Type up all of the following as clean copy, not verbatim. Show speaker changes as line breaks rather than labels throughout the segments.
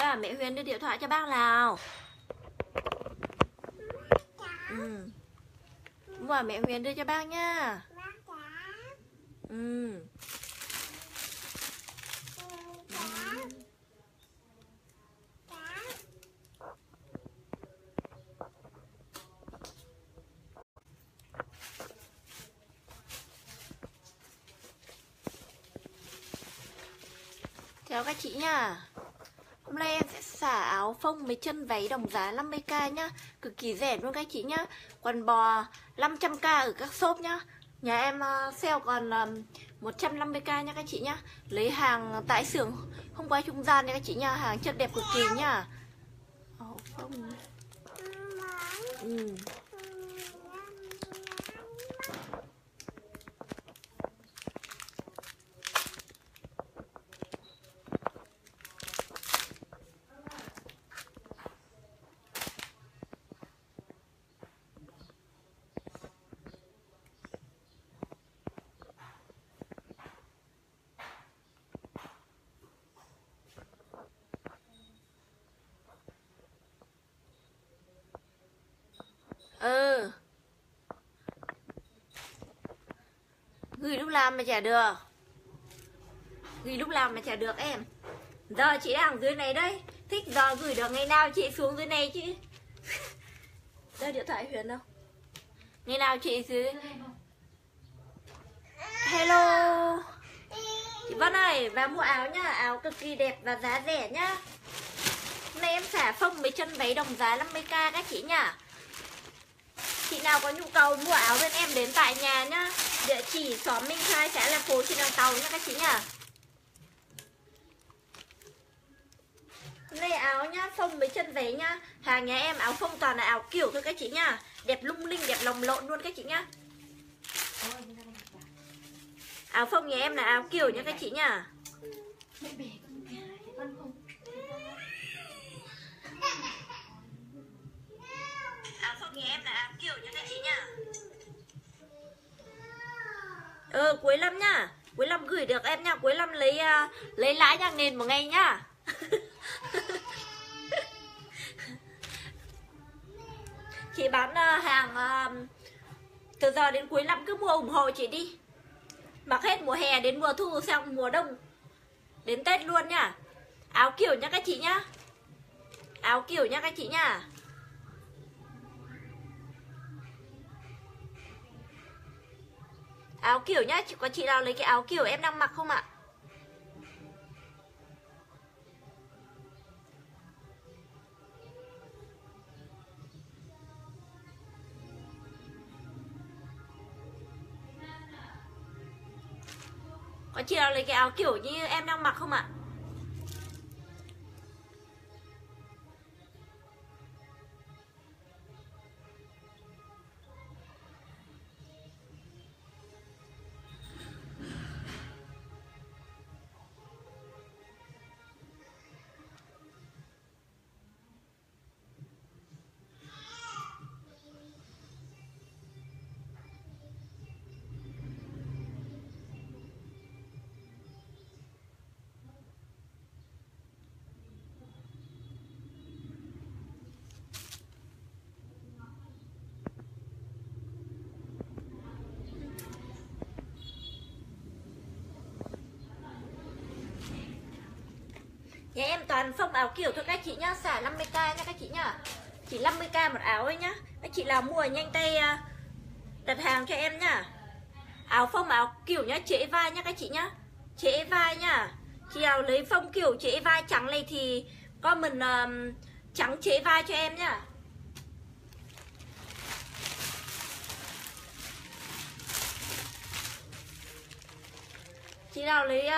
chưa? Mẹ Huyền đưa điện thoại cho bác nào. Mà mẹ Huyền đưa cho bác nhá. Chào các chị nha. Hôm nay em sẽ xả áo phông với chân váy đồng giá 50k nhá. Cực kỳ rẻ luôn các chị nhá. Quần bò 500k ở các shop nhá. Nhà em sale còn 150k nha các chị nhá. Lấy hàng tại xưởng, không qua trung gian nha các chị nhá. Hàng chất đẹp cực kỳ nhá. Áo phông. Gửi lúc làm mà trả được. Gửi lúc làm mà trả được em. Giờ chị đang dưới này đây. Thích giờ gửi được ngày nào chị xuống dưới này chị. Đây điện thoại Huyền đâu. Ngày nào chị dưới. Hello chị Vân ơi, và mua áo nhá. Áo cực kỳ đẹp và giá rẻ nhá. Hôm nay em xả phông với chân váy đồng giá 50k các chị nhá. Chị nào có nhu cầu mua áo bên em đến tại nhà nhá. Địa chỉ xóm Minh Khai, xã Lạc Phố, trên đường tàu nhá các chị nhá. Hôm nay áo nhá, phông với chân váy nhá. Hàng nhà em áo phông toàn là áo kiểu thôi các chị nhá. Đẹp lung linh, đẹp lồng lộn luôn các chị nhá. Áo phông nhà em là áo kiểu nha các chị nhá. Áo phông nhà em là áo kiểu nha các chị nhá. Cuối năm nhá. Cuối năm gửi được em nhá. Cuối năm lấy lãi nhá, nền một ngày nhá. Chị bán hàng từ giờ đến cuối năm cứ mua ủng hộ chị đi. Mặc hết mùa hè đến mùa thu, xong mùa đông đến Tết luôn nhá. Áo kiểu nha các chị nhá. Áo kiểu nha các chị nhá. Áo kiểu nhá, có chị nào lấy cái áo kiểu em đang mặc không ạ? Có chị nào lấy cái áo kiểu như em đang mặc không ạ? Nhà em toàn phông áo kiểu thôi các chị nhá. Xả 50k nha các chị nhá. Chỉ 50k một áo ấy nhá. Các chị nào mua nhanh tay đặt hàng cho em nhá. Áo phông áo kiểu nhá, trễ vai nhá các chị nhá. Trễ vai nhá. Chị nào lấy phông kiểu trễ vai trắng này thì comment trắng trễ vai cho em nhá. Chị nào lấy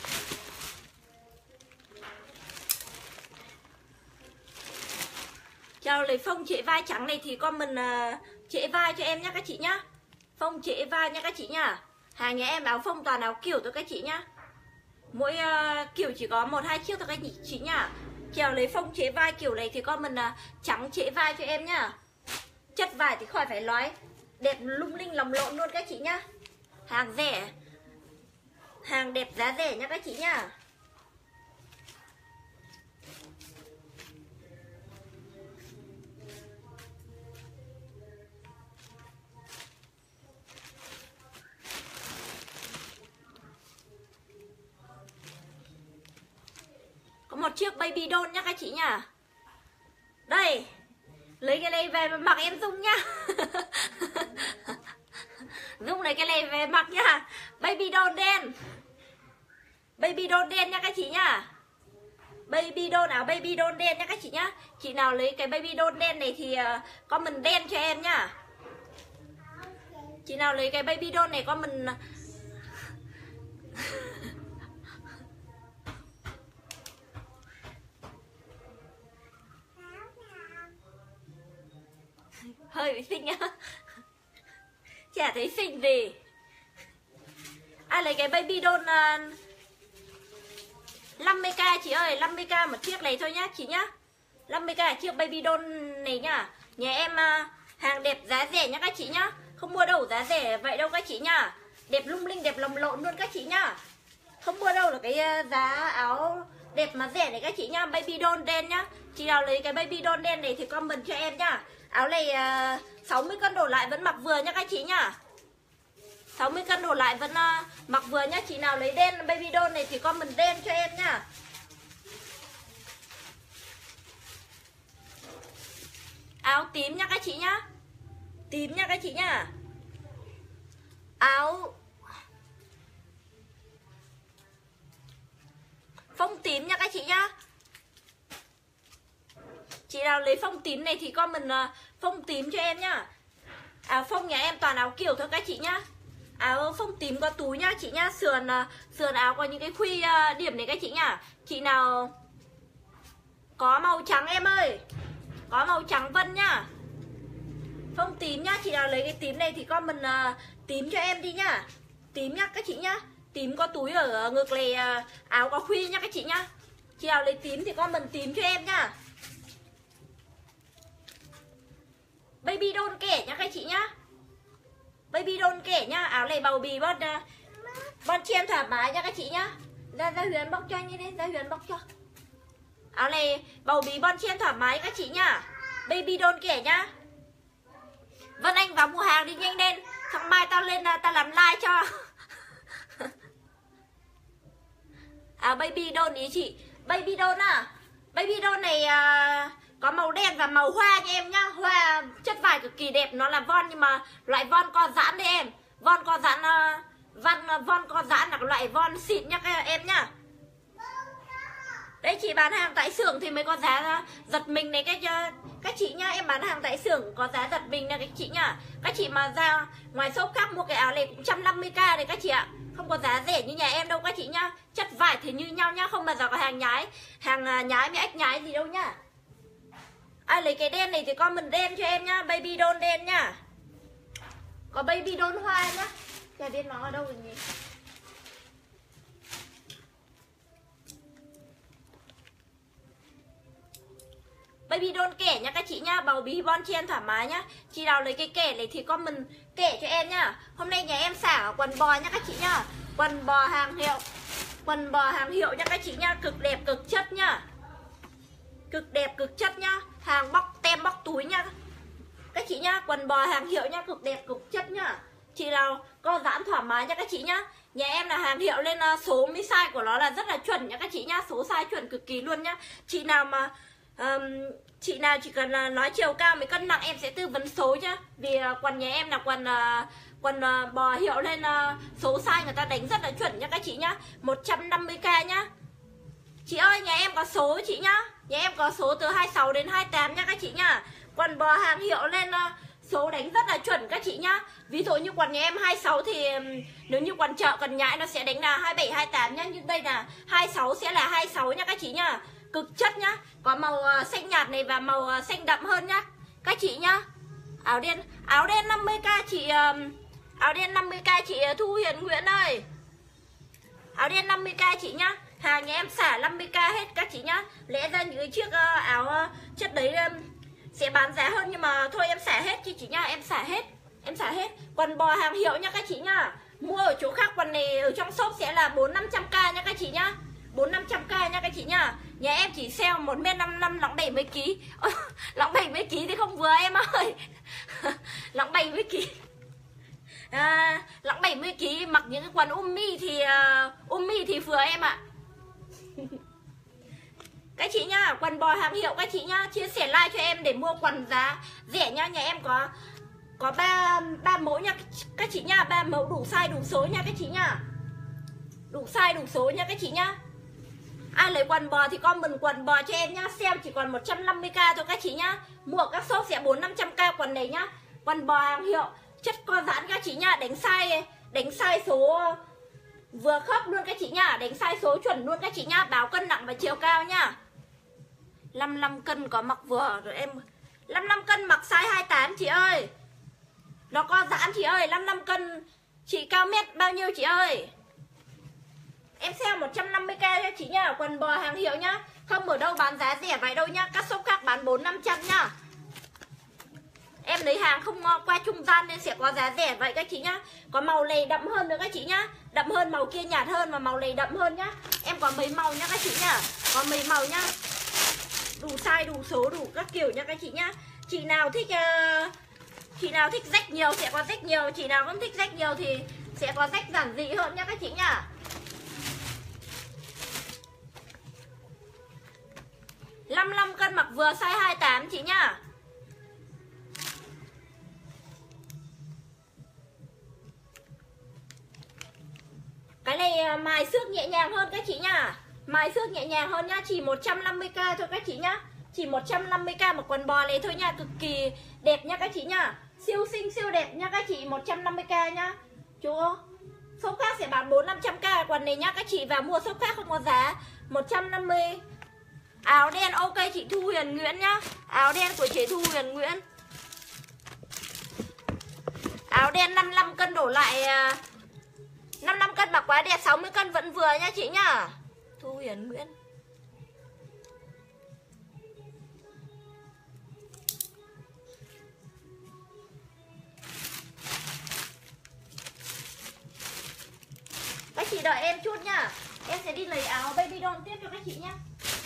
chào lấy phông trễ vai trắng này thì comment trễ vai cho em nhá các chị nhá. Phông trễ vai nha các chị nhá. Hàng nhà em áo phông toàn áo kiểu thôi các chị nhá. Mỗi kiểu chỉ có 1-2 chiếc thôi các chị nhá. Chào lấy phông trễ vai kiểu này thì comment trắng trễ vai cho em nhá. Chất vải thì khỏi phải nói, đẹp lung linh lồng lộn luôn các chị nhá. Hàng rẻ, hàng đẹp giá rẻ nha các chị nhá. một chiếc baby doll nhá các chị nhá. Đây, lấy cái này về mặc em Dung nhá. Dung lấy cái này về mặc nhá. Baby doll đen. Baby doll đen nha các chị nhá. Baby doll áo baby doll đen nha các chị nhá. Chị nào lấy cái baby doll đen này thì comment đen cho em nhá. Chị nào lấy cái baby doll này comment hơi bị xinh nhá. Chả thấy xinh gì. Ai lấy cái baby doll 50k chị ơi, 50k một chiếc này thôi nhá chị nhá. 50k chiếc baby doll này nhá. Nhà em hàng đẹp giá rẻ nhá các chị nhá. Không mua đâu giá rẻ vậy đâu các chị nhá. Đẹp lung linh, đẹp lồng lộn luôn các chị nhá. Không mua đâu là cái giá áo đẹp mà rẻ này các chị nhá. Baby doll đen nhá. Chị nào lấy cái baby doll đen này thì comment cho em nhá. Áo này 60 cân đổ lại vẫn mặc vừa nhá các chị nhá. 60 cân đổ lại vẫn mặc vừa nhá. Chị nào lấy đen baby doll này thì comment đen cho em nhá. Áo tím nha các chị nhá. Tím nha các chị nhá. Áo phông tím nha các chị nhá. Chị nào lấy phông tím này thì comment phông tím cho em nhá. Áo phông nhà em toàn áo kiểu thôi các chị nhá. Áo phông tím có túi nhá chị nhá. Sườn áo có những cái khuy điểm này các chị nhá. Chị nào có màu trắng em ơi, có màu trắng vân nhá. Phông tím nhá. Chị nào lấy cái tím này thì comment tím cho em đi nhá. Tím nhá các chị nhá. Tím có túi ở ngực này, áo có khuy nhá các chị nhá. Chị nào lấy tím thì comment tím cho em nhá. Baby doll kẻ nhá các chị nhá. Baby doll kẻ nhá. Áo này bầu bì bon chen thoải mái nha các chị nhá. Ra Huyền bóc cho anh đi, ra Huyền bóc cho. Áo này bầu bí bon chen thoải mái các chị nhá. Baby doll kẻ nhá. Vân Anh vào mua hàng đi nhanh lên. Sáng mai tao lên tao làm like cho. Baby doll ý chị. Baby doll Baby doll này có màu đen và màu hoa nha em nhá. Hoa chất vải cực kỳ đẹp. Nó là von nhưng mà loại von co giãn đấy em. Von co giãn von co giãn là loại von xịn nha các em nhá. Đấy chị bán hàng tại xưởng thì mới có giá giật mình này các chị nhá. Em bán hàng tại xưởng có giá giật mình này các chị nhá. Các chị mà ra ngoài shop khác mua cái áo này cũng 150k này các chị ạ. Không có giá rẻ như nhà em đâu các chị nhá. Chất vải thì như nhau nhá. Không bao giờ có hàng nhái với ếch nhái gì đâu nhá. Ai lấy cái đen này thì comment đen cho em nhá. Baby doll đen nhá. Có baby doll hoa nhá. Chả biết nó ở đâu rồi nhỉ. Baby doll kẻ nha các chị nhá. Bầu bí bon chen thoải mái nhá. Chị nào lấy cái kẻ này thì comment kẻ cho em nhá. Hôm nay nhà em xả quần bò nha các chị nhá. Quần bò hàng hiệu. Quần bò hàng hiệu nha các chị nhá. Cực đẹp cực chất nhá. Cực đẹp cực chất nhá. Hàng bóc tem bóc túi nha các chị nhá. Quần bò hàng hiệu nhá. Cực đẹp cực chất nhá. Chị nào co giãn thoải mái nha các chị nhá. Nhà em là hàng hiệu lên số với size của nó là rất là chuẩn nha các chị nhá. Số size chuẩn cực kỳ luôn nhá. Chị nào mà chị nào chỉ cần nói chiều cao với cân nặng em sẽ tư vấn số nhá. Vì quần nhà em là quần bò hiệu lên số size người ta đánh rất là chuẩn nha các chị nhá. 150k nhá. Chị ơi nhà em có số chị nhá. Nhà em có số từ 26 đến 28 nha các chị nhá. Quần bò hàng hiệu lên số đánh rất là chuẩn các chị nhá. Ví dụ như quần nhà em 26 thì nếu như quần chợ quần nhãi nó sẽ đánh là 27 28 nhá. Nhưng đây là 26 sẽ là 26 nha các chị nhá. Cực chất nhá. Có màu xanh nhạt này và màu xanh đậm hơn nhá các chị nhá. Áo đen 50k chị. Áo đen 50k chị Thu Hiền Nguyễn ơi. Áo đen 50k chị nhá. Hàng nhà em xả 50k hết các chị nhá. Lẽ ra những cái chiếc áo chất đấy sẽ bán giá hơn nhưng mà thôi em xả hết chị nhá. Em xả hết. Em xả hết. Quần bò hàng hiệu nha các chị nhá. Mua ở chỗ khác quần này ở trong shop sẽ là 400-500k nha các chị nhá. 400-500k nha các chị nhá. Nhà em chỉ sale 1m55 lỏng 70kg. Lỏng 70kg thì không vừa em ơi. Lỏng 70kg. Lỏng 70kg mặc những cái quần umi thì vừa em ạ. các chị nhá. Quần bò hàng hiệu các chị nhá. Chia sẻ like cho em để mua quần giá rẻ nhá. Nhà em có 3 mẫu nha các chị nhá. 3 mẫu đủ size đủ số nha các chị nhá. Đủ size đủ số nha các chị nhá. Ai lấy quần bò thì comment quần bò cho em nhá. Sale chỉ còn 150k thôi các chị nhá. Mua các shop sẽ 400-500k quần này nhá. Quần bò hàng hiệu chất co giãn các chị nhá. Đánh size số vừa khớp luôn các chị nhá. Đánh size số chuẩn luôn các chị nhá. Báo cân nặng và chiều cao nhá. 55 cân có mặc vừa rồi em. 55 cân mặc size 28 chị ơi. Nó co giãn chị ơi. 55 cân. Chị cao mét bao nhiêu chị ơi? Em sale 150k cho chị nhá. Quần bò hàng hiệu nhá. Không ở đâu bán giá rẻ vậy đâu nhá. Các shop khác bán 400-500 nhá. Em lấy hàng không qua trung gian nên sẽ có giá rẻ vậy các chị nhá. Có màu này đậm hơn nữa các chị nhá. Đậm hơn, màu kia nhạt hơn mà màu này đậm hơn nhá. Em có mấy màu nhá các chị nhá. Có mấy màu nhá. Đủ size, đủ số, đủ các kiểu nha các chị nhá. Chị nào thích rách nhiều sẽ có rách nhiều. Chị nào không thích rách nhiều thì sẽ có rách giản dị hơn nha các chị nhá. 55 cân mặc vừa size 28 chị nhá. Cái này mài xước nhẹ nhàng hơn các chị nhá. Mài xước nhẹ nhàng hơn nhá. Chỉ 150k thôi các chị nhá. Chỉ 150k một quần bò này thôi nha. Cực kỳ đẹp nha các chị nhá. Siêu xinh siêu đẹp nha các chị. 150k nhá. Chú shop khác sẽ bán 400-500k quần này nhá các chị. Và mua shop khác không có giá 150. Áo đen ok chị Thu Huyền Nguyễn nhá. Áo đen của chị Thu Huyền Nguyễn. Áo đen 55 cân đổ lại 55 cân mặc quá đẹp. 60 cân vẫn vừa nha chị nhá. Thu Huyền Nguyễn. Các chị đợi em chút nhá. Em sẽ đi lấy áo baby doll tiếp cho các chị nhá.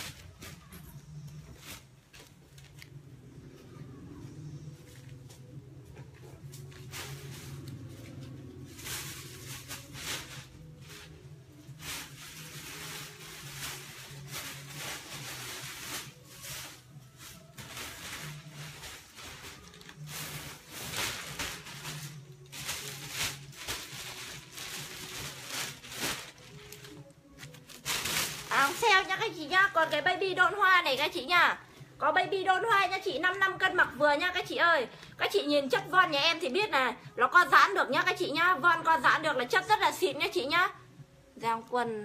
Áo sale nha các chị nhá. Còn cái baby doll hoa này các chị nhá. Có baby doll hoa nha chị. 55 cân mặc vừa nha các chị ơi. Các chị nhìn chất von nhà em thì biết là nó co giãn được nhá các chị nhá. Von co giãn được là chất rất là xịn nha chị nhá. Giang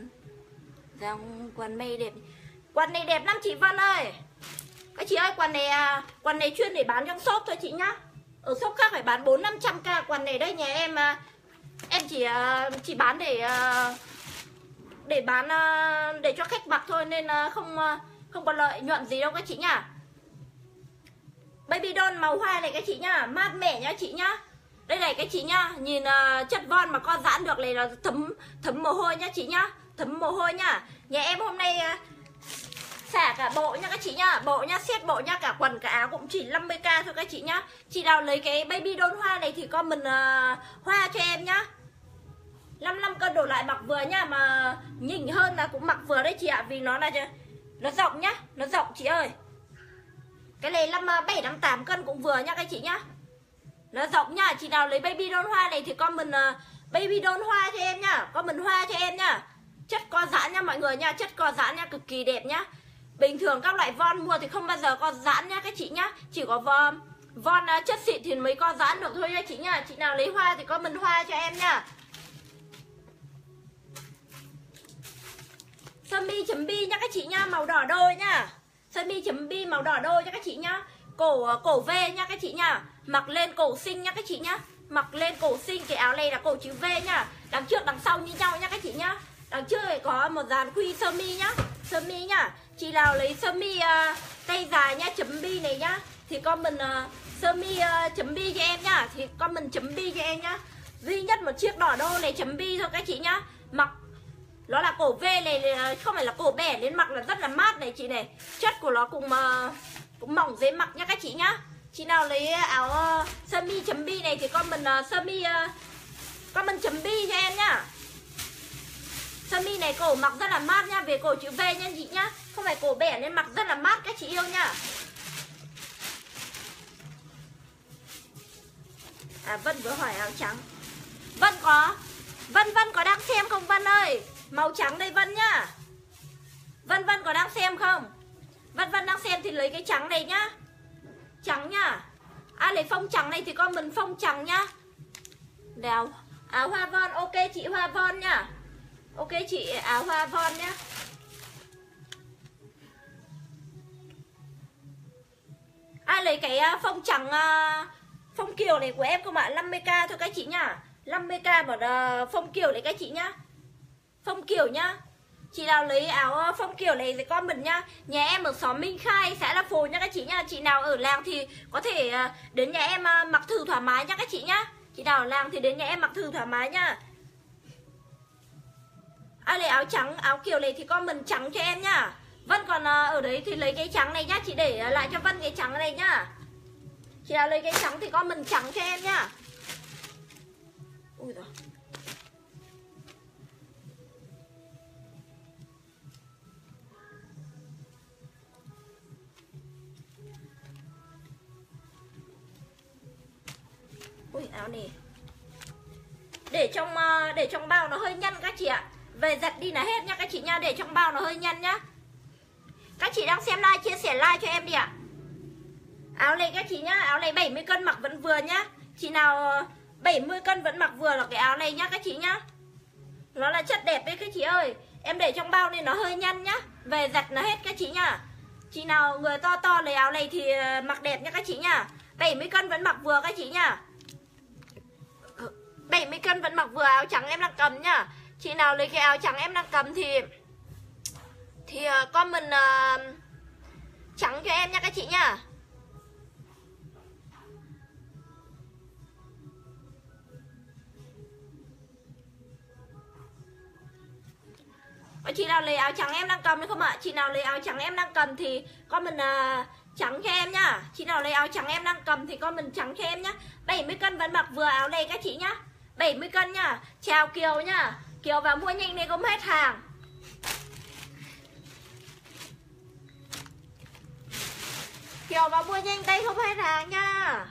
quần mây đẹp. Quần này đẹp lắm chị Vân ơi. Các chị ơi quần này chuyên để bán trong shop thôi chị nhá. Ở shop khác phải bán 400-500k. Quần này đây nhà em chỉ bán để cho khách mặc thôi nên không có lợi nhuận gì đâu các chị nhá. Baby doll màu hoa này các chị nhá, mát mẻ nhá chị nhá. Đây này các chị nhá, nhìn chất von mà co giãn được này là thấm mồ hôi nhá chị nhá, thấm mồ hôi nhá. Nhà em hôm nay xả cả bộ nha các chị nhá, bộ nhá, set bộ nhá, cả quần cả áo cũng chỉ 50k thôi các chị nhá. Chị nào lấy cái baby doll hoa này thì comment hoa cho em nhá. 55 cân đổ lại mặc vừa nhá, mà nhỉnh hơn là cũng mặc vừa đấy chị ạ, vì nó rộng nhá, nó rộng chị ơi. Cái này 57-58 cân cũng vừa nhá các chị nhá. Nó rộng nhá, chị nào lấy baby doll hoa này thì comment baby doll hoa cho em nhá, comment hoa cho em nhá. Chất co giãn nha mọi người nha, chất co giãn nha, cực kỳ đẹp nhá. Bình thường các loại von mua thì không bao giờ co giãn nhá các chị nhá. Chỉ có von chất xịn thì mới co giãn được thôi nha chị nhá. Chị nào lấy hoa thì comment hoa cho em nhá. Sơ mi chấm bi nha các chị nhá, màu đỏ đôi nhá. Sơ mi chấm bi màu đỏ đôi cho các chị nhá. Cổ V nha các chị nhá. Mặc lên cổ xinh nha các chị nhá. Mặc lên cổ xinh, cái áo này là cổ chữ V nhá. Đằng trước đằng sau như nhau nha các chị nhá. Đằng trước này có một dàn khuy sơ mi nhá. Sơ mi nhá. Chị nào lấy sơ mi tay dài nhá, chấm bi này nhá, thì comment sơ mi chấm bi cho em nhá. Thì comment chấm bi cho em nhá. Duy nhất một chiếc đỏ đô này chấm bi thôi các chị nhá. Mặc nó là cổ V này, không phải là cổ bẻ, đến mặc là rất là mát này chị này. Chất của nó cũng mỏng dễ mặc nha các chị nhá. Chị nào lấy áo sơ mi chấm bi này thì comment sơ mi comment chấm bi cho em nhá. Sơ mi này cổ mặc rất là mát nha, về cổ chữ V nha chị nhá. Không phải cổ bẻ nên mặc rất là mát các chị yêu nha. Vân vừa hỏi áo trắng. Vân có đang xem không Vân ơi? Màu trắng đây Vân nhá. Vân có đang xem không? Vân đang xem thì lấy cái trắng này nhá. Trắng nhá. Ai lấy phông trắng này thì comment phông trắng nhá. Đèo áo hoa von, ok chị hoa von nhá. Ok chị áo hoa von nhá. Ai lấy cái phông trắng phông kiều này của em không ạ? 50k thôi các chị nhá. 50k bảo phông kiều này các chị nhá. Phông kiều nhá. Chị nào lấy áo phông kiều này thì comment nhá. Nhà em ở xóm Minh Khai, xã La Phù nha các chị nhá. Chị nào ở làng thì có thể đến nhà em mặc thử thoải mái nha các chị nhá. Chị nào ở làng thì đến nhà em mặc thử thoải mái nhá. Ai lấy áo trắng, áo kiều này thì comment trắng cho em nhá. Vân còn ở đấy thì lấy cái trắng này nhá. Chị để lại cho Vân cái trắng này nhá. Chị nào lấy cái trắng thì comment trắng cho em nhá. Ui giời. Ui áo này để trong bao nó hơi nhăn các chị ạ. Về giặt đi là hết nha các chị nha. Để trong bao nó hơi nhăn nhá. Các chị đang xem like chia sẻ like cho em đi ạ. Áo này các chị nhá. Áo này 70 cân mặc vẫn vừa nhá. Chị nào 70 cân vẫn mặc vừa là cái áo này nhá các chị nhá. Nó là chất đẹp đấy các chị ơi. Em để trong bao nên nó hơi nhăn nhá. Về giặt nó hết các chị nhá. Chị nào người to lấy áo này thì mặc đẹp nha các chị nhá. 70 cân vẫn mặc vừa các chị nhá. 70 cân vẫn mặc vừa áo trắng em đang cầm nhá. Chị nào lấy cái áo trắng em đang cầm thì comment trắng cho em nha các chị nhá. Chị nào lấy áo trắng em đang cầm đấy không ạ? Chị nào lấy áo trắng em đang cầm thì comment trắng cho em nhá. Chị nào lấy áo trắng em đang cầm thì comment trắng cho em nhá. 70 cân vẫn mặc vừa áo này các chị nhá. 70 cân nhá. Chào Kiều nhá. Kiều vào mua nhanh này không hết hàng. Kiều vào mua nhanh đây không hết hàng nhá.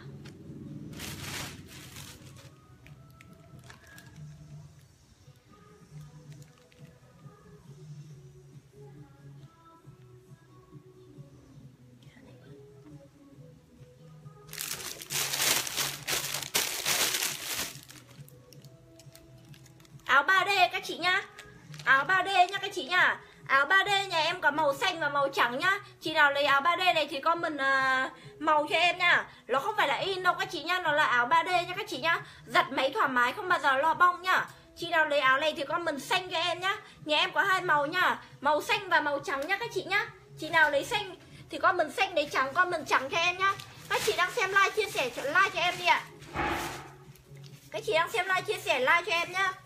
Áo 3D các chị nhá. Áo 3D nha các chị nhá. Áo 3D nhà em có màu xanh và màu trắng nhá. Chị nào lấy áo 3D này thì comment màu cho em nhá. Nó không phải là in đâu các chị nhá. Nó là áo 3D nha các chị nhá. Giặt máy thoải mái không bao giờ lo bong nhá. Chị nào lấy áo này thì comment xanh cho em nhá. Nhà em có 2 màu nhá. Màu xanh và màu trắng nhá các chị nhá. Chị nào lấy xanh thì comment xanh, lấy trắng comment trắng cho em nhá. Các chị đang xem like chia sẻ like cho em đi ạ. Các chị đang xem like chia sẻ like cho em nhá.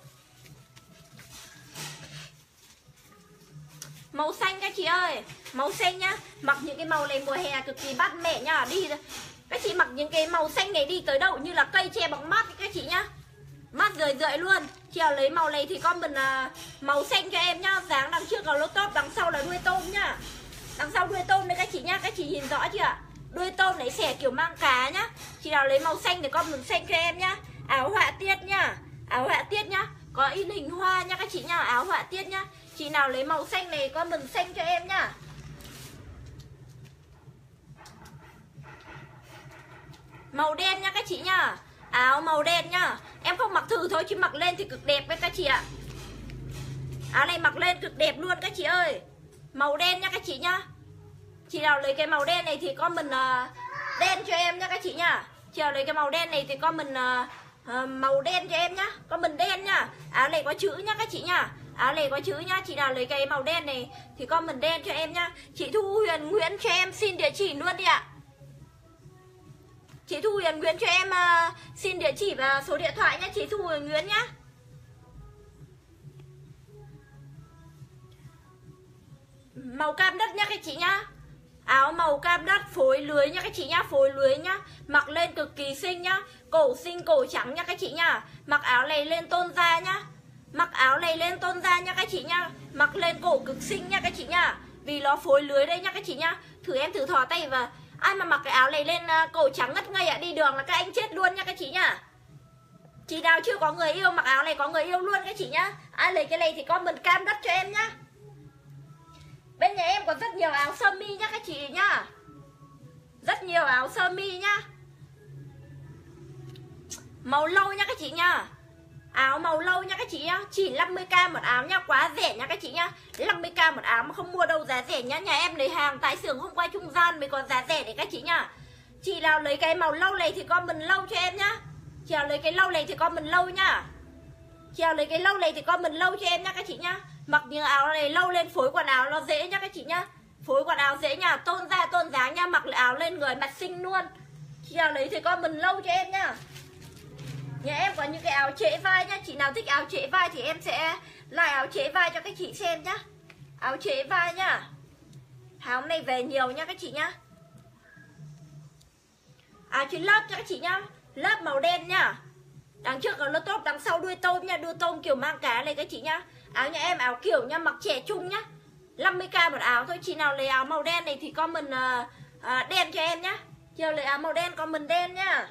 Màu xanh các chị ơi. Màu xanh nhá. Mặc những cái màu này mùa hè cực kỳ mát mẻ nhá. Đi các chị mặc những cái màu xanh này đi tới đâu như là cây che bóng mát các chị nhá. Mát rượi rượi luôn. Chị nào lấy màu này thì comment màu xanh cho em nhá. Dáng đằng trước là lỗ top, đằng sau là đuôi tôm nhá. Đằng sau đuôi tôm đây các chị nhá. Các chị nhìn rõ chưa ạ? Đuôi tôm này xẻ kiểu mang cá nhá. Chị nào lấy màu xanh thì comment xanh cho em nhá. Áo họa tiết nhá. Áo họa tiết nhá. Có in hình hoa nha các chị nhá. Áo họa tiết nhá. Chị nào lấy màu xanh này comment xanh cho em nhá. Màu đen nha các chị nhá. Áo màu đen nhá. Em không mặc thử thôi chứ mặc lên thì cực đẹp đấy các chị ạ. Áo này mặc lên cực đẹp luôn các chị ơi. Màu đen nha các chị nhá. Chị nào lấy cái màu đen này thì comment đen cho em nhá các chị nhá. Chị nào lấy cái màu đen này thì comment màu đen cho em nhá. Comment đen nhá. Áo này có chữ nhá các chị nhá. Áo này có chữ nhá. Chị nào lấy cái màu đen này thì comment đen cho em nhá. Chị Thu Huyền Nguyễn cho em xin địa chỉ luôn đi ạ. Chị Thu Huyền Nguyễn cho em xin địa chỉ và số điện thoại nhá. Chị Thu Huyền Nguyễn nhá. Màu cam đất nhá các chị nhá. Áo màu cam đất phối lưới nhá các chị nhá. Phối lưới nhá. Mặc lên cực kỳ xinh nhá. Cổ xinh cổ trắng nhá các chị nhá. Mặc áo này lên tôn da nhá. Mặc áo này lên tôn da nha các chị nha. Mặc lên cổ cực xinh nha các chị nha. Vì nó phối lưới đây nha các chị nha. Thử em thử thò tay vào. Ai mà mặc cái áo này lên cổ trắng ngất ngây ạ, đi đường là các anh chết luôn nha các chị nha. Chị nào chưa có người yêu mặc áo này có người yêu luôn các chị nhá. Ai lấy cái này thì comment cam đất cho em nhá. Bên nhà em có rất nhiều áo sơ mi nhá các chị nhá. Rất nhiều áo sơ mi nhá. Màu lâu nha các chị nhá. Áo màu lâu nha các chị nhá. Chỉ 50k một áo nha, quá rẻ nha các chị nhá. 50k một áo mà không mua đâu giá rẻ nhá. Nhà em lấy hàng tại xưởng không qua trung gian mới có giá rẻ đấy các chị nhá. Chị nào lấy cái màu lâu này thì comment lâu cho em nhá. Chị nào lấy cái lâu này thì comment lâu nhá. Chị nào lấy cái lâu này thì comment lâu cho em nhá các chị nhá. Mặc những áo này lâu lên phối quần áo nó dễ nhá các chị nhá. Phối quần áo dễ nha, tôn da tôn dáng nha. Mặc áo lên người mặt xinh luôn. Chị nào lấy thì comment lâu cho em nhá. Nhà em có những cái áo trễ vai nhá. Chị nào thích áo trễ vai thì em sẽ lại áo trễ vai cho các chị xem nhá. Áo trễ vai nhá. Áo này về nhiều nha các chị nhá. Áo trên lớp cho các chị nhá. Lớp màu đen nhá. Đằng trước có lớp top, đằng sau đuôi tôm nha. Đuôi tôm kiểu mang cá này các chị nhá. Áo nhà em áo kiểu nha, mặc trẻ trung nhá. 50k một áo thôi. Chị nào lấy áo màu đen này thì comment đen cho em nhá. Chị nào lấy áo màu đen comment đen nhá.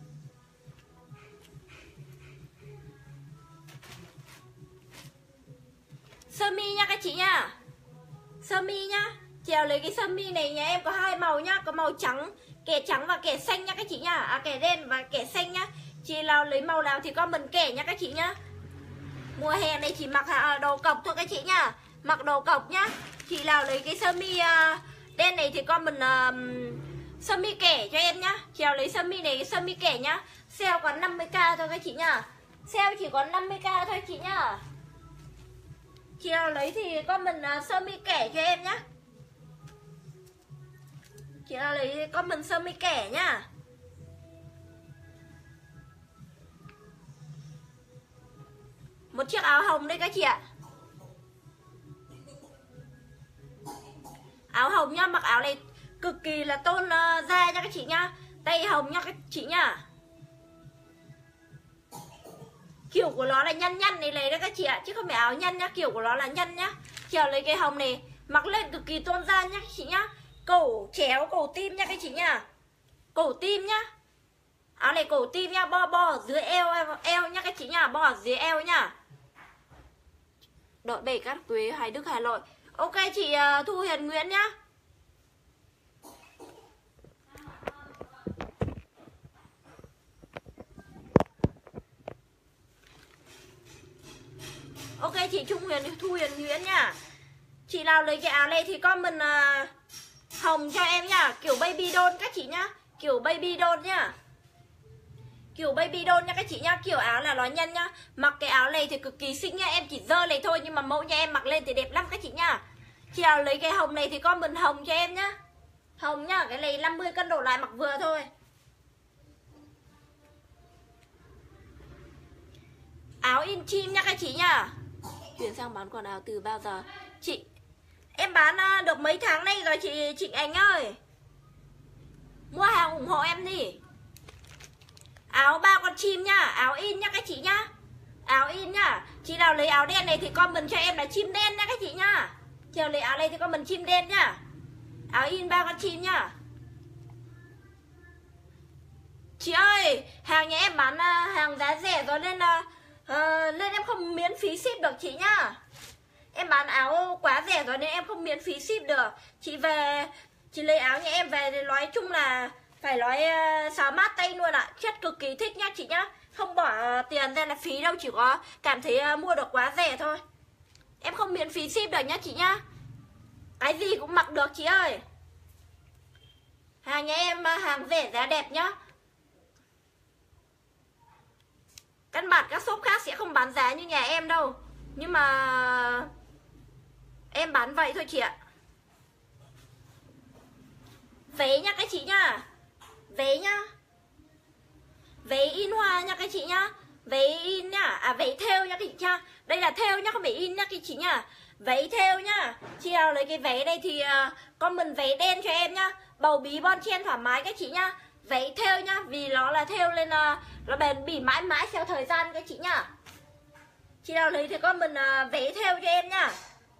Sơ mi nha các chị nha. Sơ mi nhá. Chị nào lấy cái sơ mi này nhà em có hai màu nhá. Có màu trắng, kẻ trắng và kẻ xanh nha các chị nhá. Kẻ đen và kẻ xanh nhá. Chị nào lấy màu nào thì comment kẻ nha các chị nhá. Mùa hè này chỉ mặc đồ cộc thôi các chị nhá. Mặc đồ cộc nhá. Chị nào lấy cái sơ mi đen này thì comment sơ mi kẻ cho em nhá. Chị nào lấy sơ mi này, sơ mi kẻ nhá. Sale có 50k thôi các chị nhá. Sale chỉ có 50k thôi chị nhá. Chị nào lấy thì comment sơ mi kẻ cho em nhá. Chị nào lấy comment sơ mi kẻ nhá. Một chiếc áo hồng đây các chị ạ. Áo hồng nhá, mặc áo này cực kỳ là tôn da nha các chị nhá. Tay hồng nha các chị nhá. Kiểu của nó là nhăn nhăn này đấy các chị ạ. Chứ không phải áo nhăn nhá, kiểu của nó là nhăn nhá. Chị nào lấy cái hồng này mặc lên cực kỳ tôn da nhá các chị nhá. Cổ chéo, cổ tim nha các chị nhá. Cổ tim nhá. Áo này cổ tim nha, bo ở dưới eo nha các chị nhá, bo ở dưới eo nhá. Đội 7 cát Quế, Hoài Đức, Hà Nội. Ok chị Thu Hiền Nguyễn nhá. Ok chị Thu Hiền Nguyễn nhá. Chị nào lấy cái áo này thì comment hồng cho em nhá. Kiểu baby doll các chị nhá. Kiểu baby doll nhá. Kiểu baby doll nha các chị nhá. Kiểu áo là nó nhân nhá. Mặc cái áo này thì cực kỳ xinh nha. Em chỉ dơ này thôi nhưng mà mẫu nhà em mặc lên thì đẹp lắm các chị nhá. Chị nào lấy cái hồng này thì comment hồng cho em nhá. Hồng nhá. Cái này 50 cân đổ lại mặc vừa thôi. Áo in chim nha các chị nhá. Chuyển sang bán quần áo từ bao giờ? Chị em bán được mấy tháng nay rồi chị Trịnh Ánh ơi. Mua hàng ủng hộ em đi. Áo 3 con chim nhá. Áo in nhá các chị nhá. Áo in nhá. Chị nào lấy áo đen này thì comment cho em là chim đen nhá các chị nhá. Chị nào lấy áo này thì comment chim đen nhá. Áo in 3 con chim nhá. Chị ơi, hàng nhà em bán hàng giá rẻ rồi nên nên em không miễn phí ship được chị nhá. Em bán áo quá rẻ rồi nên em không miễn phí ship được. Chị về, chị lấy áo nhà em về thì nói chung là phải nói xáo mát tay luôn ạ. Chất cực kỳ thích nhá chị nhá. Không bỏ tiền ra là phí đâu, chỉ có cảm thấy mua được quá rẻ thôi. Em không miễn phí ship được nhá chị nhá. Cái gì cũng mặc được chị ơi. Hàng nhà em hàng rẻ giá đẹp nhá. Căn bản các shop khác sẽ không bán giá như nhà em đâu. Nhưng mà em bán vậy thôi chị ạ. Váy nha các chị nhá. Váy nhá. Váy in hoa nha các chị nhá. Váy in nhá. Váy thêu nha các chị nhá. Đây là thêu nhá, không phải in nhá các chị nhá. Váy thêu nhá. Chị nào lấy cái váy đây thì comment váy đen cho em nhá. Bầu bí bon chen thoải mái các chị nhá. Váy thêu nhá. Vì nó là thêu nên nó bền bỉ mãi mãi theo thời gian các chị nhá. Chị nào lấy thì comment vẽ theo cho em nhá.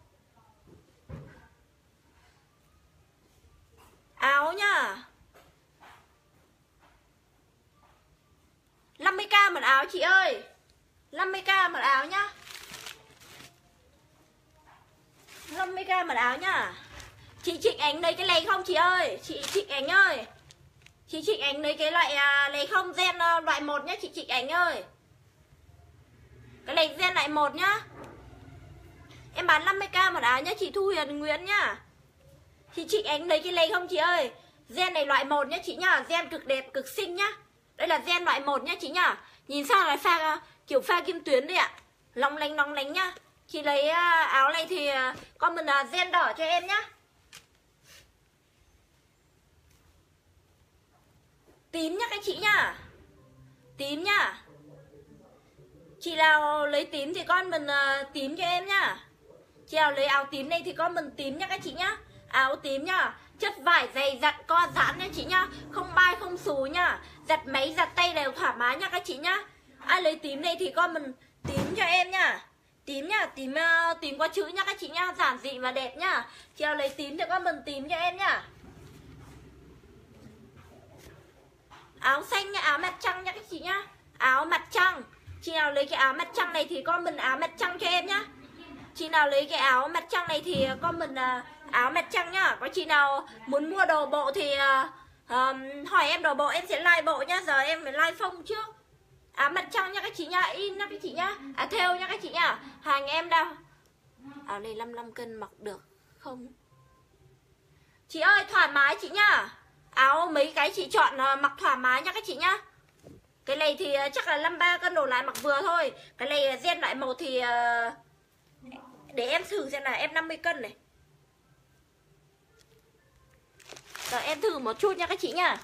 Áo nhá, 50k một áo chị ơi, 50k một áo nhá, 50k một áo nhá. Chị Trịnh Ánh lấy cái này không chị ơi? Chị Trịnh Ánh ơi, chị Trịnh Ánh lấy cái loại này không, gen loại 1 nhá chị Trịnh Ánh ơi. Cái này gen loại 1 nhá. Em bán 50k một áo nhá chị Thu Huyền Nguyễn nhá. Chị Trịnh Ánh lấy cái này không chị ơi? Gen này loại 1 nhá chị nhá, gen cực đẹp cực xinh nhá. Đây là gen loại 1 nhá chị nhá. Nhìn sao là pha kiểu pha kim tuyến đấy ạ. Lóng lánh nhá. Chị lấy áo này thì comment gen đỏ cho em nhá. Tím nhá các chị nhá. Tím nhá. Chị nào lấy tím thì comment tím cho em nhá. Chị nào lấy áo tím này thì comment tím nhá các chị nhá. Áo tím nhá. Chất vải dày dặn co giãn nha chị nhá. Không bay không xù nhá. Giặt máy giặt tay đều thoải mái nha các chị nhá. Ai lấy tím này thì comment tím cho em nhá. Tím nhá, tím qua chữ nhá các chị nhá, giản dị và đẹp nhá. Chị nào lấy tím thì comment tím cho em nhá. Áo xanh nhá, áo mặt trăng nhá các chị nhá. Áo mặt trăng. Chị nào lấy cái áo mặt trăng này thì comment áo mặt trăng cho em nhá. Chị nào lấy cái áo mặt trăng này thì comment áo mặt trăng nhá. Có chị nào muốn mua đồ bộ thì hỏi em đồ bộ em sẽ like bộ nhá. Giờ em phải like phông trước. Áo mặt trăng nha các chị nhá, in nha các chị nhá. Thêu nha các chị nhá. Hàng em đâu. Áo này 55 cân mặc được không? Chị ơi thoải mái chị nhá. Áo mấy cái chị chọn mặc thoải mái nha các chị nhá. Cái này thì chắc là 53 cân đổ lại mặc vừa thôi. Cái này gen lại màu thì để em thử xem là em 50 cân này. Rồi em thử một chút nha các chị nhá.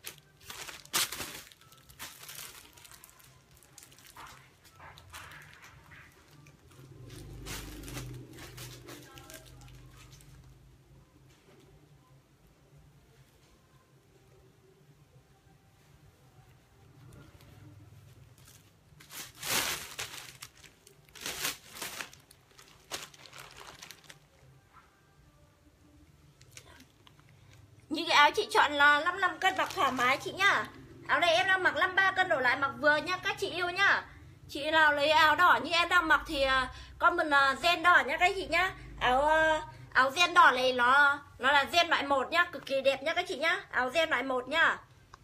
Như cái áo chị chọn là 55 cân mặc thoải mái chị nhá. Áo này em đang mặc 53 cân đổ lại mặc vừa nhá các chị yêu nhá. Chị nào lấy áo đỏ như em đang mặc thì comment gen đỏ nhá các chị nhá. Áo gen đỏ này nó là gen loại 1 nhá, cực kỳ đẹp nhá các chị nhá. Áo gen loại 1 nhá.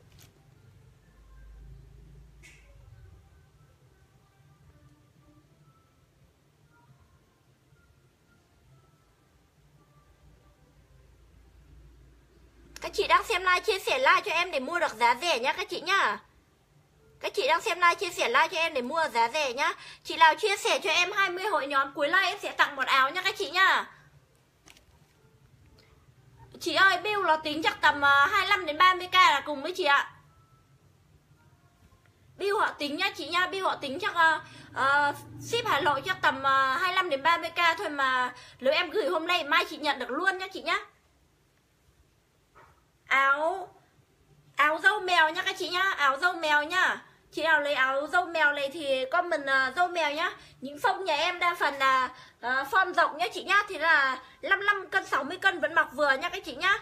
Các chị đang xem like chia sẻ like cho em để mua được giá rẻ nhá các chị nhá. Các chị đang xem like chia sẻ like cho em để mua giá rẻ nhá. Chị nào chia sẻ cho em 20 hội nhóm cuối like em sẽ tặng một áo nhá các chị nhá. Chị ơi bill nó tính chắc tầm 25 đến 30k là cùng với chị ạ. Bill họ tính nhá chị nhá, bill họ tính chắc ship Hà Nội chắc tầm 25 đến 30k thôi mà nếu em gửi hôm nay mai chị nhận được luôn nhá chị nhá. Áo dâu mèo nhá các chị nhá, áo dâu mèo nhá. Chị nào lấy áo dâu mèo này thì comment dâu mèo nhá. Những phông nhà em đa phần là form rộng nhá chị nhá. Thì là 55 cân 60 cân vẫn mặc vừa nhá các chị nhá.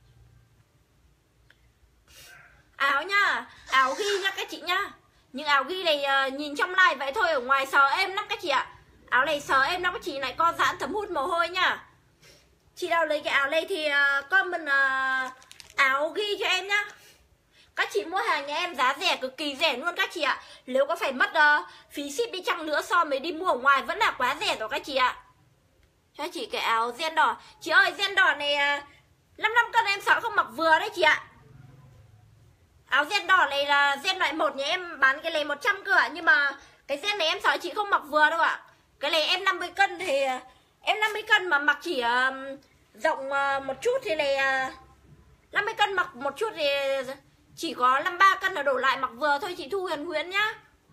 Áo nhá, áo ghi nhá các chị nhá. Những áo ghi này nhìn trong like vậy thôi, ở ngoài sờ êm lắm các chị ạ. Áo này sờ êm lắm các chị, này co giãn thấm hút mồ hôi nhá. Chị nào lấy cái áo này thì comment áo ghi cho em nhá. Các chị mua hàng nhà em giá rẻ, cực kỳ rẻ luôn các chị ạ. Nếu có phải mất phí ship đi chăng nữa so với đi mua ở ngoài vẫn là quá rẻ rồi các chị ạ. Cho chị cái áo gen đỏ. Chị ơi gen đỏ này 55 cân em sợ không mặc vừa đấy chị ạ. Áo gen đỏ này là gen loại 1 nhà em bán cái này 100 cửa. Nhưng mà cái gen này em sợ chị không mặc vừa đâu ạ. Cái này em 50 cân thì em 50 cân mà mặc chỉ rộng một chút thì này 50 cân mặc một chút thì chỉ có 53 cân là đổ lại mặc vừa thôi chị Thu Huyền Nguyễn nhá.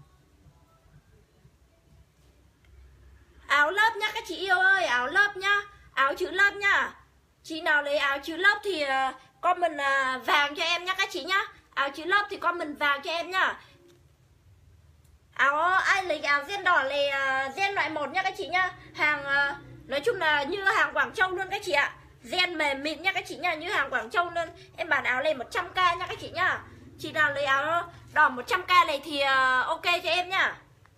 Áo lớp nhá các chị yêu ơi, áo lớp nhá. Áo chữ lớp nhá. Chị nào lấy áo chữ lớp thì comment vàng cho em nhá các chị nhá. Áo chữ lớp thì comment vàng cho em nhá. ai lấy áo ren đỏ lấy ren loại 1 nha các chị nhá. Hàng nói chung là như hàng Quảng Châu luôn các chị ạ. Ren mềm mịn nha các chị nhá, như hàng Quảng Châu luôn. Em bán áo này 100k nha các chị nhá. Chị nào lấy áo đỏ 100k này thì ok cho em nhá.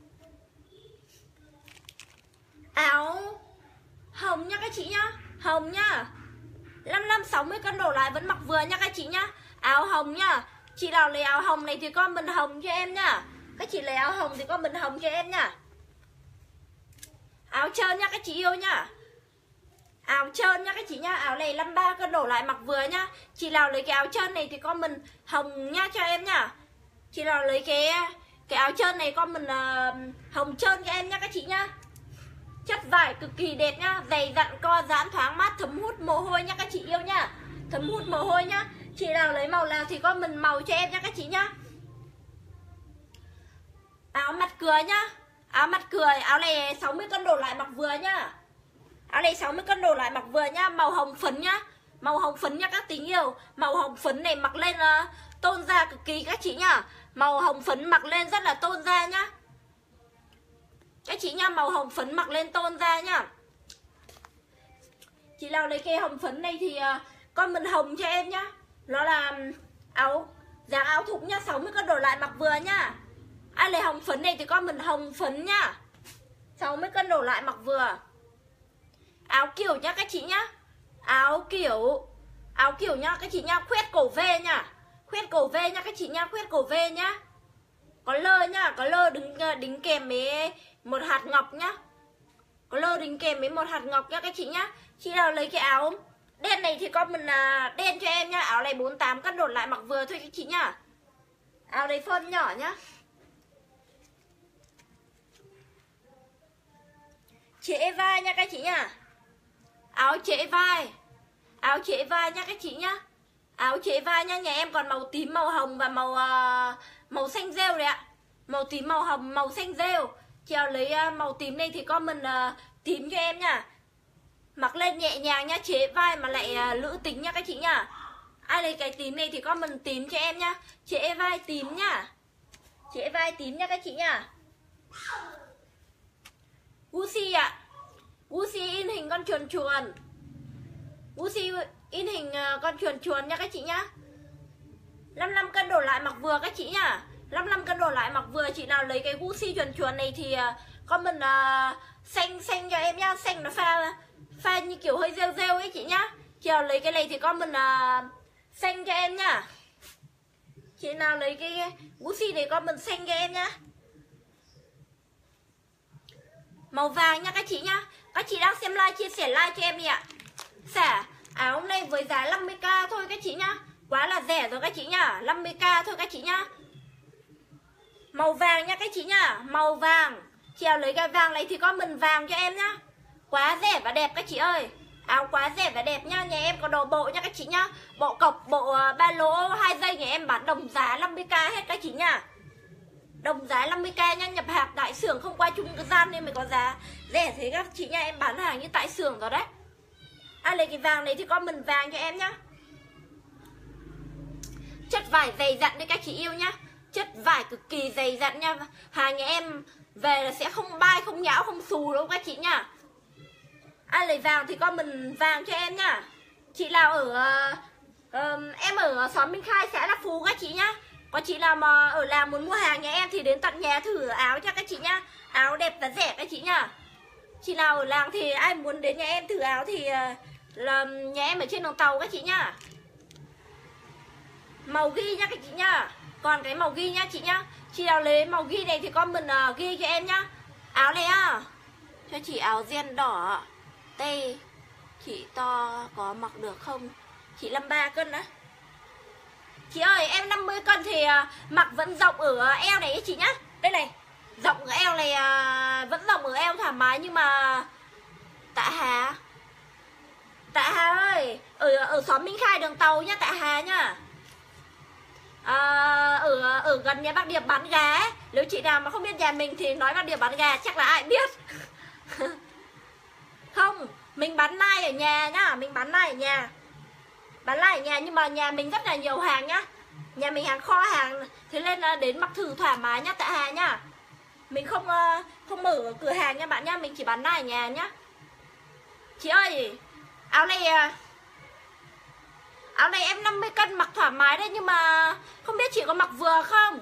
Áo hồng nha các chị nhá, hồng nhá. 55-60 cân đổ lại vẫn mặc vừa nha các chị nhá. Áo hồng nhá. Chị nào lấy áo hồng này thì comment hồng cho em nhá. Các chị lấy áo hồng thì comment hồng cho em nhá. Áo trơn nha các chị yêu nhá. Áo trơn nha các chị nhá. Áo này 53 cân đổ lại mặc vừa nhá. Chị nào lấy cái áo trơn này thì comment hồng nha cho em nhá. Chị nào lấy cái áo trơn này comment hồng trơn cho em nhá các chị nhá. Chất vải cực kỳ đẹp nhá, dày dặn, co giãn, thoáng mát, thấm hút mồ hôi nha các chị yêu nhá. Thấm hút mồ hôi nhá. Chị nào lấy màu nào thì comment màu cho em nhá các chị nhá. Áo mặt cười nhá. Áo mặt cười, áo này 60 cân đổ lại mặc vừa nhá. Áo này 60 cân đổ lại mặc vừa nhá, màu hồng phấn nhá. Màu hồng phấn nha các tình yêu. Màu hồng phấn này mặc lên tôn da cực kỳ các chị nhá. Màu hồng phấn mặc lên rất là tôn da nhá. Các chị nhá, màu hồng phấn mặc lên tôn da nhá. Chị nào lấy cái hồng phấn này thì comment hồng cho em nhá. Nó là dáng áo thụng nhá, 60 cân đổ lại mặc vừa nhá. Ai lấy hồng phấn này thì comment hồng phấn nhá. 60 cân đổ lại mặc vừa. Áo kiểu nhá các chị nhá. Áo kiểu nhá các chị nhá, khoét cổ V nhá. Khoét cổ V nhá các chị nhá, khoét cổ V nhá. Có lơ nhá, có lơ đính kèm với một hạt ngọc nhá. Có lơ đính kèm với một hạt ngọc nhá các chị nhá. Chị nào lấy cái áo đen này thì comment đen cho em nhá. Áo này 48 cân đổ lại mặc vừa thôi các chị nhá. Áo này phân nhỏ nhá. Trễ vai nha các chị nhá. Áo trễ vai. Áo trễ vai nha các chị nhá. Áo trễ vai nha, nhà em còn màu tím, màu hồng và màu xanh rêu đấy ạ. Màu tím, màu hồng, màu xanh rêu. Chị nào lấy màu tím này thì comment tím cho em nhá. Mặc lên nhẹ nhàng nhá, trễ vai mà lại nữ tính nha các chị nhá. Ai lấy cái tím này thì comment tím cho em nhá. Trễ vai tím nhá. Trễ vai tím nha các chị nhá. Gucci ạ. Gucci in hình con chuồn chuồn. Gucci in hình con chuồn chuồn nha các chị nhá. 55 cân đổ lại mặc vừa các chị nhá. 55 cân đổ lại mặc vừa. Chị nào lấy cái Gucci chuồn chuồn này thì comment xanh cho em nhá. Xanh nó pha như kiểu hơi rêu rêu ấy chị nhá. Chị nào lấy cái này thì comment xanh cho em nhá. Chị nào lấy cái Gucci này comment xanh cho em nhá. Màu vàng nha các chị nhá. Các chị đang xem live chia sẻ like cho em đi ạ. Xả áo này với giá 50k thôi các chị nhá. Quá là rẻ rồi các chị nhá. 50k thôi các chị nhá. Màu vàng nha các chị nhá. Màu vàng. Chị nào lấy cái vàng này thì comment vàng cho em nhá. Quá rẻ và đẹp các chị ơi. Áo quá rẻ và đẹp nhá. Nhà em có đồ bộ nha các chị nhá. Bộ cộc, bộ ba lỗ 2 dây nhà em bán đồng giá 50k hết các chị nhá. Đồng giá 50k nha, nhập hàng tại xưởng không qua trung gian nên mới có giá rẻ thế các chị nha. Em bán hàng như tại xưởng rồi đấy. Ai lấy cái vàng này thì comment vàng cho em nhá. Chất vải dày dặn đấy các chị yêu nhá. Chất vải cực kỳ dày dặn nha. Hàng nhà em về là sẽ không bay, không nhão, không xù đâu các chị nhá. Ai lấy vàng thì comment vàng cho em nhá. Chị nào em ở xóm Minh Khai, xã Đắc Phú các chị nhá. Có chị nào mà ở làng muốn mua hàng nhà em thì đến tận nhà thử áo cho các chị nhá. Áo đẹp và rẻ các chị nhá. Chị nào ở làng thì ai muốn đến nhà em thử áo thì là nhà em ở trên đường tàu các chị nhá. Màu ghi nha các chị nhá. Còn cái màu ghi nha chị nhá. Chị nào lấy màu ghi này thì comment ghi cho em nhá. Áo này cho chị áo ren đỏ tê. Chị to có mặc được không? Chị 53 cân á. Chị ơi em 50 cân thì mặc vẫn rộng ở eo này chị nhá. Đây này. Rộng ở eo này vẫn rộng ở eo thoải mái. Nhưng mà Tạ Hà ơi, ở xóm Minh Khai đường tàu nhá Tạ Hà nhá. Ở gần nhà bác Điệp bán gà ấy. Nếu chị nào mà không biết nhà mình thì nói bác Điệp bán gà chắc là ai biết. Không, mình bán lai ở nhà nhá. Mình bán lai ở nhà. Bán lai ở nhà nhưng mà nhà mình rất là nhiều hàng nhá. Nhà mình hàng kho hàng. Thế nên là đến mặc thử thoải mái nhá Tạ Hà nhá. Mình không mở cửa hàng nha bạn nhá, mình chỉ bán này ở nhà nhá. Chị ơi, áo này em 50 cân mặc thoải mái đấy, nhưng mà không biết chị có mặc vừa không?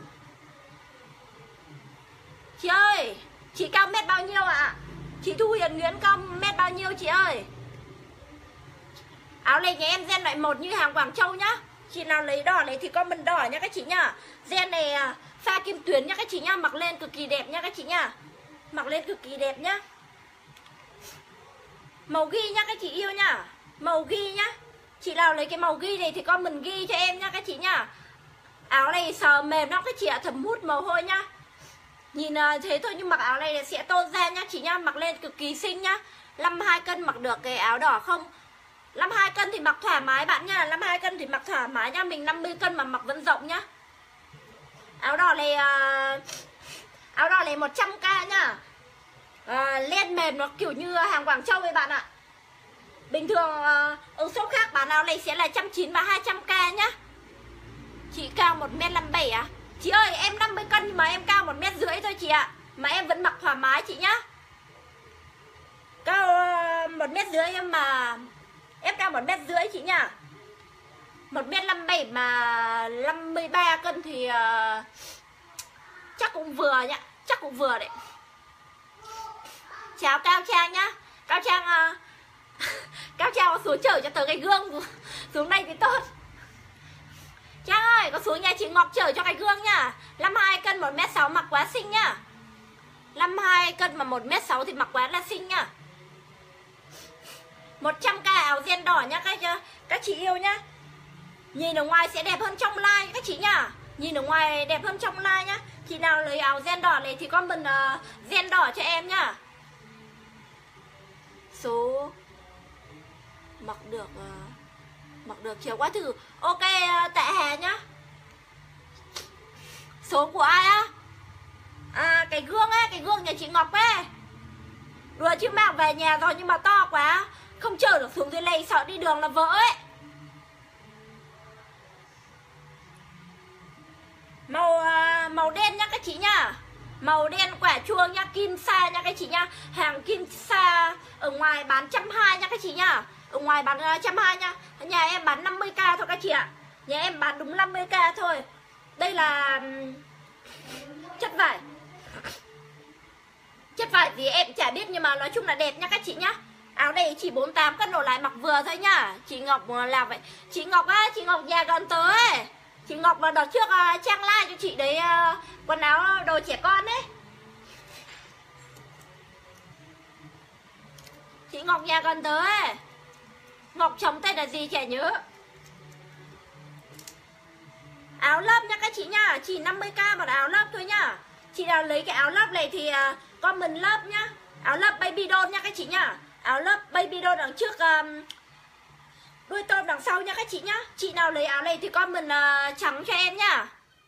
Chị ơi, chị cao mét bao nhiêu ạ? Chị Thu Hiền Nguyễn cao mét bao nhiêu chị ơi? Áo này nhà em gen loại 1 như hàng Quảng Châu nhá. Chị nào lấy đỏ này thì comment đỏ nha các chị nhá. Gen này pha kim tuyến nha các chị nhá, mặc lên cực kỳ đẹp nha các chị nhá. Mặc lên cực kỳ đẹp nhá. Màu ghi nhá các chị yêu nhá. Màu ghi nhá. Chị nào lấy cái màu ghi này thì comment ghi cho em nhá các chị nhá. Áo này sờ mềm lắm các chị ạ, thấm hút mồ hôi nhá. Nhìn thế thôi nhưng mặc áo này sẽ tôn ra nhá chị nhá, mặc lên cực kỳ xinh nhá. 52 cân mặc được cái áo đỏ không? 52 cân thì mặc thoải mái bạn nhá, 52 cân thì mặc thoải mái nhá, mình 50 cân mà mặc vẫn rộng nhá. Áo đỏ này 100k nhá. Len mềm nó kiểu như hàng Quảng Châu với bạn ạ. Bình thường ở shop khác bán áo này sẽ là 190 và 200k nhá. Chị cao 1m57 à? Chị ơi em 50 cân nhưng mà em cao 1m50 thôi chị ạ. Mà em vẫn mặc thoải mái chị nhá. Cao 1m50 em mà em cao 1m50 chị nhá. 1m57 mà 53 cân thì chắc cũng vừa nhá. Chắc cũng vừa đấy. Chào Cao Trang nhá. Cao Trang Cao Trang có xuống chở cho tớ cái gương xuống đây thì tốt. Trang ơi, có xuống nhà chị Ngọc chở cho cái gương nhá. 52 cân 1m6 mặc quá xinh nhá. 52 cân mà 1m6 thì mặc quá là xinh nhá. 100k áo ren đỏ nhá các chị yêu nhá. Nhìn ở ngoài sẽ đẹp hơn trong live các chị nhá. Nhìn ở ngoài đẹp hơn trong live nhá. Chị nào lấy áo ren đỏ này thì comment ren đỏ cho em nhá. Số mặc được chiều quá thử. Ok Tạ Hà nhá. Số của ai á? Cái gương á, cái gương nhà chị Ngọc ấy. Đùa chứ mang về nhà rồi nhưng mà to quá, không chở được xuống dưới này, sợ đi đường là vỡ ấy. Màu đen nhá các chị nhá. Màu đen quả chuông nhá, Kim Sa nha các chị nhá. Hàng Kim Sa ở ngoài bán 120 nha các chị nhá. Ở ngoài bán 120 nha. Nhà em bán 50k thôi các chị ạ. Nhà em bán đúng 50k thôi. Đây là chất vải. Chất vải thì em chả biết nhưng mà nói chung là đẹp nha các chị nhá. Áo này chỉ 48 cân đổ lại mặc vừa thôi nhá. Chị Ngọc làm vậy. Chị Ngọc á, chị Ngọc nhà gần tớ ấy. Chị Ngọc vào đợt trước trang like cho chị đấy quần áo đồ trẻ con ấy. Chị Ngọc nhà gần tớ ấy. Ngọc chồng tên là gì chả nhớ. Áo lớp nha các chị nhá. Chỉ 50k một áo lớp thôi nhá. Chị nào lấy cái áo lớp này thì comment lớp nhá. Áo lớp baby doll nha các chị nhá. Áo lớp baby doll đằng trước, đuôi tôm đằng sau nha các chị nhá. Chị nào lấy áo này thì comment trắng cho em nhá.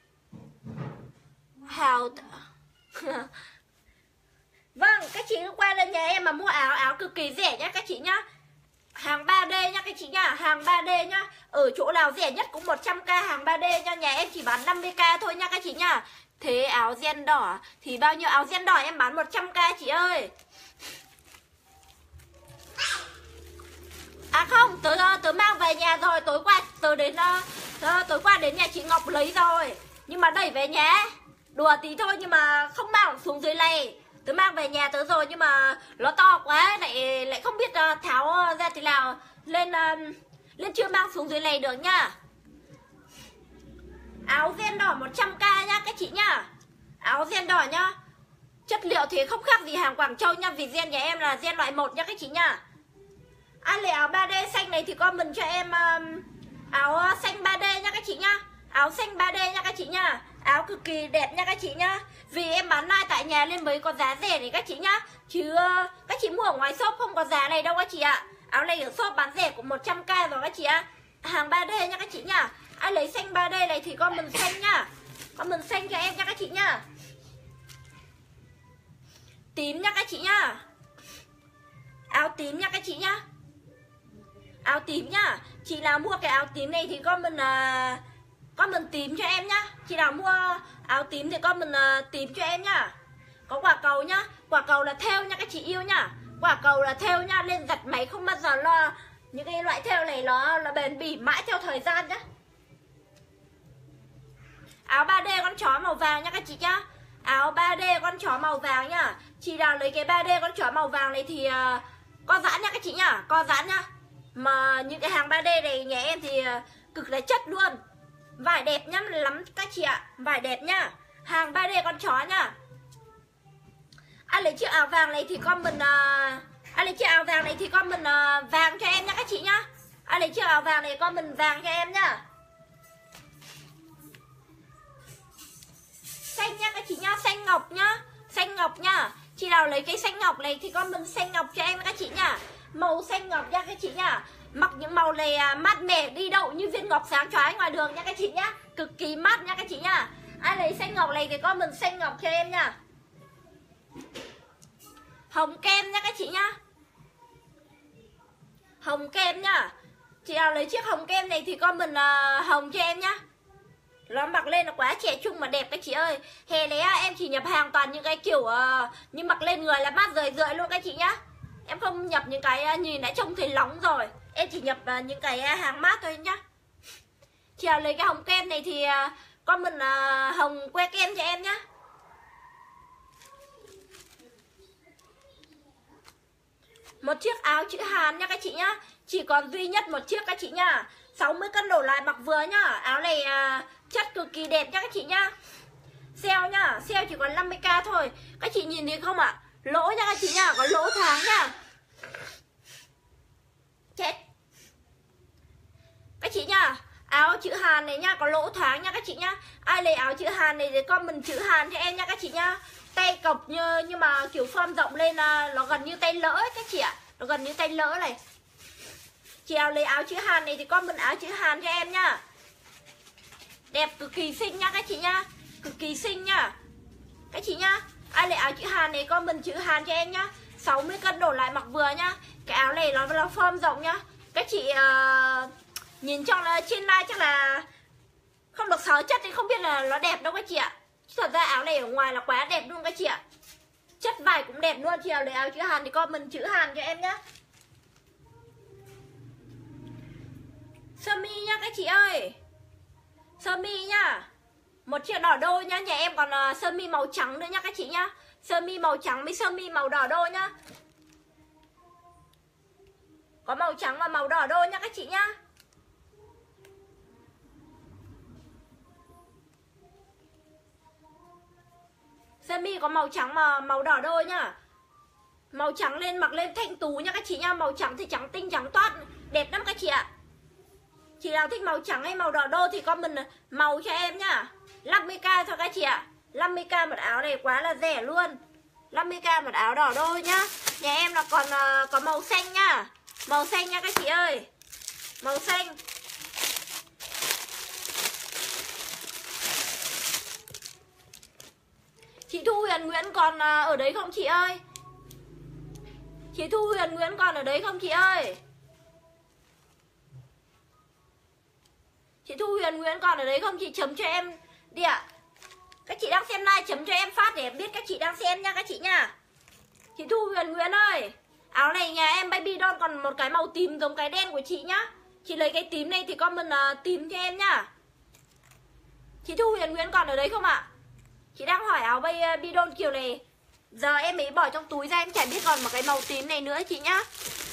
Vâng, các chị cứ qua lên nhà em mà mua áo cực kỳ rẻ nhá các chị nhá. Hàng 3D nha các chị nhá. Hàng 3D nhá. Ở chỗ nào rẻ nhất cũng 100k hàng 3D nha. Nhà em chỉ bán 50k thôi nha các chị nhá. Thế áo ren đỏ thì bao nhiêu? Áo ren đỏ em bán 100k chị ơi. À không, tớ mang về nhà rồi. Tối qua đến nhà chị Ngọc lấy rồi. Nhưng mà đẩy về nhà. Đùa tí thôi nhưng mà không mang xuống dưới này. Tớ mang về nhà tớ rồi nhưng mà nó to quá, lại không biết tháo ra thế nào, lên chưa mang xuống dưới này được nhá. Áo ren đỏ 100k nhá các chị nhá. Áo ren đỏ nhá. Chất liệu thì không khác gì hàng Quảng Châu nhá. Vì ren nhà em là ren loại 1 nhá các chị nhá. Ai lấy áo 3D xanh này thì comment cho em áo xanh 3D nhá các chị nhá. Áo xanh 3D nha các chị nhá. Áo cực kỳ đẹp nha các chị nhá. Vì em bán like tại nhà lên mới có giá rẻ này các chị nhá. Chứ các chị mua ở ngoài shop không có giá này đâu các chị ạ. Áo này ở shop bán rẻ cũng 100k rồi các chị ạ. Hàng 3D nha các chị nhá. Ai lấy xanh 3D này thì comment xanh nhá. Comment xanh cho em nha các chị nhá. Tím nha các chị nhá. Áo tím nha các chị nhá. Áo tím nhá. Chị nào mua cái áo tím này thì comment tím cho em nhá. Chị nào mua áo tím thì comment tím cho em nhá. Có quả cầu nhá. Quả cầu là thêu nha các chị yêu nhá. Quả cầu là thêu nha, lên giặt máy không bao giờ lo. Những cái loại thêu này nó bền bỉ mãi theo thời gian nhá. Áo 3D con chó màu vàng nha các chị nhá. Áo 3D con chó màu vàng nhá. Chị nào lấy cái 3D con chó màu vàng này thì co giãn nha các chị nhá, co giãn nhá. Mà những cái hàng 3D này nhà em thì cực là chất luôn. Vải đẹp nhá lắm các chị ạ. Vải đẹp nhá. Hàng 3D con chó nhá. Ai lấy chiếc áo vàng này thì comment ai lấy chiếc áo vàng này thì comment vàng cho em nhá các chị nhá. Ai lấy chiếc áo vàng này comment vàng cho em nhá. Xanh nha các chị nhá, xanh ngọc nhá. Xanh ngọc nhá. Chị nào lấy cái xanh ngọc này thì comment xanh ngọc cho em các chị nhá. Màu xanh ngọc nha các chị nhá. Mặc những màu này mát mẻ đi đậu như viên ngọc sáng chói ngoài đường nha các chị nhá. Cực kỳ mát nha các chị nhá. Ai lấy xanh ngọc này thì comment xanh ngọc cho em nhá. Hồng kem nha các chị nhá. Hồng kem nhá. Chị nào lấy chiếc hồng kem này thì comment hồng cho em nhá. Nó mặc lên nó quá trẻ trung mà đẹp các chị ơi. Hè này em chỉ nhập hàng toàn những cái kiểu như mặc lên người là mát rời rượi luôn các chị nhá. Em không nhập những cái nhìn đã trông thấy nóng rồi. Em chỉ nhập những cái hàng mát thôi nhá. Chị nào lấy cái hồng kem này thì comment hồng que kem cho em nhá. Một chiếc áo chữ Hàn nha các chị nhá. Chỉ còn duy nhất một chiếc các chị nhá. 60 cân đổ lại mặc vừa nhá. Áo này chất cực kỳ đẹp nha các chị nhá. Sale nhá, sale chỉ còn 50k thôi. Các chị nhìn thấy không ạ? Lỗ nha các chị nhá, có lỗ tháng nhá. Chết. Các chị nhá, áo chữ Hàn này nhá, có lỗ tháng nha các chị nhá. Ai lấy áo chữ Hàn này thì comment chữ Hàn cho em nha các chị nhá. Tay cộc nhưng mà kiểu form rộng lên nó gần như tay lỡ ấy các chị ạ. Nó gần như tay lỡ này. Chị nào lấy áo chữ Hàn này thì comment áo chữ Hàn cho em nhá. Đẹp cực kỳ xinh nha các chị nhá. Cực kỳ xinh nhá các chị nhá. Ai lấy áo chữ Hàn này comment chữ Hàn cho em nhá. 60 cân đổ lại mặc vừa nhá. Cái áo này nó form rộng nhá. Các chị nhìn trong là trên live chắc là không được 6 chất thì không biết là nó đẹp đâu các chị ạ. Thật ra áo này ở ngoài là quá đẹp luôn các chị ạ. Chất vải cũng đẹp luôn. Chị nào lấy áo chữ Hàn thì comment chữ Hàn cho em nhá. Sơ mi nhá các chị ơi. Sơ mi nhá. Một chiếc đỏ đôi nhá. Nhà em còn sơ mi màu trắng nữa nhá các chị nhá. Sơ mi màu trắng với sơ mi màu đỏ đôi nhá. Có màu trắng và màu đỏ đôi nhá các chị nhá. Sơ mi có màu trắng mà màu đỏ đôi nhá. Màu trắng lên mặc lên thanh tú nhá các chị nhá. Màu trắng thì trắng tinh trắng toát, đẹp lắm các chị ạ. Chị nào thích màu trắng hay màu đỏ đô thì comment màu cho em nhá. 50k cho các chị ạ. 50k một áo này quá là rẻ luôn. 50k một áo đỏ đôi nhá. Nhà em là còn có màu xanh nhá. Màu xanh nha các chị ơi. Màu xanh. Chị Thu Huyền Nguyễn còn ở đấy không chị ơi? Chị Thu Huyền Nguyễn còn ở đấy không chị ơi? Chị Thu Huyền Nguyễn còn ở đấy không? Chị chấm cho em đi ạ. Các chị đang xem live chấm cho em phát để em biết các chị đang xem nha các chị nha. Chị Thu Huyền Nguyễn ơi, áo này nhà em baby doll còn một cái màu tím giống cái đen của chị nhá. Chị lấy cái tím này thì comment tím cho em nhá. Chị Thu Huyền Nguyễn còn ở đấy không ạ? Chị đang hỏi áo baby doll kiểu này. Giờ em mới bỏ trong túi ra, em chả biết còn một cái màu tím này nữa chị nhá.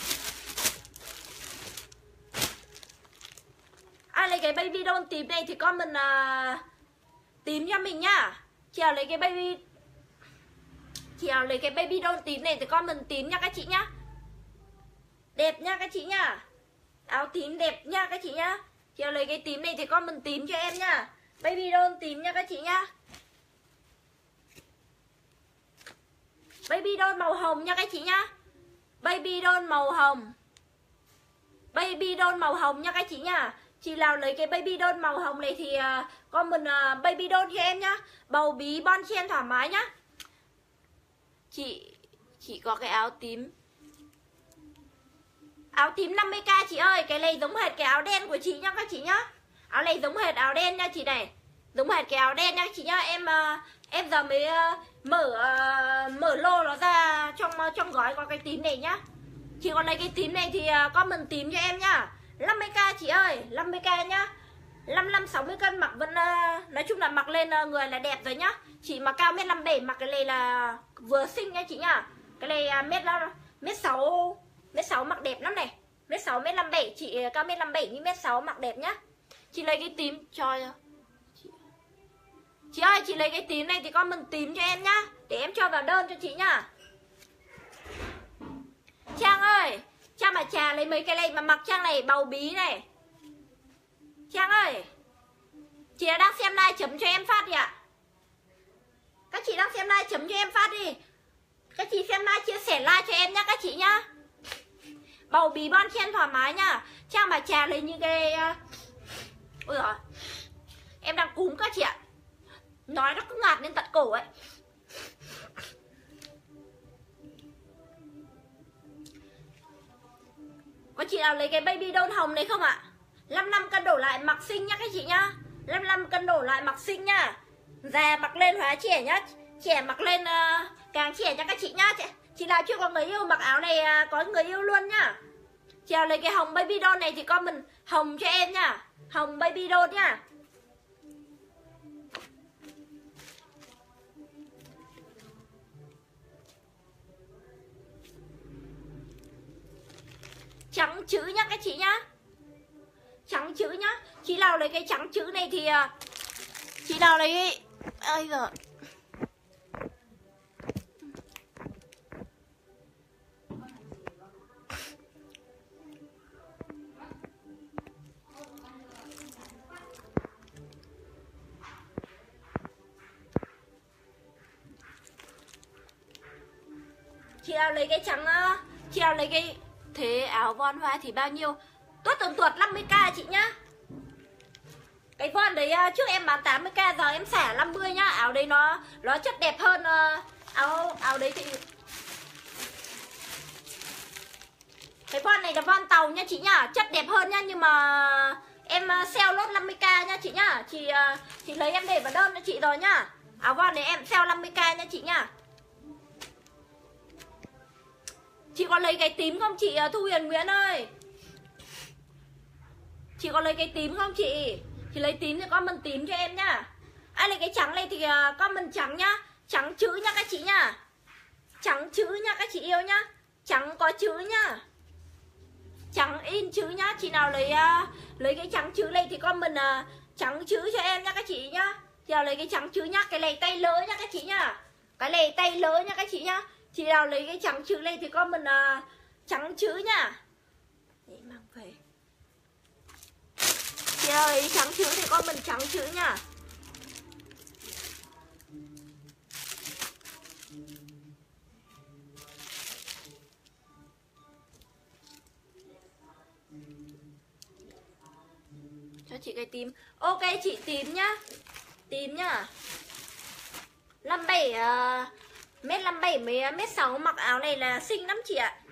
Ai lấy cái baby doll tím này thì comment tím cho mình nhá. Chị nào lấy cái baby doll tím này thì comment tím nha các chị nhá. Đẹp nha các chị nhá. Áo tím đẹp nha các chị nhá. Chị nào lấy cái tím này thì comment tím cho em nhá. Baby doll tím nha các chị nhá. Baby doll màu hồng nha các chị nhá. Baby doll màu hồng. Baby doll màu hồng nha các chị nhá. Chị nào lấy cái baby doll màu hồng này thì comment baby doll cho em nhá. Bầu bí bon chen thoải mái nhá. Chị có cái áo tím. Áo tím 50k chị ơi. Cái này giống hệt cái áo đen của chị nhá các chị nhá. Áo này giống hệt áo đen nha chị này. Giống hệt cái áo đen nha chị nhá. Em giờ mới mở lô nó ra, trong gói có cái tím này nhá. Chị còn lấy cái tím này thì comment tím cho em nhá. 50k chị ơi, 50k nhá. 55-60 cân mặc vẫn nói chung là mặc lên người là đẹp rồi nhá. Chị mà cao 1m57 mặc cái này là vừa xinh nha chị nhá. Cái này mét 6 mặc đẹp lắm này. Mét 6 1m57, chị cao 1m57 nhưng mét 6 mặc đẹp nhá. Chị lấy cái tím cho chị ơi, chị lấy cái tím này thì comment tím cho em nhá, để em cho vào đơn cho chị nhá. Trang ơi, Trang mà trà lấy mấy cái này mà mặc Trang này bầu bí này. Trang ơi, chị đang xem like chấm cho em phát đi ạ. Các chị đang xem like chấm cho em phát đi. Các chị xem like chia sẻ like cho em nhá các chị nhá. Bầu bí bon chen thoải mái nhá. Trang mà trà lấy những cái ôi giời, em đang cúm các chị ạ. Nói nó cứ ngạt lên tận cổ ấy. Có chị nào lấy cái baby doll hồng này không ạ? 55 cân đổ lại mặc xinh nhá các chị nhá. 55 cân đổ lại mặc xinh nhá. Già mặc lên hóa trẻ nhá. Trẻ mặc lên càng trẻ cho các chị nhá. Chị nào chưa có người yêu mặc áo này có người yêu luôn nhá. Chị nào lấy cái hồng baby doll này thì comment hồng cho em nhá. Hồng baby doll nhá. Trắng chữ nhá các chị nhá. Trắng chữ nhá. Chị nào lấy cái trắng chữ này thì chị nào lấy cái ơi giời. Chị nào lấy cái trắng, chị nào lấy cái thế áo von hoa thì bao nhiêu? Tuốt 50k chị nhá. Cái von đấy trước em bán 80k, giờ em xả 50 nhá. Áo đấy nó chất đẹp hơn áo đấy thì cái von này là von tàu nha chị nhá, chất đẹp hơn nhá, nhưng mà em sale lốt 50k nha chị nhá. Chị lấy em để vào đơn cho chị rồi nhá. Áo von này em sale 50k nha chị nhá. Chị có lấy cái tím không chị Thu Hiền Nguyễn ơi? Chị có lấy cái tím không chị? Chị lấy tím thì comment tím cho em nhá. Ai lấy cái trắng này thì comment trắng nhá. Trắng chữ nhá các chị nhá. Trắng chữ nhá các chị yêu nhá. Trắng có chữ nhá. Trắng in chữ nhá. Chị nào lấy cái trắng chữ này thì comment trắng chữ cho em nhá các chị nhá. Chị nào lấy cái trắng chữ nhá. Cái này tay lỡ nhá các chị nhá. Cái này tay lỡ nhá các chị nhá. Chị nào lấy cái trắng chữ này thì comment trắng chữ nhá. Để mang về. Chị nào lấy trắng chữ thì comment trắng chữ nhá. Cho chị cái tím. Ok chị tím nhá. Tím nhá. 57 mét 57 mấy mét 6 mặc áo này là xinh lắm chị ạ.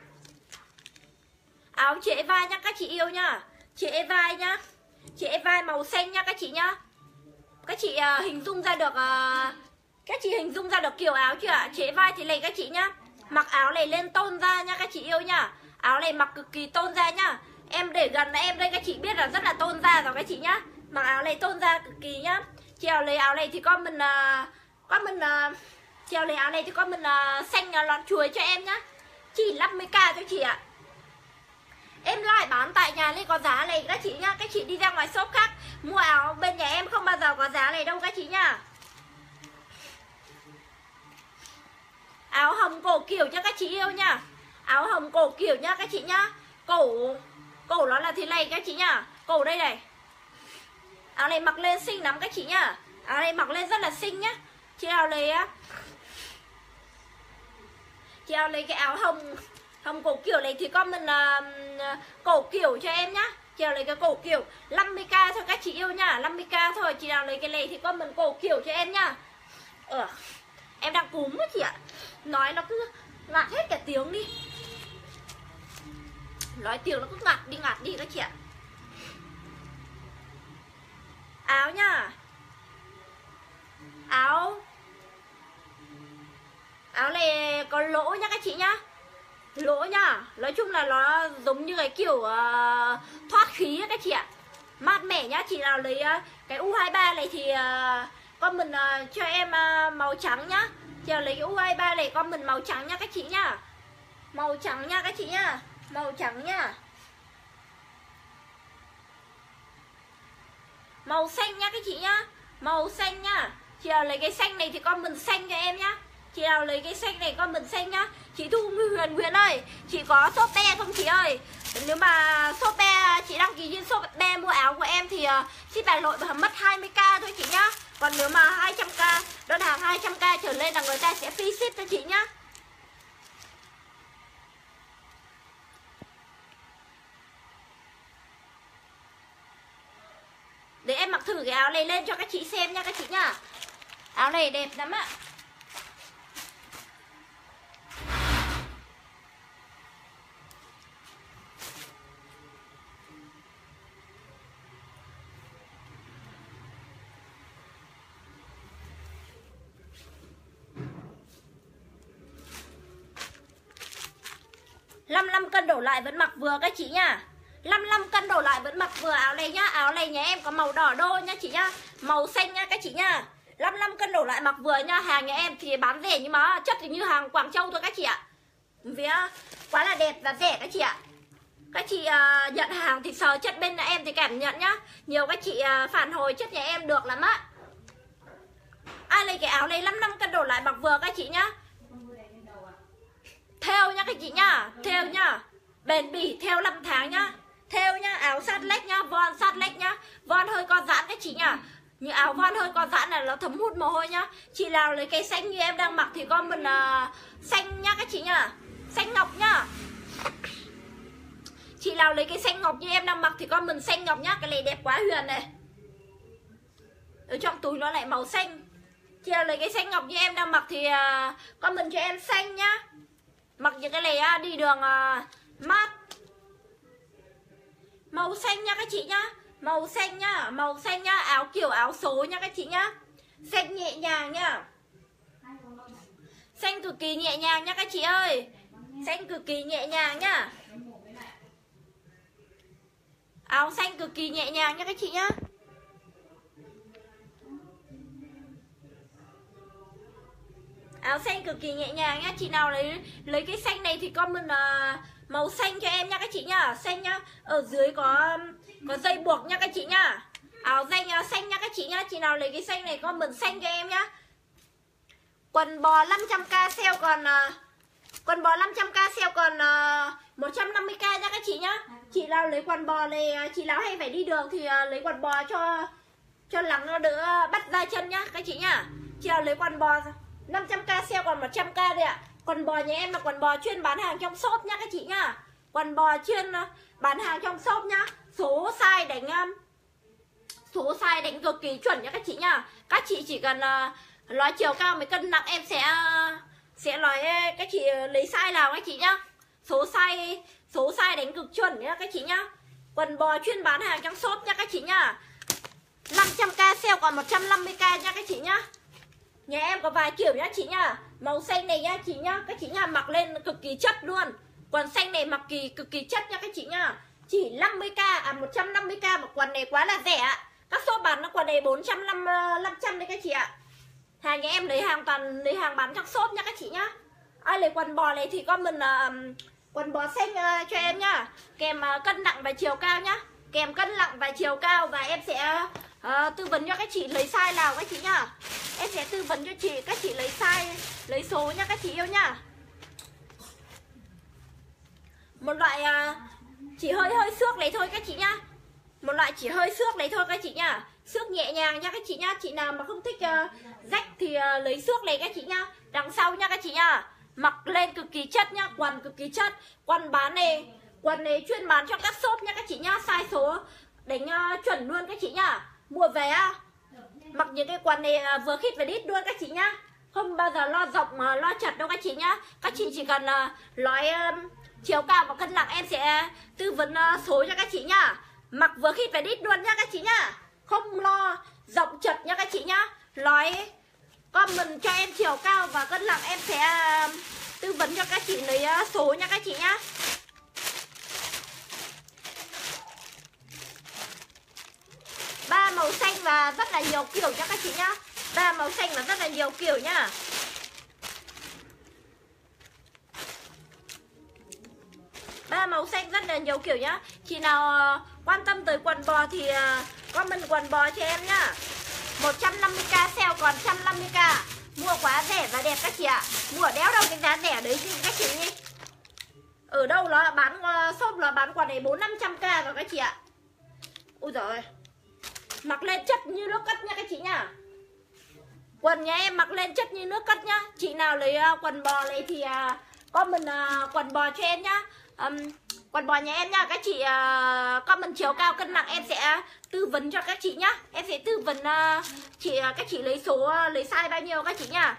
Áo trễ vai nhá các chị yêu nhá. Trễ vai nhá. Trễ vai màu xanh nhá các chị nhá. Các chị hình dung ra được các chị hình dung ra được kiểu áo chưa ạ? Trễ vai thì này các chị nhá. Mặc áo này lên tôn da nha các chị yêu nhá. Áo này mặc cực kỳ tôn da nhá. Em để gần em đây các chị biết là rất là tôn da rồi các chị nhá. Mặc áo này tôn da cực kỳ nhá. Chị nào lấy áo này thì comment chị nào lấy áo này thì comment xanh lọt chuối cho em nhá. Chỉ 50k cho chị ạ. Em lại bán tại nhà nên có giá này các chị nhá. Các chị đi ra ngoài shop khác mua áo bên nhà em không bao giờ có giá này đâu các chị nhá. Áo hồng cổ kiểu cho các chị yêu nhá. Áo hồng cổ kiểu nhá các chị nhá. Cổ nó là thế này các chị nhá. Cổ đây này. Áo này mặc lên xinh lắm các chị nhá. Áo này mặc lên rất là xinh nhá. Chị nào lấy cái áo hồng cổ kiểu này thì comment cổ kiểu cho em nhá. Chị nào lấy cái cổ kiểu 50k thôi các chị yêu nhá. 50k thôi. Chị nào lấy cái này thì comment cổ kiểu cho em nhá. Em đang cúm á chị ạ. Nói nó cứ ngạt hết cả tiếng đi. Nói tiếng nó cứ ngạt đi các chị ạ. Áo nhá. Áo này có lỗ nhá các chị nhá. Lỗ nhá. Nói chung là nó giống như cái kiểu thoát khí các chị ạ. Mát mẻ nhá. Chị nào lấy cái U23 này thì comment cho em màu trắng nhá. Chị nào lấy cái U23 này comment màu trắng nhá các chị nhá. Màu trắng nha các chị nhá. Màu trắng nhá. Màu xanh nhá các chị nhá. Màu xanh nhá. Chị nào lấy cái xanh này thì comment xanh cho em nhá. Chị nào lấy cái xanh này comment xanh nhá. Chị Thu Huyền ơi, chị có Shopee không chị ơi? Nếu mà Shopee chị đăng ký trên Shopee mua áo của em thì ship Hà Nội mất 20k thôi chị nhá. Còn nếu mà 200k, đơn hàng 200k trở lên là người ta sẽ free ship cho chị nhá. Để em mặc thử cái áo này lên cho các chị xem nha các chị nhá. Áo này đẹp lắm ạ. $55 cân đổ lại vẫn mặc vừa các chị nhá. 55 cân đổ lại vẫn mặc vừa áo này nhá. Áo này nhà em có màu đỏ đô nhá chị nhá. Màu xanh nhá các chị nhá. 55 cân đổ lại mặc vừa nhá. Hàng nhà em thì bán rẻ nhưng mà chất thì như hàng Quảng Châu thôi các chị ạ. Vì quá là đẹp và rẻ các chị ạ. Các chị nhận hàng thì sờ chất bên nhà em thì cảm nhận nhá. Nhiều các chị phản hồi chất nhà em được lắm á. Ai lấy cái áo này 55 cân đổ lại mặc vừa các chị nhá. Theo nhá các chị nhá. Theo nhá. Bền bỉ theo 5 tháng nhá. Theo nhá, áo sát lách nhá, von sát lách nhá. Von hơi co giãn các chị nhá. Như áo von hơi co giãn là nó thấm hút mồ hôi nhá. Chị nào lấy cái xanh như em đang mặc thì con mình xanh nhá các chị nhá. Xanh ngọc nhá. Chị nào lấy cái xanh ngọc như em đang mặc thì con mình xanh ngọc nhá. Cái này đẹp quá Huyền này. Ở trong túi nó lại màu xanh. Chị nào lấy cái xanh ngọc như em đang mặc thì con mình cho em xanh nhá. Mặc những cái này đi đường mát. Màu xanh nha các chị nhá. Màu xanh nhá. Màu xanh nhá. Áo kiểu áo số nha các chị nhá. Xanh nhẹ nhàng nhá. Xanh cực kỳ nhẹ nhàng nha các chị ơi. Xanh cực kỳ nhẹ nhàng nhá. Áo xanh cực kỳ nhẹ nhàng nha các chị nhá. Áo xanh cực kỳ nhẹ nhàng nhá. Chị nào lấy cái xanh này thì comment màu xanh cho em nha các chị nhá. Xanh nhá. Ở dưới có dây buộc nha các chị nhá. Áo xanh xanh nha các chị nhá. Chị nào lấy cái xanh này comment xanh cho em nhá. Quần bò 500k sale còn quần bò 500k sale còn 150k nha các chị nhá. Chị nào lấy quần bò này, chị nào hay phải đi đường thì lấy quần bò cho lắng nó đỡ bắt da chân nhá các chị nhá. Chị nào lấy quần bò 500k sale còn 100k đây ạ. Quần bò nhà em là quần bò chuyên bán hàng trong shop nhá các chị nhá. Quần bò chuyên bán hàng trong shop nhá. Số size đánh cực kỳ chuẩn nhá các chị nhá. Các chị chỉ cần nói chiều cao với cân nặng em sẽ nói các chị lấy size nào các chị nhá. Số size đánh cực chuẩn nhá các chị nhá. Quần bò chuyên bán hàng trong shop nhá các chị nhá. 500k sale còn 150k nha các chị nhá. Nhà em có vài kiểu nhá chị nhá. Màu xanh này nhá chị nhá. Các chị nhá mặc lên cực kỳ chất luôn. Quần xanh này mặc cực kỳ chất nha các chị nhá. Chỉ 150k một quần này quá là rẻ ạ. Các shop bán nó quần này 400-500 đấy các chị ạ. Hàng nhà em lấy hàng toàn lấy hàng bán trong shop nha các chị nhá. Ai lấy quần bò này thì comment quần bò xanh cho em nhá. Kèm cân nặng và chiều cao nhá. Kèm cân nặng và chiều cao. Và em sẽ tư vấn cho các chị lấy size nào các chị nhá. Em sẽ tư vấn cho các chị lấy size, lấy số nha các chị yêu nhá. Một loại chỉ hơi xước lấy thôi các chị nhá. Một loại chỉ hơi xước lấy thôi các chị nhá. Xước nhẹ nhàng nha các chị nhá. Chị nào mà không thích rách thì lấy xước này các chị nhá. Đằng sau nha các chị nhá. Mặc lên cực kỳ chất nhá. Quần cực kỳ chất. Quần này chuyên bán cho các shop nha các chị nhá. Size số đánh chuẩn luôn các chị nhá. Mua về mặc những cái quần này vừa khít và đít luôn các chị nhá. Không bao giờ lo rộng lo chật đâu các chị nhá. Các chị chỉ cần nói chiều cao và cân nặng em sẽ tư vấn số cho các chị nhá. Mặc vừa khít và đít luôn nhá các chị nhá. Không lo rộng chật nha các chị nhá. Nói comment comment cho em chiều cao và cân nặng, em sẽ tư vấn cho các chị lấy số nha các chị nhá. Ba màu xanh và rất là nhiều kiểu nha các chị nhá. Ba màu xanh và rất là nhiều kiểu nhá. Ba màu xanh rất là nhiều kiểu nhá. Chị nào quan tâm tới quần bò thì comment quần bò cho em nhá. 150k sale còn 150k. Mua quá rẻ và đẹp các chị ạ. Mua ở đéo đâu cái giá rẻ đấy chứ các chị nhỉ. Ở đâu nó bán shop nó bán quần này 400-500k rồi các chị ạ. Ui giời ơi. Mặc lên chất như nước cất nha các chị nhá. Quần nhà em mặc lên chất như nước cất nhá. Chị nào lấy quần bò này thì comment quần bò cho em nhá. Quần bò nhà em nha các chị. Comment chiều cao cân nặng em sẽ tư vấn cho các chị nhá. Em sẽ tư vấn các chị lấy số lấy size bao nhiêu các chị nhá.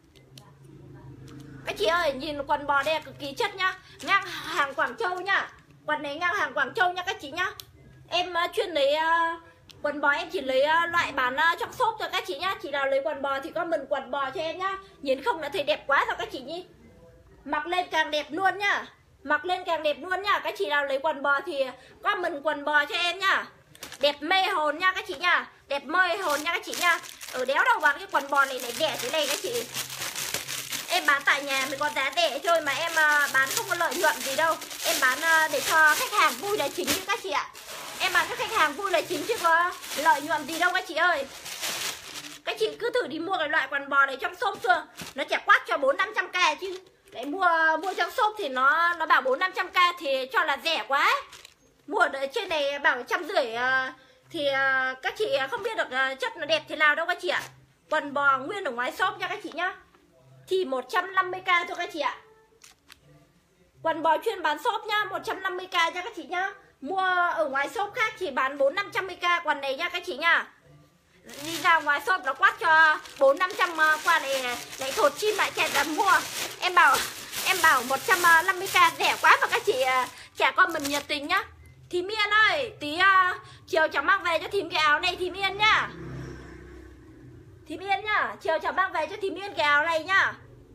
Các chị ơi, nhìn quần bò đây cực kỳ chất nhá. Ngang hàng Quảng Châu nhá. Quần này ngang hàng Quảng Châu nha các chị nhá. Em chuyên lấy quần bò, em chỉ lấy loại bán trong shop cho các chị nhá. Chị nào lấy quần bò thì comment quần bò cho em nhá. Nhìn không đã thấy đẹp quá rồi các chị nhỉ. Mặc lên càng đẹp luôn nhá. Mặc lên càng đẹp luôn nhá. Các chị nào lấy quần bò thì comment quần bò cho em nhá. Đẹp mê hồn nha các chị nhá. Đẹp mê hồn nha các chị nhá. Ở đéo đâu bán cái quần bò này lại rẻ thế này các chị. Em bán tại nhà mới có giá rẻ thôi mà em bán không có lợi nhuận gì đâu. Em bán để cho khách hàng vui là chính các chị ạ. Em bán cho khách hàng vui là chính chứ có lợi nhuận gì đâu các chị ơi. Các chị cứ thử đi mua cái loại quần bò này trong shop chưa. Nó chả quát cho 400-500k chứ. Để mua trong shop thì nó bảo 400-500k thì cho là rẻ quá. Mua ở trên này bảo 150 thì các chị không biết được chất nó đẹp thế nào đâu các chị ạ. Quần bò nguyên ở ngoài shop nha các chị nhá. Thì 150k cho các chị ạ. Quần bò chuyên bán shop nhá, 150k nha các chị nhá. Mua ở ngoài shop khác chỉ bán 400-500k quần này nha các chị nhá. Đi ra ngoài shop nó quát cho 400-500 qua này lại thột chim lại chạy ra mua. Em bảo 150k rẻ quá mà các chị chả con mình nhiệt tình nhá. Thím Yên ơi, tí chiều cháu mang về cho thím cái áo này thím Yên nhá. Thím Yên nhá, chiều cháu mang về cho thím Yên cái áo này nhá.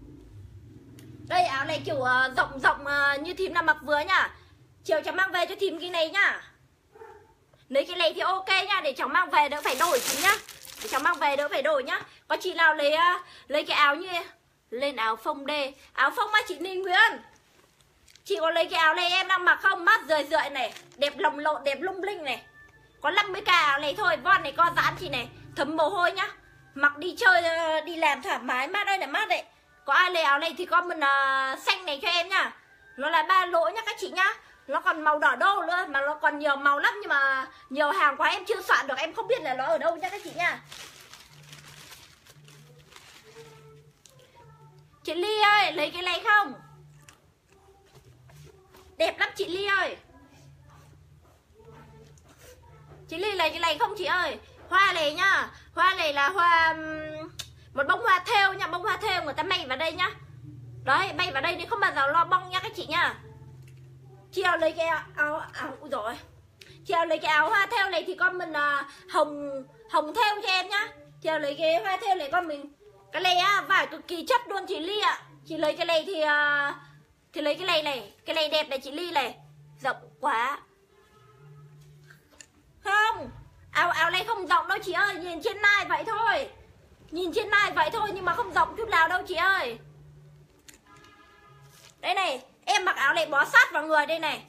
Đây áo này kiểu rộng như thím nào mặc vừa nhá. Chiều cháu mang về cho thím cái này nhá. Lấy cái này thì ok nhá, để cháu mang về đỡ phải đổi thím nhá. Để cháu mang về đỡ phải đổi nhá. Có chị nào lấy cái áo như lên áo phông đê. Áo phông á chị Ninh Nguyễn. Chị có lấy cái áo này em đang mặc không? Mát rời rượi này, đẹp lồng lộn, đẹp lung linh này. Có 50k áo này thôi, von này co giãn chị này, thấm mồ hôi nhá. Mặc đi chơi, đi làm thoải mái, mát ơi là mát đấy. Có ai lấy áo này thì comment xanh này cho em nhá. Nó là 3 lỗ nhá các chị nhá. Nó còn màu đỏ đô nữa, mà nó còn nhiều màu lắm. Nhưng mà nhiều hàng quá em chưa soạn được, em không biết là nó ở đâu nhá các chị nhá. Chị Ly ơi, lấy cái này không? Đẹp lắm chị Ly ơi. Chị Ly lấy cái này không chị ơi? Hoa này nhá. Hoa này là hoa một bông hoa thêu nha. Bông hoa thêu người ta may vào đây nhá. Đấy, may vào đây thì không bao giờ lo bong nha các chị nhá. Chị nào lấy cái áo ui rồi. Chị nào lấy cái áo hoa thêu này thì con mình hồng thêu cho em nhá. Chị nào lấy cái hoa thêu này con mình. Cái này vải cực kỳ chất luôn chị Ly ạ. Chị lấy cái này thì lấy cái này này. Cái này đẹp này chị Ly này. Rộng quá. Không, áo này không rộng đâu chị ơi. Nhìn trên nai vậy thôi. Nhìn trên nai vậy thôi nhưng mà không rộng chút nào đâu chị ơi. Đây này, em mặc áo này bó sát vào người đây này.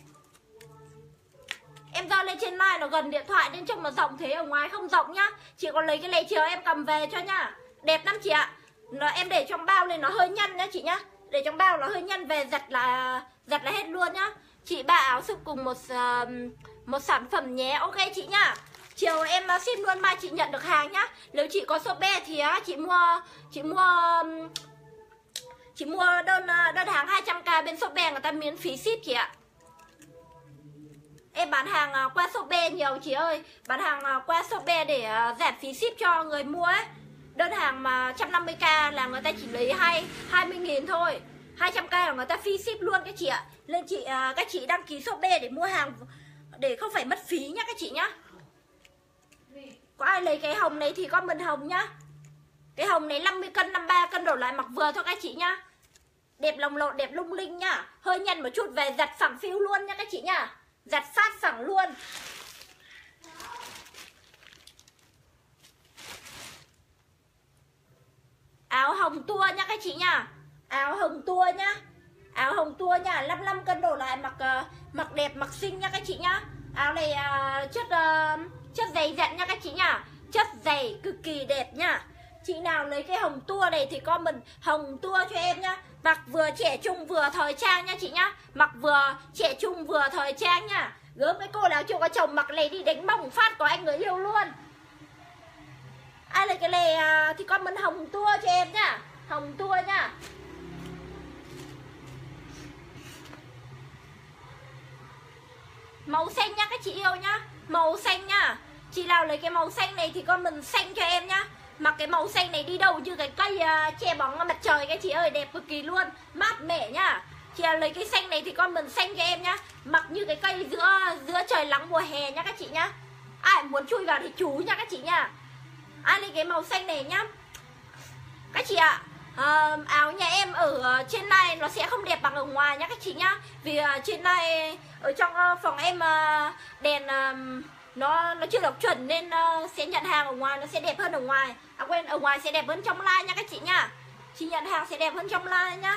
Em giơ lên trên nai nó gần điện thoại nên trông nó rộng thế, ở ngoài không rộng nhá. Chị còn lấy cái này chiều em cầm về cho nhá. Đẹp lắm chị ạ. Em để trong bao này nó hơi nhăn nhá chị nhá. Để trong bao nó hơi nhăn về giặt là hết luôn nhá. Chị ba áo sức cùng một sản phẩm nhé. Ok chị nhá. Chiều em ship luôn, mai chị nhận được hàng nhá. Nếu chị có shop B thì chị mua đơn hàng 200k bên shop B người ta miễn phí ship chị ạ. Em bán hàng qua shop B nhiều chị ơi. Bán hàng qua shop B để giảm phí ship cho người mua ấy. Đơn hàng mà 150k là người ta chỉ lấy 20.000 thôi. 200k là người ta free ship luôn các chị ạ. Nên các chị đăng ký shop B để mua hàng để không phải mất phí nhá các chị nhá. Có ai lấy cái hồng này thì comment hồng nhá. Cái hồng này 50 cân, 53 cân đổ lại mặc vừa thôi các chị nhá. Đẹp lồng lộn, đẹp lung linh nhá. Hơi nhăn một chút về giặt phẳng phiu luôn nha các chị nhá. Giặt sát phẳng luôn. Áo hồng tua nha các chị nhá. Áo hồng tua nhá. Áo hồng tua nha, 55 cân đổ lại mặc đẹp, mặc xinh nha các chị nhá. Áo này chất dày dặn nha các chị nhá. Chất dày cực kỳ đẹp nhá. Chị nào lấy cái hồng tua này thì comment hồng tua cho em nhá. Mặc vừa trẻ trung vừa thời trang nha chị nhá. Mặc vừa trẻ trung vừa thời trang nha. Gớm cái cô nào chưa có chồng mặc này đi đánh bông phát có anh người yêu luôn. Ai lấy cái này thì comment hồng tua cho em nhá. Hồng tua nhá. Màu xanh nhá các chị yêu nhá. Màu xanh nhá. Chị nào lấy cái màu xanh này thì comment xanh cho em nhá. Mặc cái màu xanh này đi đâu như cái cây che bóng mặt trời các chị ơi, đẹp cực kỳ luôn, mát mẻ nhá. Chị nào lấy cái xanh này thì comment xanh cho em nhá. Mặc như cái cây giữa trời nắng mùa hè nhá các chị nhá. Ai muốn chui vào thì chú nha các chị nhá. Ai lấy cái màu xanh này nhá. Các chị ạ, áo nhà em ở trên này nó sẽ không đẹp bằng ở ngoài nhá các chị nhá. Vì trên này ở trong phòng em đèn nó chưa được chuẩn nên sẽ nhận hàng ở ngoài nó sẽ đẹp hơn ở ngoài. À quên, ở ngoài sẽ đẹp hơn trong live nha các chị nhá. Chị nhận hàng sẽ đẹp hơn trong live nhá.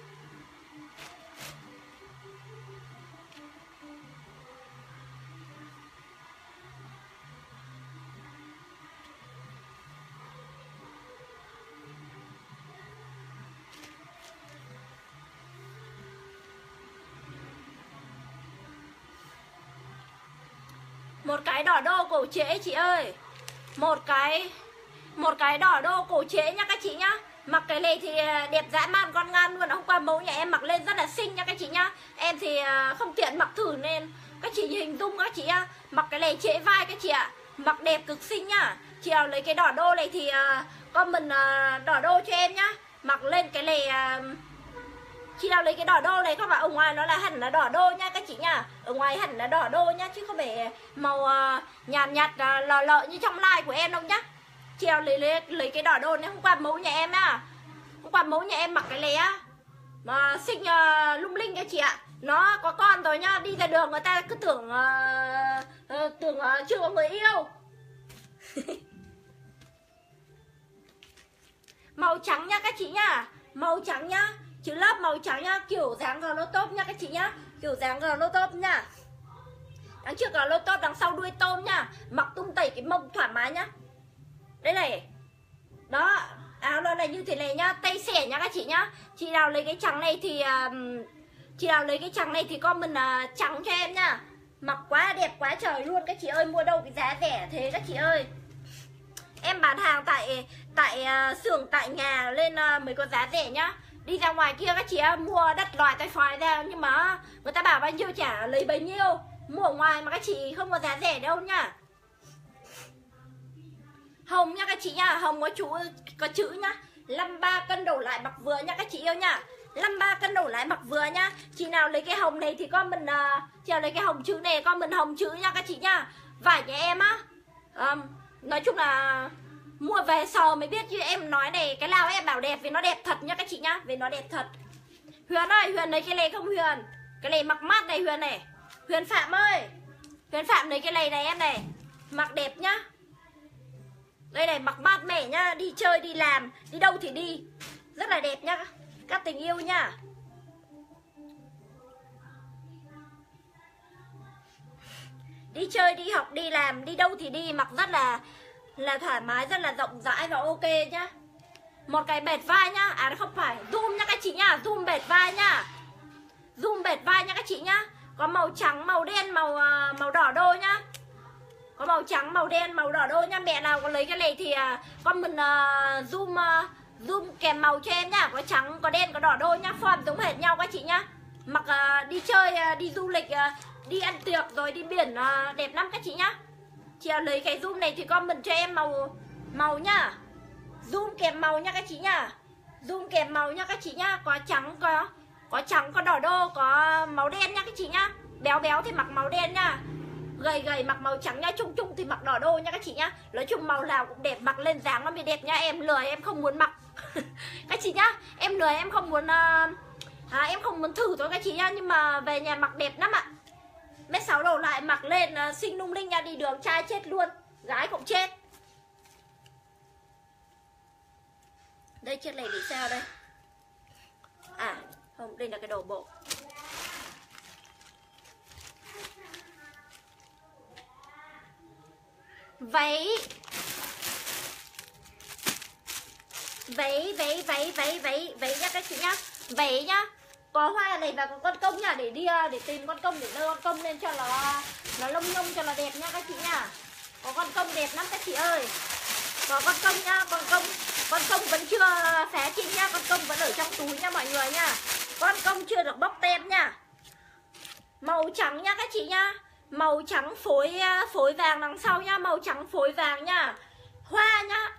Một cái đỏ đô cổ trễ chị ơi. Một cái đỏ đô cổ trễ nha các chị nhá. Mặc cái này thì đẹp dã man con ngan luôn. Hôm qua mẫu nhà em mặc lên rất là xinh nha các chị nhá. Em thì không tiện mặc thử nên các chị hình dung các chị nhá. Mặc cái này trễ vai các chị ạ. Mặc đẹp cực xinh nhá. Chị nào lấy cái đỏ đô này thì comment đỏ đô cho em nhá. Mặc lên cái này chị nào lấy cái đỏ đô này không phải ở ngoài nó là hẳn là đỏ đô nha các chị nha. Ở ngoài hẳn là đỏ đô nhá, chứ không phải màu nhạt lờ lợ như trong live của em đâu nhá. Chị nào lấy cái đỏ đô này. Hôm qua mẫu nhà em á, hôm qua mẫu nhà em mặc cái này á mà xinh lung linh các chị ạ. Nó có con rồi nhá, đi ra đường người ta cứ tưởng chưa có người yêu. Màu trắng nha các chị nhá. Màu trắng nhá. Chữ lớp màu trắng nhá, kiểu dáng gờ lô tốp nha các chị nhá. Kiểu dáng gờ lô tốp nhá. Đằng trước gờ lô tốp, đằng sau đuôi tôm nhá. Mặc tung tẩy cái mông thoải mái nhá. Đây này. Đó, áo nó là như thế này nhá, tay xẻ nha các chị nhá. Chị nào lấy cái trắng này thì comment trắng cho em nhá. Mặc quá đẹp quá trời luôn các chị ơi, mua đâu cái giá rẻ thế các chị ơi. Em bán hàng tại xưởng tại nhà lên mới có giá rẻ nhá. Đi ra ngoài kia các chị mua đắt loại tay phòi ra, nhưng mà người ta bảo bao nhiêu trả lấy bấy nhiêu. Mua ở ngoài mà các chị không có giá rẻ đâu nhá. Hồng nha các chị nhá, hồng có chữ nhá. 53 cân đổ lại mặc vừa nha các chị yêu nhá. 53 cân đổ lại mặc vừa nhá. Chị nào lấy cái hồng này thì comment chị nào lấy cái hồng chữ này comment hồng chữ nha các chị nhá. Vải nhà em á nói chung là mua về sờ mới biết, chứ em nói này cái nào em bảo đẹp vì nó đẹp thật nha các chị nhá, vì nó đẹp thật. Huyền ơi, Huyền lấy cái này không Huyền? Cái này mặc mát này Huyền này. Huyền Phạm ơi, Huyền Phạm lấy cái này này em này. Mặc đẹp nhá. Đây này, mặc mát mẻ nhá, đi chơi đi làm, đi đâu thì đi. Rất là đẹp nhá các tình yêu nhá. Đi chơi, đi học, đi làm, đi đâu thì đi, mặc rất là thoải mái, rất là rộng rãi và ok nhá. Một cái bệt vai nhá. À không phải, zoom nha các chị nhá, zoom bệt vai nhá. Zoom bệt vai nha các chị nhá. Có màu trắng, màu đen, màu đỏ đô nhá. Có màu trắng, màu đen, màu đỏ đô nhá. Mẹ nào có lấy cái này thì con mình zoom kèm màu cho em nhá. Có trắng, có đen, có đỏ đô nhá. Form giống hệt nhau các chị nhá. Mặc đi chơi, đi du lịch, đi ăn tiệc rồi đi biển đẹp lắm các chị nhá. Chị lấy cái zoom này thì comment cho em màu nhá. Zoom kèm màu nha các chị nhá. Zoom kèm màu nha các chị nhá. Có trắng, có đỏ đô, có màu đen nha các chị nhá. Béo béo thì mặc màu đen nhá. gầy gầy mặc màu trắng nha, chung chung thì mặc đỏ đô nha các chị nhá. Nói chung màu nào cũng đẹp, mặc lên dáng nó mới đẹp nha. Em lười em không muốn mặc các chị nhá, em lười em không muốn em không muốn thử thôi các chị nhá, nhưng mà về nhà mặc đẹp lắm ạ. Mét 6 đổ lại mặc lên xinh lung linh nha, đi đường trai chết luôn, gái cũng chết. Đây chiếc này bị sao đây? À không, đây là cái đồ bộ. Váy nha các chị nhá. Váy nhá, có hoa này và có con công nha, để đi để tìm con công, để nơ con công lên cho nó lông nhông cho nó đẹp nha các chị nha. Có con công đẹp lắm các chị ơi. Có con công nha, con công vẫn chưa phá chinh nha, con công vẫn ở trong túi nha mọi người nha. Con công chưa được bóc tem nha. Màu trắng nha các chị nha. Màu trắng phối vàng đằng sau nha, màu trắng phối vàng nha. Hoa nhá.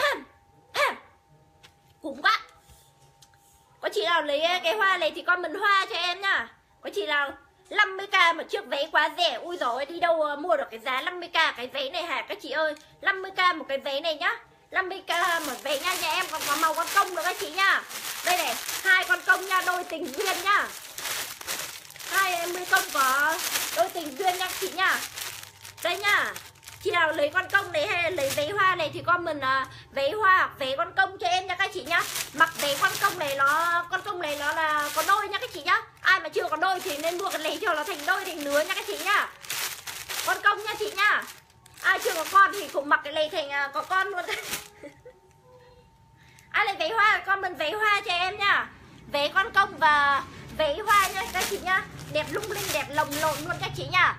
Cũng quá. Có chị nào lấy cái hoa này thì comment hoa cho em nhá. Có chị nào 50k một chiếc váy quá rẻ. Ui dồi, đi đâu mua được cái giá 50k cái váy này hả các chị ơi. 50k một cái váy này nhá. 50k một váy nha. Nhà em còn có màu con công nữa các chị nhá. Đây này, 2 con công nha, đôi tình duyên nhá. 20 công có đôi tình duyên nha chị nhá. Đây nhá. Chị nào lấy con công này hay lấy váy hoa này thì comment váy hoa hoặc váy con công cho em nha các chị nhá. Mặc váy con công này nó là có đôi nha các chị nhá. Ai mà chưa có đôi thì nên mua cái này cho nó thành đôi thành nứa nha các chị nhá. Con công nha chị nhá. Ai chưa có con thì cũng mặc cái này thành có con luôn. Ai lấy váy hoa comment váy hoa cho em nhá. Váy con công và váy hoa nha các chị nhá. Đẹp lung linh, đẹp lồng lộn luôn các chị nhá.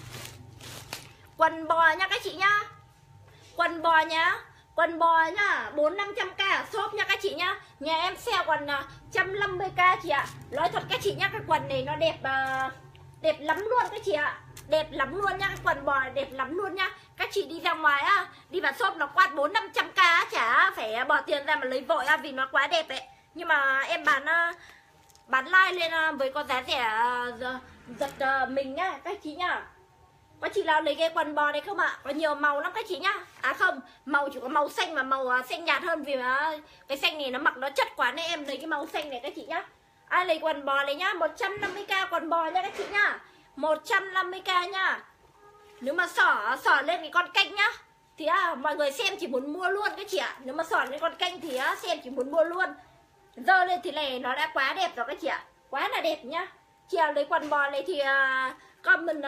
Quần bò nha các chị nhá. Quần bò nhá. Quần bò nhá, 400-500k shop nha các chị nhá. Nhà em sale còn 150k chị ạ. Nói thật các chị nhá, cái quần này nó đẹp đẹp lắm luôn các chị ạ. Đẹp lắm luôn nha, cái quần bò này đẹp lắm luôn nha. Các chị đi ra ngoài đi vào shop nó quát 400-500k chả phải bỏ tiền ra mà lấy vội vì nó quá đẹp ấy. Nhưng mà em bán like lên với có giá rẻ giật mình nhá các chị nhá. Có chị nào lấy cái quần bò này không ạ? Có nhiều màu lắm các chị nhá. À không, màu chỉ có màu xanh mà màu xanh nhạt hơn, vì cái xanh này nó mặc nó chất quá nên em lấy cái màu xanh này các chị nhá. Ai lấy quần bò này nhá, 150k quần bò nha các chị nhá. 150k nhá. Nếu mà xỏ lên cái con canh nhá thì mọi người xem chỉ muốn mua luôn các chị ạ. Nếu mà xỏ lên con canh thì xem chỉ muốn mua luôn. Dơ lên thì này nó đã quá đẹp rồi các chị ạ. Quá là đẹp nhá. Chị nào lấy quần bò này thì comment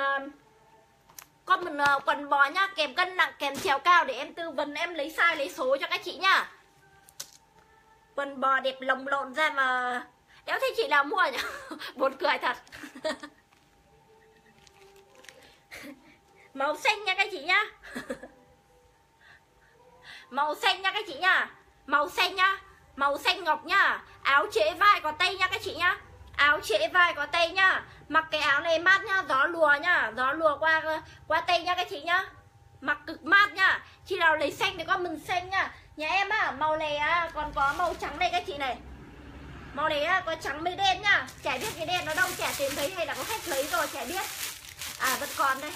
quần bò nhá, kèm cân nặng kèm chiều cao để em tư vấn, em lấy size lấy số cho các chị nhá. Quần bò đẹp lồng lộn ra mà đéo thấy chị nào mua nhỉ. Buồn cười thật. Màu xanh nha các chị nhá. Màu xanh nha các chị nhá. Màu xanh nhá. Màu xanh ngọc nhá. Áo trễ vai có tay nha các chị nhá. Áo trễ vai có tay nhá. Mặc cái áo này mát nhá, gió lùa nhá, gió lùa qua tay nha các chị nhá. Mặc cực mát nhá. Chị nào lấy xanh thì comment xanh nhá. Nhà em màu này còn có màu trắng này các chị này. Màu này có trắng với đen nhá. Chả biết cái đen nó đâu, chả tìm thấy hay là có khách lấy rồi chả biết. Vẫn còn đây.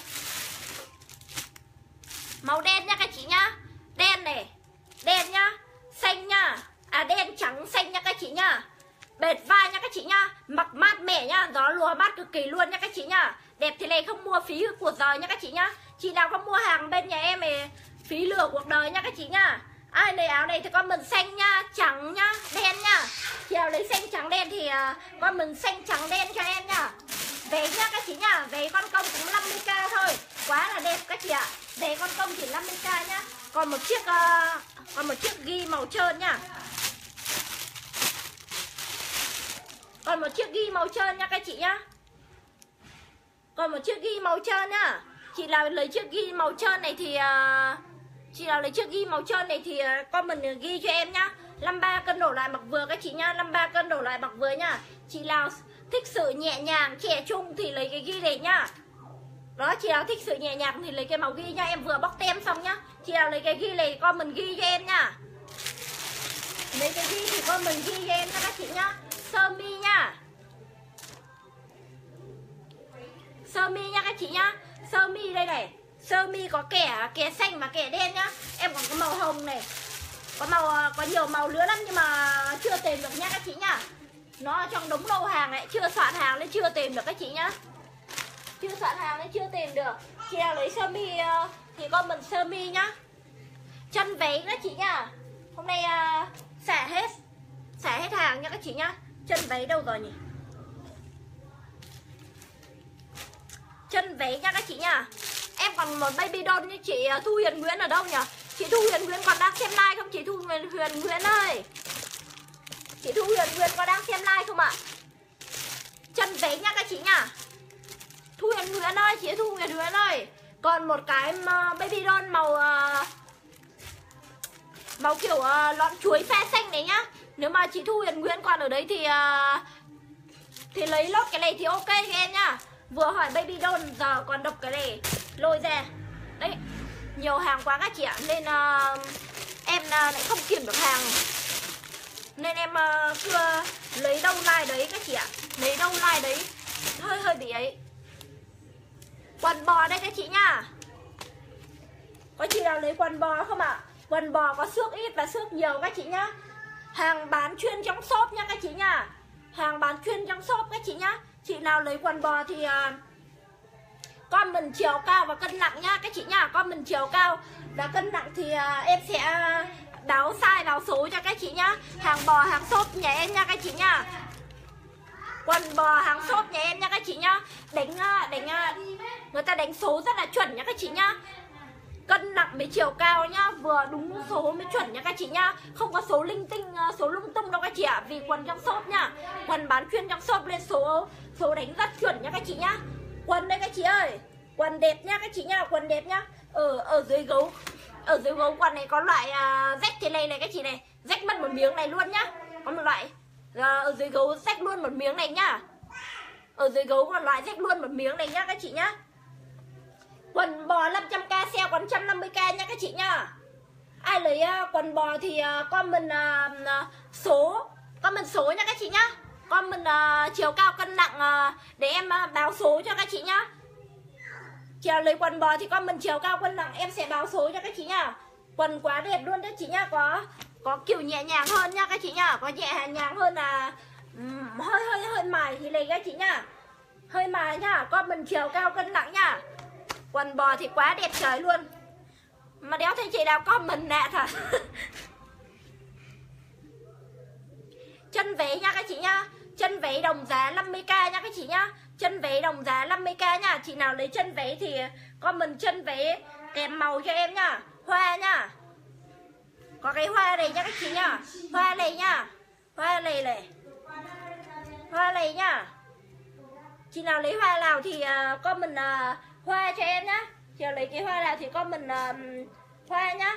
Màu đen nha các chị nhá. Đen này, đen nhá, xanh nhá. Đen trắng xanh nha các chị nhá. Bệt vai nha các chị nhá. Mặc mát mẻ nhá, gió lùa mát cực kỳ luôn nha các chị nhá. Đẹp thế này không mua phí cuộc đời nha các chị nhá. Chị nào có mua hàng bên nhà em thì phí lừa cuộc đời nha các chị nhá. Ai lấy áo này thì comment xanh nhá, trắng nhá, đen nhá. Chị nào lấy xanh trắng đen thì comment xanh trắng đen cho em nhá. Váy nhá các chị nhá. Váy con công cũng 50k thôi. Quá là đẹp các chị ạ. Váy con công chỉ 50k nhá. Còn một chiếc ghi màu trơn nhá. Còn một chiếc ghi màu trơn nha các chị nhá. Còn một chiếc ghi màu trơn nhá. Chị nào lấy chiếc ghi màu trơn này thì comment ghi cho em nhá. 53 cân đổ lại mặc vừa các chị nhá. 53 cân đổ lại mặc vừa nhá. Chị nào thích sự nhẹ nhàng trẻ trung thì lấy cái ghi này nhá. Đó, chị nào thích sự nhẹ nhàng thì lấy cái màu ghi nha. Em vừa bóc tem xong nhá. Chị nào lấy cái ghi này comment ghi cho em nhá. Lấy cái ghi thì comment ghi cho em nha các chị nhá. Sơ mi nha. Sơ mi nha các chị nhá. Sơ mi đây này, sơ mi có kẻ xanh và kẻ đen nhá. Em còn có màu hồng này, có nhiều màu nữa lắm nhưng mà chưa tìm được nha các chị nhá. Nó ở trong đống lô hàng này, chưa soạn hàng nên chưa tìm được các chị nhá. Chưa soạn hàng nên chưa tìm được. Chị nào lấy sơ mi thì comment sơ mi nhá. Chân váy các chị nhá. Hôm nay xả hết hàng nha các chị nhá. Chân váy đâu rồi nhỉ? Chân váy nha các chị nhá. Em còn một baby doll như chị Thu Huyền Nguyễn ở đâu nhỉ? Chị Thu Huyền Nguyễn còn đang xem like không? Chị Thu Huyền Nguyễn ơi, chị Thu Huyền Nguyễn có đang xem like không ạ? Chân váy nha các chị nhá. Thu Huyền Nguyễn ơi, chị Thu Huyền Nguyễn ơi. Còn một cái baby doll màu kiểu lọn chuối pha xanh đấy nhá. Nếu mà chị Thu Huyền Nguyễn còn ở đấy thì lấy lốt cái này thì ok thì em nhá. Vừa hỏi baby doll giờ còn độc cái này lôi ra. Đấy, nhiều hàng quá các chị ạ. Nên em lại không kiểm được hàng. Nên em cứ lấy đâu like đấy các chị ạ. Lấy đâu like đấy. Hơi bị ấy. Quần bò đây các chị nhá. Có chị nào lấy quần bò không ạ? Quần bò có xước ít và xước nhiều các chị nhá. Hàng bán chuyên trong shop nha các chị nhá. Hàng bán chuyên trong shop các chị nhá. Chị nào lấy quần bò thì comment chiều cao và cân nặng nha các chị nhá. Comment chiều cao và cân nặng thì em sẽ báo size báo số cho các chị nhá. Hàng bò hàng shop nhà em nha các chị nhá. Quần bò hàng shop nhà em nha các chị nhá. Người ta đánh số rất là chuẩn nha các chị nhá. Cân nặng với chiều cao nhá, vừa đúng số mới chuẩn nha các chị nhá. Không có số linh tinh, số lung tung đâu các chị ạ. Vì quần trong shop nhá, quần bán chuyên trong shop lên số đánh rất chuẩn nha các chị nhá. Quần đây các chị ơi, quần đẹp nha các chị nhá, quần đẹp nhá. Ở dưới gấu quần này có loại rách thế này này các chị này, rách mất một miếng này luôn nhá. Có một loại ở dưới gấu rách luôn một miếng này nhá. Ở dưới gấu còn loại rách luôn một miếng này nhá các chị nhá. Quần bò 500k sale còn 150k nha các chị nhá. Ai lấy quần bò thì comment số nha các chị nhá. Comment chiều cao cân nặng để em báo số cho các chị nhá. Chị lấy quần bò thì comment chiều cao cân nặng em sẽ báo số cho các chị nhá. Quần quá đẹp luôn đấy chị nhá. Có kiểu nhẹ nhàng hơn nha các chị nhá. Có nhẹ nhàng hơn là hơi mài thì lấy các chị nhá. Hơi mài nhá. Comment chiều cao cân nặng nhá. Quần bò thì quá đẹp trời luôn. Mà đéo thấy chị nào comment nè thật. Chân váy nha các chị nhá. Chân váy đồng giá 50k nha các chị nhá. Chân váy đồng giá 50k nha. Chị nào lấy chân váy thì comment chân váy kèm màu cho em nhá. Hoa nhá. Có cái hoa này nha các chị nhá. Hoa này nhá. Hoa này này. Hoa này nhá. Chị nào lấy hoa nào thì comment hoa cho em nhá. Chị nào lấy cái hoa nào thì comment hoa nhá.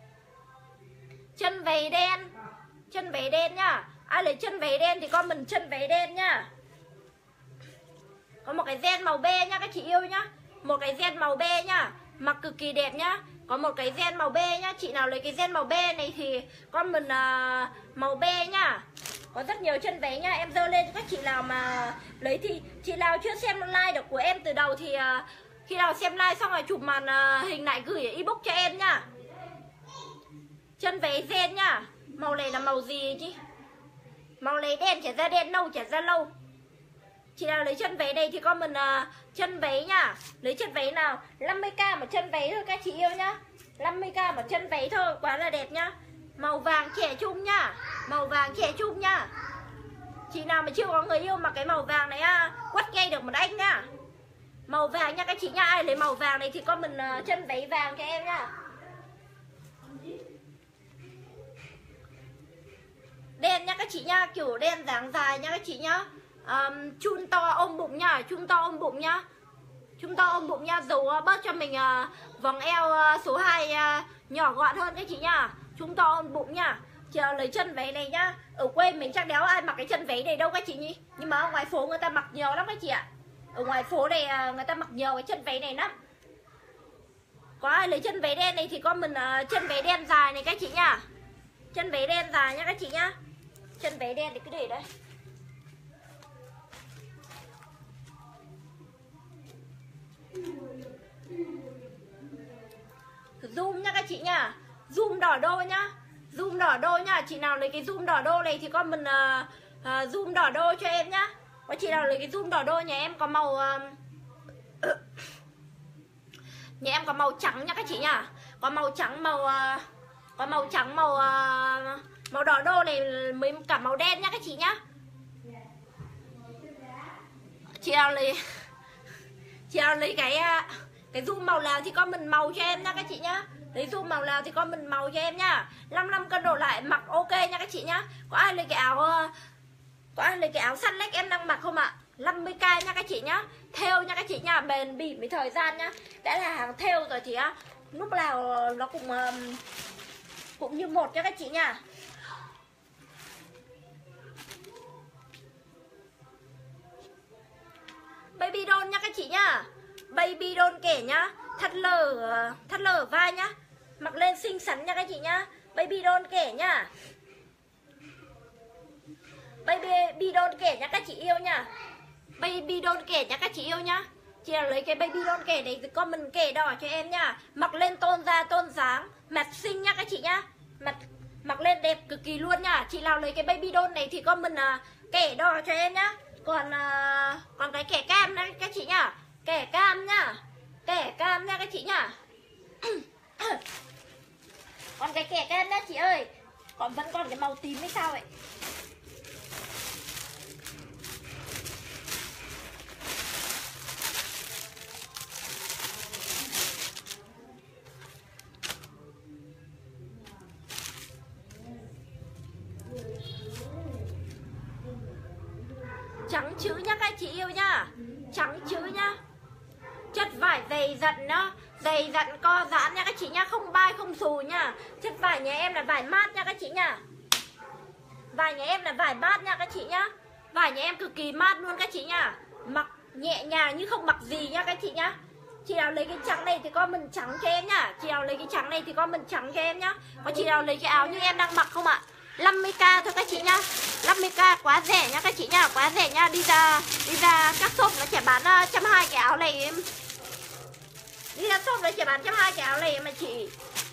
Chân váy đen. Chân váy đen nhá. Ai lấy chân váy đen thì comment chân váy đen nhá. Có một cái gen màu be nhá các chị yêu nhá. Một cái gen màu be nhá. Mặc cực kỳ đẹp nhá. Có một cái gen màu be nhá. Chị nào lấy cái gen màu be này thì comment màu be nhá. Có rất nhiều chân váy nha. Em dơ lên cho các chị nào mà lấy thì chị nào chưa xem like được của em từ đầu thì khi nào xem like xong rồi chụp màn hình lại gửi ebook cho em nhá. Chân váy gen nhá. Màu này là màu gì chứ? Màu này đen chả ra đen, nâu chả ra nâu. Chị nào lấy chân váy này thì comment chân váy nhá. Lấy chân váy nào 50k một chân váy thôi các chị yêu nhá. 50k một chân váy thôi, quá là đẹp nhá. Màu vàng trẻ trung nhá. Màu vàng trẻ trung nhá. Chị nào mà chưa có người yêu mặc cái màu vàng này quất ngay được một anh nhá. Màu vàng nha các chị nhá. Ai lấy màu vàng này thì comment chân váy vàng cho em nhá. Đen nha các chị nhá. Kiểu đen dáng dài nha các chị nhá. Chun to ôm bụng nhá. Chun to ôm bụng nhá. Chun to ôm bụng nhá. Giấu bớt cho mình vòng eo số 2 nhỏ gọn hơn các chị nhá. Chun to ôm bụng nhá. Chị lấy chân váy này nhá. Ở quê mình chắc đéo ai mặc cái chân váy này đâu các chị nhỉ. Nhưng mà ở ngoài phố người ta mặc nhiều lắm các chị ạ. Ở ngoài phố này người ta mặc nhiều cái chân váy này lắm. Có ai lấy chân váy đen này thì comment chân váy đen dài này các chị nhá. Chân váy đen dài nhá các chị nhá. Chân váy đen thì cứ để đấy. Zoom nha các chị nhá. Zoom đỏ đô nhá. Zoom đỏ đô nhá. Chị nào lấy cái zoom đỏ đô này thì comment zoom đỏ đô cho em nhá. Có chị nào lấy cái zoom đỏ đô, nhà em có màu nhà em có màu trắng nha các chị nhá. Có màu trắng, có màu trắng, màu đỏ đô này mới cả màu đen nhá các chị nhá. Chị nào lấy cái zoom màu nào thì comment màu cho em nha các chị nhá. Lấy zoom màu nào thì comment màu cho em nhá. 55 cân đổ lại mặc ok nha các chị nhá. Có ai lấy cái áo săn lách em đang mặc không ạ? 50k nha các chị nhá. Thêu nha các chị nhá, bền bỉ với thời gian nhá. Đã là hàng thêu rồi thì lúc nào nó cũng như một nha các chị nhá. Baby doll nha các chị nhá. Baby doll kể nhá. Thắt lở vai nhá. Mặc lên xinh xắn nha các chị nhá. Baby doll kể nhá. Baby doll kể nha các chị yêu nhá. Baby doll kể nha các chị yêu nhá. Chị nào lấy cái baby doll kể này thì comment kể đỏ cho em nhá. Mặc lên tôn da tôn dáng, mặt xinh nha các chị nhá. Mặc lên đẹp cực kỳ luôn nhá. Chị nào lấy cái baby doll này thì comment kể đỏ cho em nhá. Còn cái kẻ cam đấy các chị nhá. Kẻ cam nhá. Kẻ cam nha các chị nhá. Còn cái kẻ cam nhá chị ơi. Vẫn còn cái màu tím hay sao vậy? Trắng chữ nhá các chị yêu nhá. Trắng chữ nhá. Chất vải dày dặn nhá. Dày dặn co giãn nha các chị nhá. Không bay không xù nhá. Chất vải nhà em là vải mát nha các chị nhá. Vải nhà em là vải mát nha các chị nhá. Vải nhà em cực kỳ mát luôn các chị nhá. Mặc nhẹ nhàng như không mặc gì nha các chị nhá. Chị nào lấy cái trắng này thì comment trắng cho em nhá. Chị nào lấy cái trắng này thì comment trắng cho em nhá. Có chị nào lấy cái áo như em đang mặc không ạ? 50k thôi các chị nhá. 50k quá rẻ nha các chị nhá. Quá rẻ nha. Đi ra các shop nó chỉ bán 120 cái áo này em. Đi ra shop nó chỉ bán 120 cái áo này mà chị.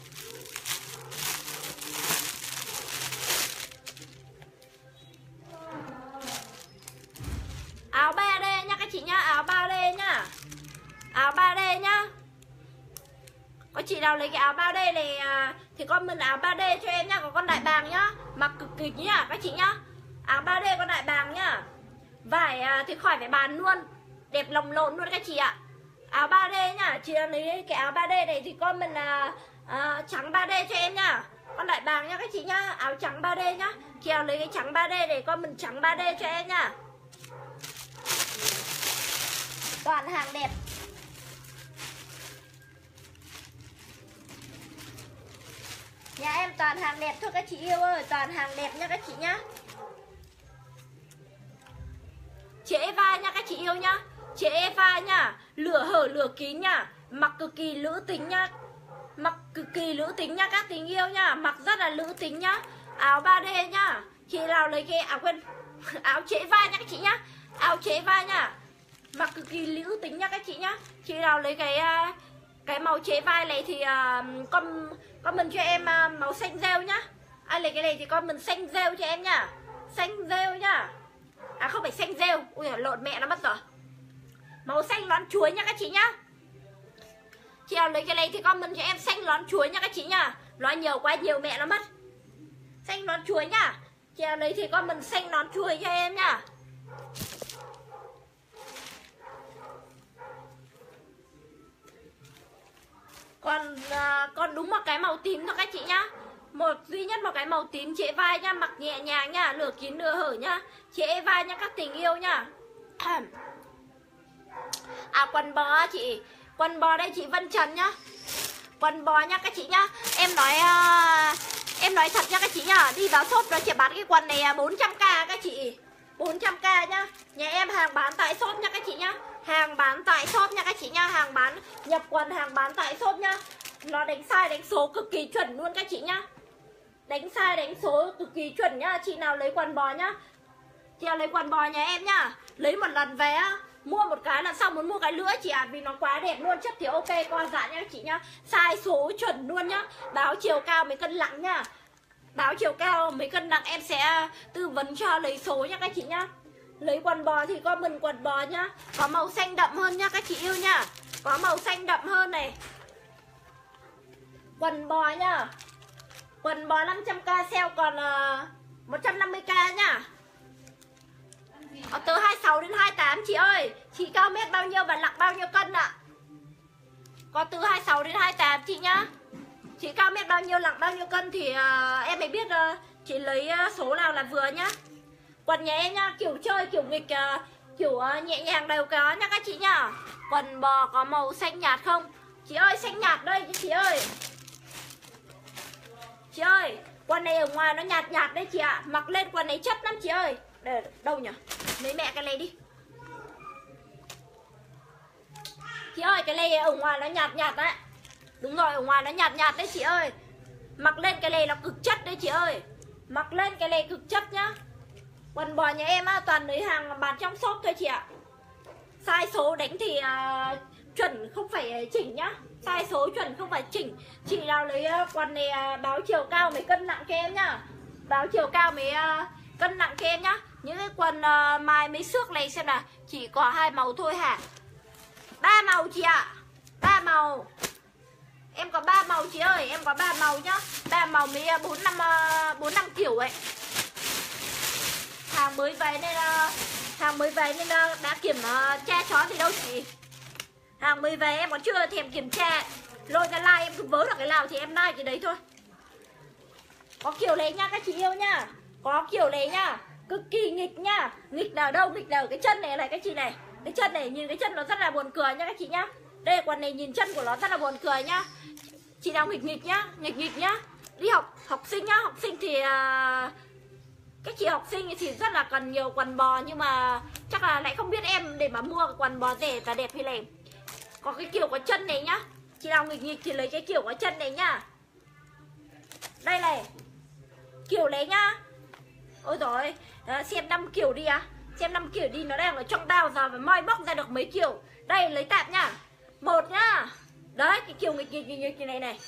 Áo 3D nha các chị nhá. Áo 3D nhá. Áo 3D nhá. Có chị nào lấy cái áo 3D này thì comment áo 3D cho em nhá. Có con đại bàng nhá. Mặc cực kỳ nhá các chị nhá. Áo 3D con đại bàng nhá. Vải thì khỏi phải bàn luôn. Đẹp lồng lộn luôn các chị ạ. Áo 3D nhá. Chị nào lấy cái áo 3D này thì comment trắng 3D cho em nhá. Con đại bàng nhá các chị nhá. Áo trắng 3D nhá. Chị nào lấy cái trắng 3D này comment trắng 3D cho em nhá. Toàn hàng đẹp. Nhà em toàn hàng đẹp thôi các chị yêu ơi. Toàn hàng đẹp nha các chị nhá. Trễ vai nha các chị yêu nhá. Trễ vai nha. Lửa hở lửa kín nha. Mặc cực kỳ nữ tính nha. Mặc cực kỳ nữ tính nha các tình yêu nha. Mặc rất là nữ tính nhá. Áo 3D nhá. Chị nào lấy cái áo trễ vai nha các chị nhá. Áo trễ vai nha. Mặc cực kỳ nữ tính nha các chị nhá. Chị nào lấy cái màu chế vai này thì comment cho em màu xanh rêu nhá. Ai lấy cái này thì comment xanh rêu cho em nhá. Xanh rêu nhá. À không phải xanh rêu. Ui lộn mẹ nó mất rồi. Màu xanh lón chuối nha các chị nhá. Chị nào lấy cái này thì comment cho em xanh lón chuối nha các chị nhá. Nói nhiều quá nhiều mẹ nó mất. Xanh lón chuối nhá. Chị nào lấy thì comment xanh lón chuối cho em nhá. Còn đúng một cái màu tím thôi các chị nhá. Duy nhất một cái màu tím trễ vai nhá. Mặc nhẹ nhàng nhá. Nửa kín nửa hở nhá. Trễ vai nhá các tình yêu nhá. Quần bò chị. Quần bò đây chị Vân Trần nhá. Quần bò nha các chị nhá. Em nói thật nha các chị nhá. Đi vào shop nó chỉ bán cái quần này 400k các chị. 400k nhá. Nhà em hàng bán tại shop nha các chị nhá. Hàng bán tại shop nha các chị nhá. Hàng bán nhập quần hàng bán tại shop nhá. Nó đánh size đánh số cực kỳ chuẩn luôn các chị nhá. Đánh size đánh số cực kỳ chuẩn nhá. Chị nào lấy quần bò nhá. Chị nào lấy quần bò nhà em nhá. Lấy một lần về á. Mua một cái là xong, muốn mua cái nữa chị ạ, vì nó quá đẹp luôn. Chất thì ok, con dạ nha chị nhá. Size số chuẩn luôn nhá. Báo chiều cao mới cân nặng nhá. Báo chiều cao mấy cân nặng em sẽ tư vấn cho lấy số nha các chị nhá. Lấy quần bò thì comment quần bò nhá. Có màu xanh đậm hơn nha các chị yêu nhá. Có màu xanh đậm hơn này. Quần bò nhá. Quần bò 500k sale còn 150k nhá. Từ 26 đến 28 chị ơi. Chị cao mét bao nhiêu và nặng bao nhiêu cân ạ? Có từ 26 đến 28 chị nhá. Chị cao mét bao nhiêu nặng bao nhiêu cân thì em mới biết chị lấy số nào là vừa nhá. Quần nhà em nhá, kiểu chơi kiểu nghịch kiểu nhẹ nhàng đều có nhá các chị nhá. Quần bò có màu xanh nhạt không? Chị ơi xanh nhạt đây chị ơi. Chị ơi, quần này ở ngoài nó nhạt nhạt đấy chị ạ. Mặc lên quần này chất lắm chị ơi. Để, đâu nhỉ? Lấy mẹ cái này đi. Chị ơi, cái này ở ngoài nó nhạt nhạt đấy. Đúng rồi, ở ngoài nó nhạt nhạt đấy chị ơi. Mặc lên cái này nó cực chất đấy chị ơi. Mặc lên cái này cực chất nhá. Quần bò nhà em á, toàn lấy hàng bán trong shop thôi chị ạ. Size số đánh thì chuẩn không phải chỉnh nhá. Size số chuẩn không phải chỉnh. Chị nào lấy quần này báo chiều cao mới cân nặng cho em nhá. Báo chiều cao mới cân nặng cho em nhá. Những cái quần mài mấy xước này xem nào. Chỉ có 2 màu thôi hả? 3 màu chị ạ. 3 màu. Em có 3 màu chị ơi. Em có 3 màu nhá. 3 màu mới 4 5 kiểu ấy. Hàng mới về nên đã kiểm tra chó thì đâu chị. Hàng mới về em còn chưa thèm kiểm tra. Lôi ra like em cứ vớ được cái nào thì em like cái đấy thôi. Có kiểu này nha các chị yêu nhá. Có kiểu này nhá. Cực kỳ nghịch nhá. Nghịch nào đâu, nghịch nào cái chân này các chị này. Cái chân này, nhìn cái chân nó rất là buồn cười nha các chị nhá. Đây quần này nhìn chân của nó rất là buồn cười nhá. Chị nào nghịch nghịch nhá, nghịch nhá. Đi học sinh nhá, học sinh thì các chị học sinh thì rất là cần nhiều quần bò. Nhưng mà chắc là lại không biết em để mà mua quần bò rẻ và đẹp hay này. Có cái kiểu có chân này nhá. Chị nào nghịch nghịch thì lấy cái kiểu có chân này nhá. Đây này. Kiểu đấy nhá. Ôi rồi xem 5 kiểu đi à. Xem 5 kiểu đi, nó đang ở trong bao giờ mà moi bóc ra được mấy kiểu. Đây lấy tạm nhá. Một nhá. Đấy cái kiểu nghịch này này.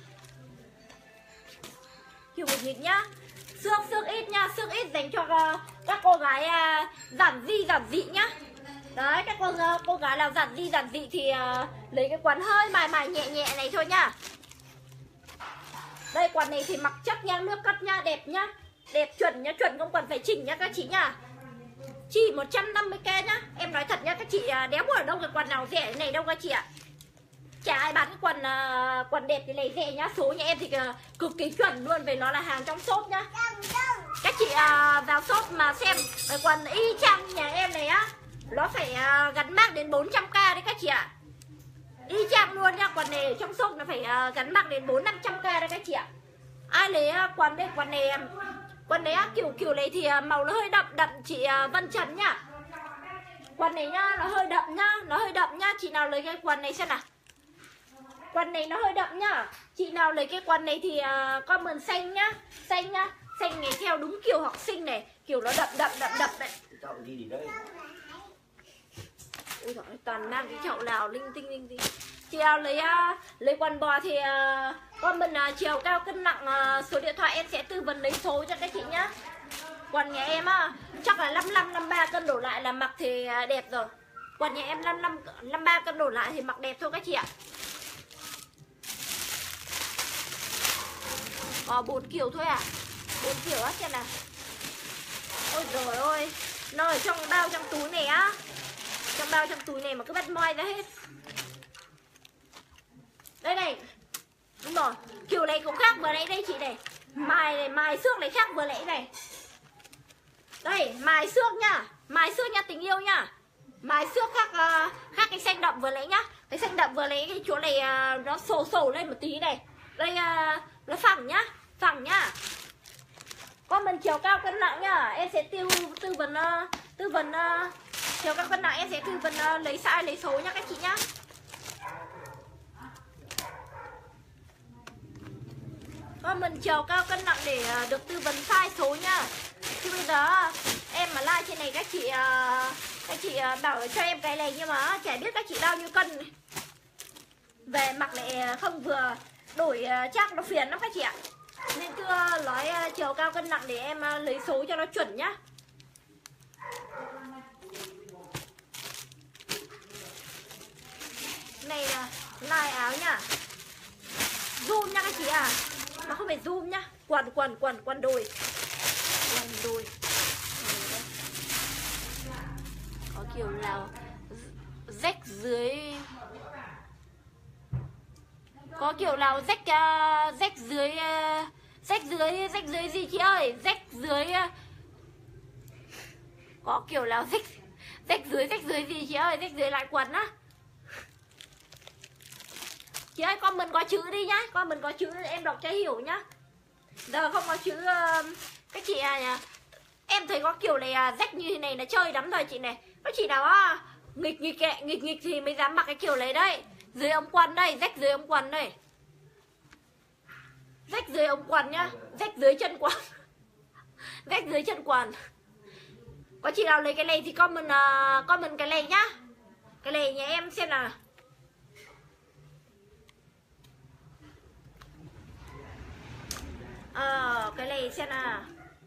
Kiểu nghịch nhá. Xước ít nha, xước ít dành cho các cô gái giản dị nhá. Đấy các cô gái nào giản dị thì lấy cái quần hơi mài nhẹ nhẹ này thôi nhá. Đây quần này thì mặc chất nha, nước cắt nha, đẹp nhá. Đẹp chuẩn nhá, chuẩn không cần phải chỉnh nhá các chị nhá. Chỉ 150k nhá. Em nói thật nhá các chị, đéo mua ở đâu cái quần nào rẻ này đâu các chị ạ. Chả ai bán cái quần đẹp như này rẻ nhá. Số nhà em thì cực kỳ chuẩn luôn, vì nó là hàng trong shop nhá. Các chị vào shop mà xem cái quần y chang nhà em này á, nó phải gắn mác đến 400k đấy các chị ạ. Y chang luôn nha. Quần này trong shop nó phải gắn mác đến 400-500k đấy các chị ạ. Ai lấy quần đây, quần này kiểu này thì màu nó hơi đậm chị Vân Trần nhá. Quần này nhá, nó hơi đậm nhá, chị nào lấy cái quần này xem nào. Quần này nó hơi đậm nhá. Chị nào lấy cái quần này thì comment xanh nhá. Xanh này theo đúng kiểu học sinh này. Kiểu nó đậm này. Ôi giời, toàn mang cái chậu nào linh tinh. Chị nào lấy quần bò thì comment chiều cao cân nặng, số điện thoại em sẽ tư vấn lấy số cho các chị nhá. Quần nhà em chắc là 55-53 cân đổ lại là mặc thì đẹp rồi. Quần nhà em 53 cân đổ lại thì mặc đẹp thôi các chị ạ. 4 kiểu thôi à? 4 kiểu á xem nào. Ôi trời ơi, nó ở trong bao trong túi này á. Trong bao trong túi này mà cứ bắt moi ra hết. Đây này. Đúng rồi, kiểu này cũng khác vừa nãy đây chị này. Mài xước này khác vừa nãy này. Đây, mài xước nha tình yêu nhá. Mài xước khác cái xanh đậm vừa nãy nhá. Cái xanh đậm vừa nãy cái chỗ này nó sổ lên một tí này. Đây nó phẳng nhá. Con mình chiều cao cân nặng nhá. Em sẽ tư vấn chiều cao cân nặng, em sẽ tư vấn lấy size lấy số nhá các chị nhá. Con mình chiều cao cân nặng để được tư vấn size số nhá. Chứ bây giờ em mà like trên này các chị bảo cho em cái này, nhưng mà chả biết các chị bao nhiêu cân này. Về mặc lại không vừa đổi chắc nó phiền lắm các chị ạ. Nên cứ nói chiều cao cân nặng để em lấy số cho nó chuẩn nhá. Này là lai áo nhá, zoom nha các chị à, mà không phải zoom nhá, quần đùi, quần đùi. Có kiểu nào rách dưới, có kiểu nào rách dưới gì chị ơi, rách dưới, có kiểu nào rách dưới gì chị ơi, rách dưới lại quần á. Chị ơi comment có chữ đi nhá, comment có chữ em đọc cho hiểu nhá. Giờ không có chữ các chị à, em thấy có kiểu này rách như thế này là chơi lắm rồi chị này. Các chị nào nghịch thì mới dám mặc cái kiểu này đây. Dưới ống quần đây, rách dưới ống quần đây. Rách dưới ống quần nhá, rách dưới chân quần. Rách dưới chân quần. Có chị nào lấy cái này thì comment cái này nhá. Cái này nhà em xem nào. Cái này xem nào.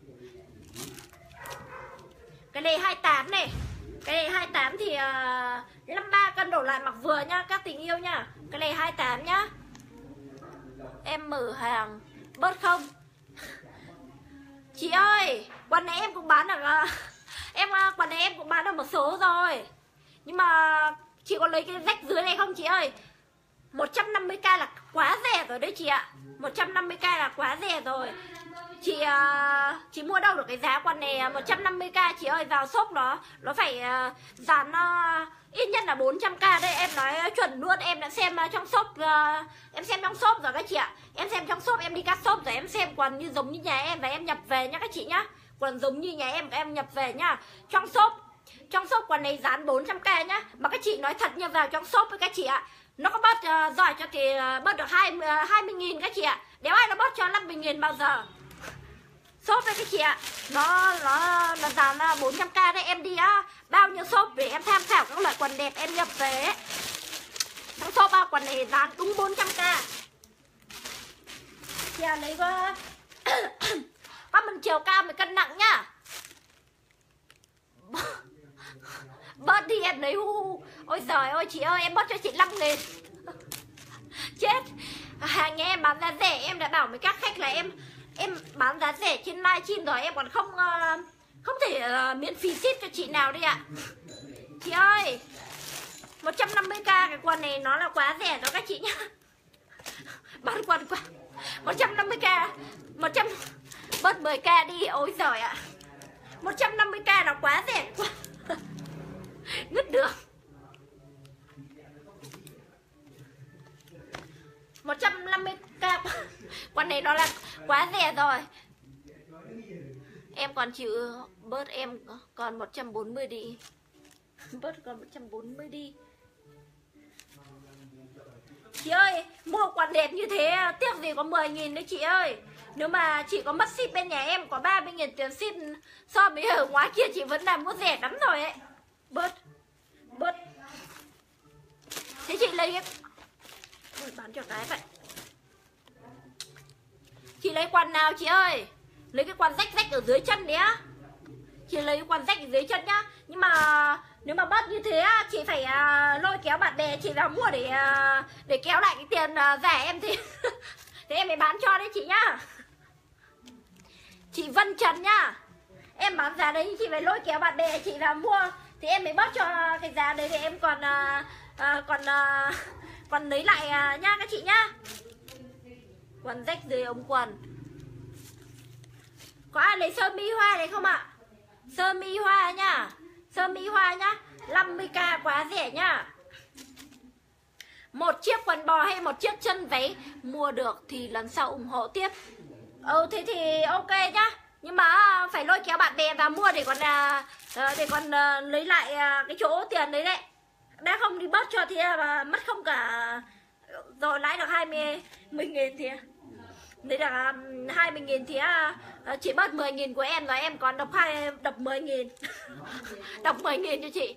Cái này 28 này. Cái này 28 thì 53 cân đổ lại mặc vừa nhá các tình yêu nhá. Cái này 28 nhá. Em mở hàng bớt không? Chị ơi, quần này em cũng bán được quần này em cũng bán được một số rồi. Nhưng mà chị có lấy cái rách dưới này không chị ơi? 150k là quá rẻ rồi đấy chị ạ. 150k là quá rẻ rồi. Chị mua đâu được cái giá quần này 150k chị ơi. Vào shop nó phải dán ít nhất là 400k đây. Em nói chuẩn luôn, em đã xem trong shop, em xem trong shop rồi các chị ạ. Em xem trong shop, em đi cắt shop rồi em xem quần như giống như nhà em và em nhập về nhá các chị nhá. Quần giống như nhà em nhập về nhá. Trong shop quần này dán 400k nhá. Mà các chị nói thật như vào trong shop với các chị ạ, nó có bớt giỏi cho thì bớt được 20.000 các chị ạ. Nếu ai nó bớt cho 50.000 bao giờ. Shop đấy các chị ạ, nó dán 400k đấy. Em đi bao nhiêu shop để em tham khảo các loại quần đẹp em nhập về ấy. Trong shop quần này dán đúng 400k. Chị lấy có mình chiều cao mình cân nặng nhá. Bớt đi em lấy ôi giời ơi chị ơi, em bớt cho chị 5.000. Chết. Hàng nhà em bán giá rẻ, em đã bảo với các khách là em bán giá rẻ trên livestream rồi, em còn không thể miễn phí ship cho chị nào đây ạ. Chị ơi, 150k cái quần này nó là quá rẻ rồi các chị nhá. Bán quần quá 150k, bớt 10k đi, ôi giời ạ. 150k là quá rẻ quá. Ngứt được. 150k quần này nó là quá rẻ rồi. Em còn chịu bớt, em còn 140 đi. Bớt còn 140 đi. Chị ơi, mua quần đẹp như thế tiếc gì có 10.000 đấy chị ơi. Nếu mà chị có mất ship bên nhà em có 30.000 tiền ship, so với ở ngoài kia chị vẫn là mua rẻ lắm rồi ấy. Bớt. Thế chị lấy cái... Ôi, bán cho cái vậy. Chị lấy quần nào chị ơi? Lấy cái quần rách ở dưới chân đấy á. Chị lấy cái quần rách ở dưới chân nhá. Nhưng mà nếu mà bớt như thế á, chị phải lôi kéo bạn bè chị vào mua để kéo lại cái tiền rẻ em thì thế em mới bán cho đấy chị nhá. Chị Vân Trần nhá. Em bán giá đấy chị phải lôi kéo bạn bè chị vào mua thì em mới bớt cho cái giá đấy để em còn lấy lại nha các chị nhá. Quần rách dưới ống quần. Có ai lấy sơ mi hoa đấy không ạ? Sơ mi hoa nhá. Sơ mi hoa nhá, 50k quá rẻ nhá. Một chiếc quần bò hay một chiếc chân váy mua được thì lần sau ủng hộ tiếp. Thế thì ok nhá. Nhưng mà phải lôi kéo bạn bè vào mua để còn lấy lại cái chỗ tiền đấy đấy. Đã không đi bớt cho thì mất không cả. Rồi lãi được 10.000 thì Đấy là 20.000 thì chị bớt 10.000 của em rồi, em còn đọc 10.000. Đọc 10.000 cho chị.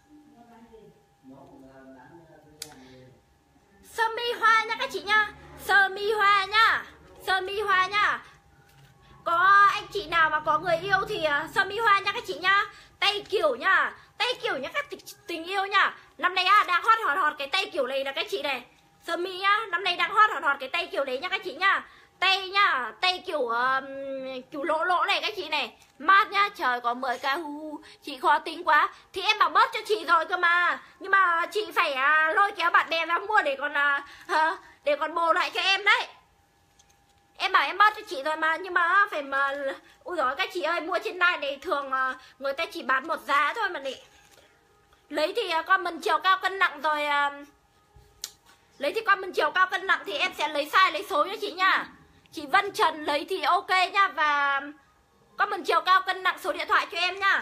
Sơ mi hoa nha các chị nhá. Sơ mi hoa nhá. Sơ mi hoa nhá. Có anh chị nào mà có người yêu thì sơ mi hoa nha các chị nhá. Tay kiểu nhá. Tay kiểu nhá các tình yêu nhá. Năm nay đang hot cái tay kiểu này là các chị này. Sơ mi nhá, năm nay đang hot cái tay kiểu đấy nha các chị nhá. Tay nhá, tay kiểu kiểu lỗ này các chị này. Mát nhá, trời có 10k chị khó tính quá. Thì em bảo bớt cho chị rồi cơ mà. Nhưng mà chị phải lôi kéo bạn bè ra mua để còn bù lại cho em đấy. Em bảo em bớt cho chị rồi mà, nhưng mà phải mà ui dồi các chị ơi, mua trên live này thường người ta chỉ bán một giá thôi mà này. Lấy thì con mình chiều cao cân nặng rồi lấy thì con mình chiều cao cân nặng thì em sẽ lấy size lấy số cho chị nha. Chị Vân Trần lấy thì ok nha. Và con mình chiều cao cân nặng số điện thoại cho em nha.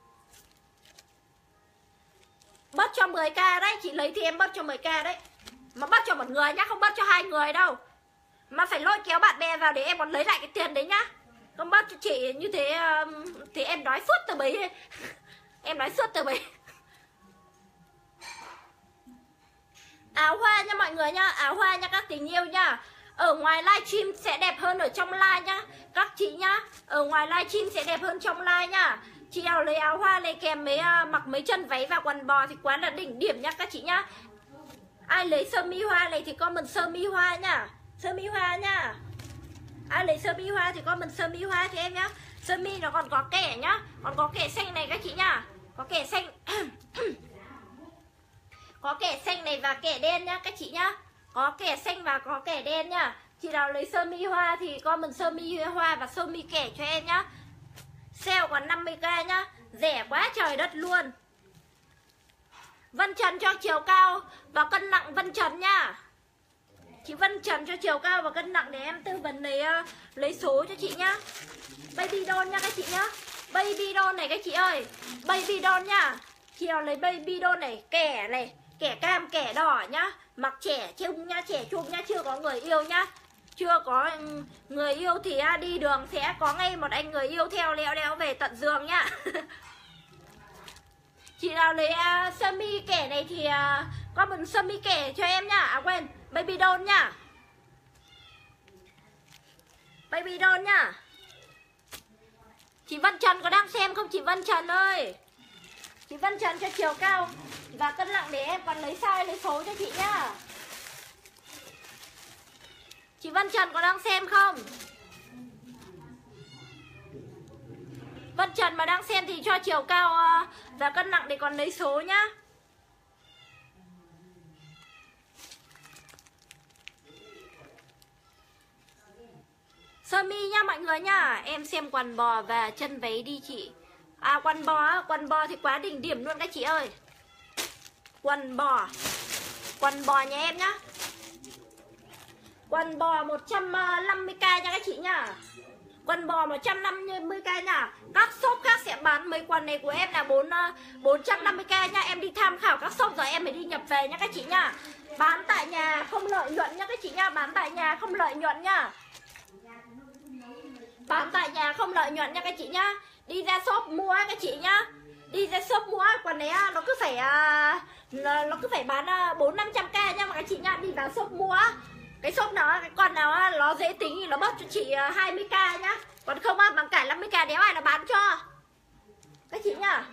Bớt cho 10k đấy. Chị lấy thì em bớt cho 10k đấy. Mà bớt cho một người nhá, không bớt cho 2 người đâu. Mà phải lôi kéo bạn bè vào để em còn lấy lại cái tiền đấy nhá. Không bớt cho chị như thế thì em nói suốt từ bấy. Em nói suốt từ bấy. Áo hoa nha mọi người nhá. Áo hoa nha các tình yêu nhá. Ở ngoài livestream sẽ đẹp hơn ở trong live nhá các chị nhá. Ở ngoài livestream sẽ đẹp hơn trong live nhá. Chị nào lấy áo hoa này kèm mấy mặc mấy chân váy và quần bò thì quá là đỉnh điểm nhá các chị nhá. Ai lấy sơ mi hoa này thì comment sơ mi hoa nhá. Sơ mi hoa nhá. Ai lấy sơ mi hoa thì comment sơ mi hoa cho em nhá. Sơ mi nó còn có kẻ nhá. Còn có kẻ xanh này các chị nhá. Có kẻ xanh. Có kẻ xanh này và kẻ đen nhá các chị nhá. Có kẻ xanh và có kẻ đen nhá. Chị nào lấy sơ mi hoa thì comment sơ mi hoa và sơ mi kẻ cho em nhá. Sale còn 50k nhá. Rẻ quá trời đất luôn. Vân Trần cho chiều cao và cân nặng Vân Trần nhá. Chị Vân Trần cho chiều cao và cân nặng để em tư vấn lấy số cho chị nhá. Baby doll nha các chị nhá. Baby doll này các chị ơi. Baby doll nhá. Chị nào lấy baby doll này, kẻ cam, kẻ đỏ nhá. Mặc trẻ trung nhá, trẻ trung nhá, chưa có người yêu nhá. Chưa có người yêu thì đi đường sẽ có ngay một anh người yêu theo leo về tận giường nhá. Chị nào lấy sơ mi kẻ này thì có một sơ mi kẻ cho em nhá. À quên, baby doll nhá. Baby doll nhá. Chị Vân Trần có đang xem không chị Vân Trần ơi? Chị Vân Trần cho chiều cao và cân nặng để em còn lấy size lấy số cho chị nhá. Chị Vân Trần có đang xem không? Vân Trần mà đang xem thì cho chiều cao và cân nặng để còn lấy số nhá. Sơ mi nha mọi người nhá. Em xem quần bò và chân váy đi chị. Quần bò thì quá đỉnh điểm luôn các chị ơi. Quần bò nhà em nhá. Quần bò 150k nha các chị nhá. Quần bò 150k nha. Các shop khác sẽ bán mấy quần này của em là 450k nha. Em đi tham khảo các shop rồi em mới đi nhập về nha các chị nhá. Bán tại nhà không lợi nhuận nha các chị nhá. Bán tại nhà không lợi nhuận nhá. Bán tại nhà không lợi nhuận nha các chị nhá. Đi ra shop mua các chị nhá. Đi ra shop mua quần này nó cứ phải bán 400-500k nha mà các chị nhá. Đi vào shop mua cái shop nào cái con nào nó dễ tính thì nó bớt cho chị 20k nhá. Còn không bằng cả 50k đéo ai nó bán cho các chị nhá.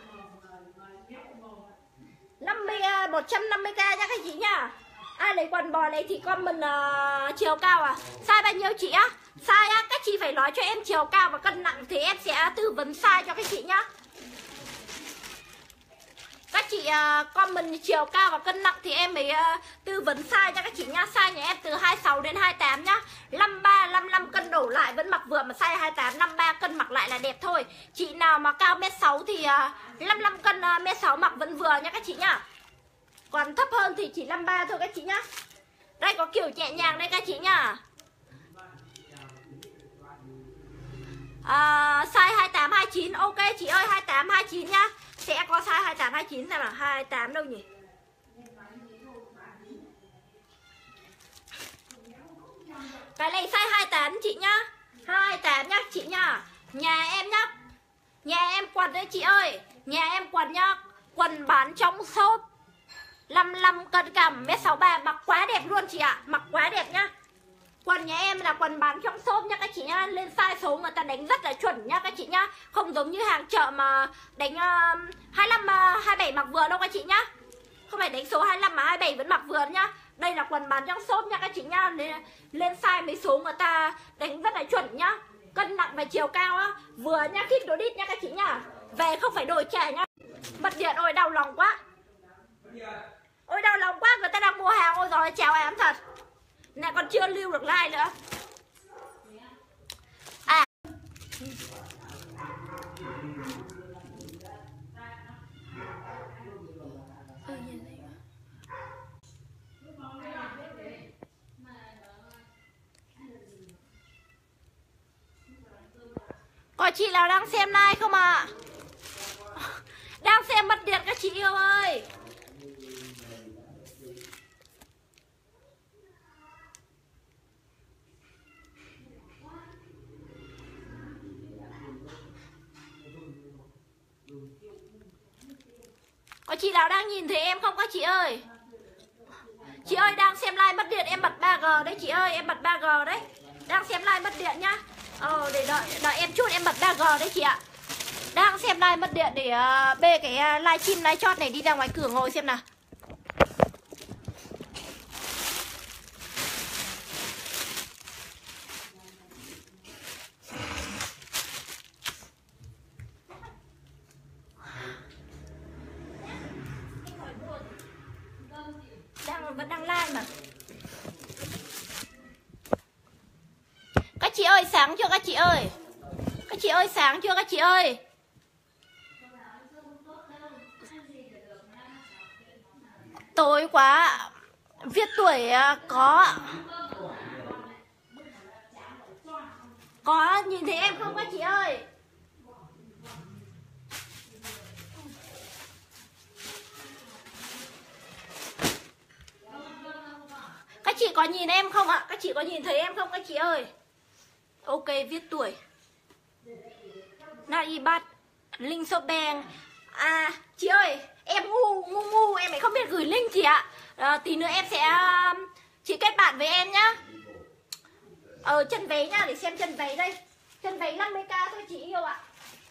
150k nha các chị nhá. Ai lấy quần bò này thì comment chiều cao size bao nhiêu chị á? Size các chị phải nói cho em chiều cao và cân nặng thì em sẽ tư vấn size cho các chị nhá. Các chị comment chiều cao và cân nặng thì em mới tư vấn size cho các chị nhá. Size nhà em từ 26 đến 28 nhá. 53, 55 cân đổ lại vẫn mặc vừa, mà size 28, 53 cân mặc lại là đẹp thôi. Chị nào mà cao 1m6 thì 55 cân 1m6 mặc vẫn vừa nha các chị nhá. Còn thấp hơn thì chỉ 53 thôi các chị nhá. Đây có kiểu nhẹ nhàng đây các chị nhá. Size 28, 29 ok chị ơi, 28, 29 nhá. Sẽ có size 28, 29 xem nào, 28 đâu nhỉ? Cái này size 28 chị nhá. 28 nhá chị nhá. Nhà em nhá. Nhà em quần đấy chị ơi. Nhà em quần nhá. Quần bán trong shop 55 cân cằm M63, mặc quá đẹp luôn chị ạ. Mặc quá đẹp nhá. Quần nhà em là quần bán trong shop nhá các chị nhá. Lên size số người ta đánh rất là chuẩn nhá các chị nhá. Không giống như hàng chợ mà đánh 25, 27 mặc vừa đâu các chị nhá. Không phải đánh số 25 mà 27 vẫn mặc vừa nhá. Đây là quần bán trong shop nha các chị nhá. Lên size mấy số người ta đánh rất là chuẩn nhá. Cân nặng và chiều cao á, vừa nhá, khít đồ đít nha các chị nhá. Về không phải đổi trẻ nhá. Bật điện ôi đau lòng quá. Ôi đau lòng quá, người ta đang mua hàng. Ôi giời, chào em thật. Này còn chưa lưu được like nữa. À, có chị nào đang xem like không ạ? Đang xem mất điện các chị yêu ơi. Có chị nào đang nhìn thấy em không các chị ơi? Chị ơi đang xem live mất điện, em bật 3G đấy chị ơi, em bật 3G đấy. Đang xem live mất điện nhá. Để đợi em chút, em bật 3G đấy chị ạ. Đang xem live mất điện để bê cái live stream live shot này đi ra ngoài cửa ngồi xem nào. Vẫn đang live mà. Các chị ơi sáng chưa các chị ơi? Các chị ơi sáng chưa các chị ơi? Tối quá. Viết tuổi có nhìn thấy em không các chị ơi? Các chị có nhìn em không ạ? Các chị có nhìn thấy em không các chị ơi? Ok, viết tuổi. Nào y bắt link shop beng. À chị ơi, em ngu em ấy không biết gửi link chị ạ. Tí nữa em sẽ chị kết bạn với em nhá. Chân váy nhá, để xem chân váy đây. Chân váy 50k thôi chị yêu ạ.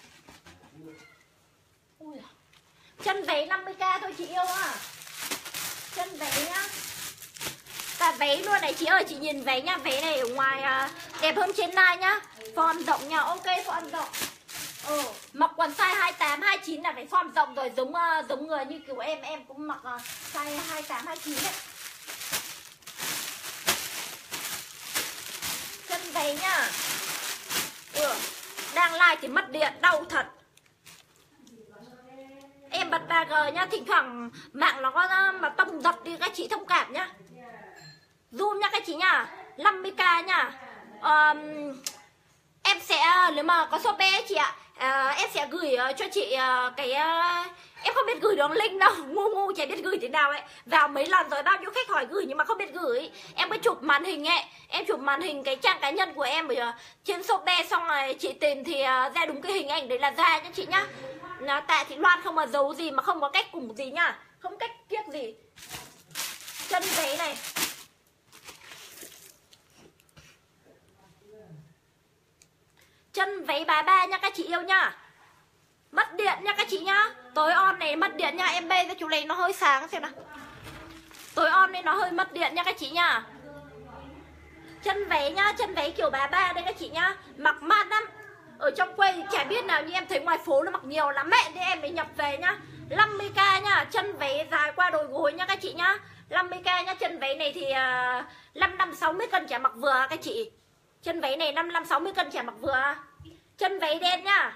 Chân váy 50k thôi chị yêu ạ. Chân váy nhá. Cả váy luôn này chị ơi, chị nhìn váy nha. Váy này ở ngoài đẹp hơn trên này nhá. Form rộng nha, ok form rộng. Mặc quần size 28, 29 là phải form rộng rồi. Giống người như kiểu em cũng mặc size 28, 29 đấy. Chân váy nhá. Đang like thì mất điện, đau thật. Em bật 3G nhá, thỉnh thoảng mạng nó có mà tông giật đi các chị thông cảm nhá. Zoom nha các chị nhá, 50k nhá. Em sẽ, nếu mà có shop bé chị ạ, em sẽ gửi cho chị cái em không biết gửi đường link đâu, ngu chả biết gửi thế nào ấy. Vào mấy lần rồi bao nhiêu khách hỏi gửi nhưng mà không biết gửi. Em cứ chụp màn hình ấy, em chụp màn hình cái trang cá nhân của em ở trên shop bé, xong rồi chị tìm thì ra đúng cái hình ảnh đấy là ra nha chị nhá. Tại Thị Loan không mà giấu gì mà không có cách cùng gì nhá, không cách kiếc gì. Chân váy này. Chân váy 33 nha các chị yêu nhá. Mất điện nha các chị nhá. Tối on này mất điện nha. Em bê cho chú này nó hơi sáng xem nào. Tối on này nó hơi mất điện nha các chị nhá. Chân váy nhá, chân váy kiểu 33 đây các chị nhá. Mặc mát lắm. Ở trong quầy chả biết nào, nhưng em thấy ngoài phố nó mặc nhiều lắm mẹ, nên em mới nhập về nhá. 50k nhá, chân váy dài qua đồi gối nha các chị nhá. 50k nhá, chân váy này thì 55 60 cân chả mặc vừa các chị. Chân váy này 55 60 cân chả mặc vừa. Chân váy đen nhá.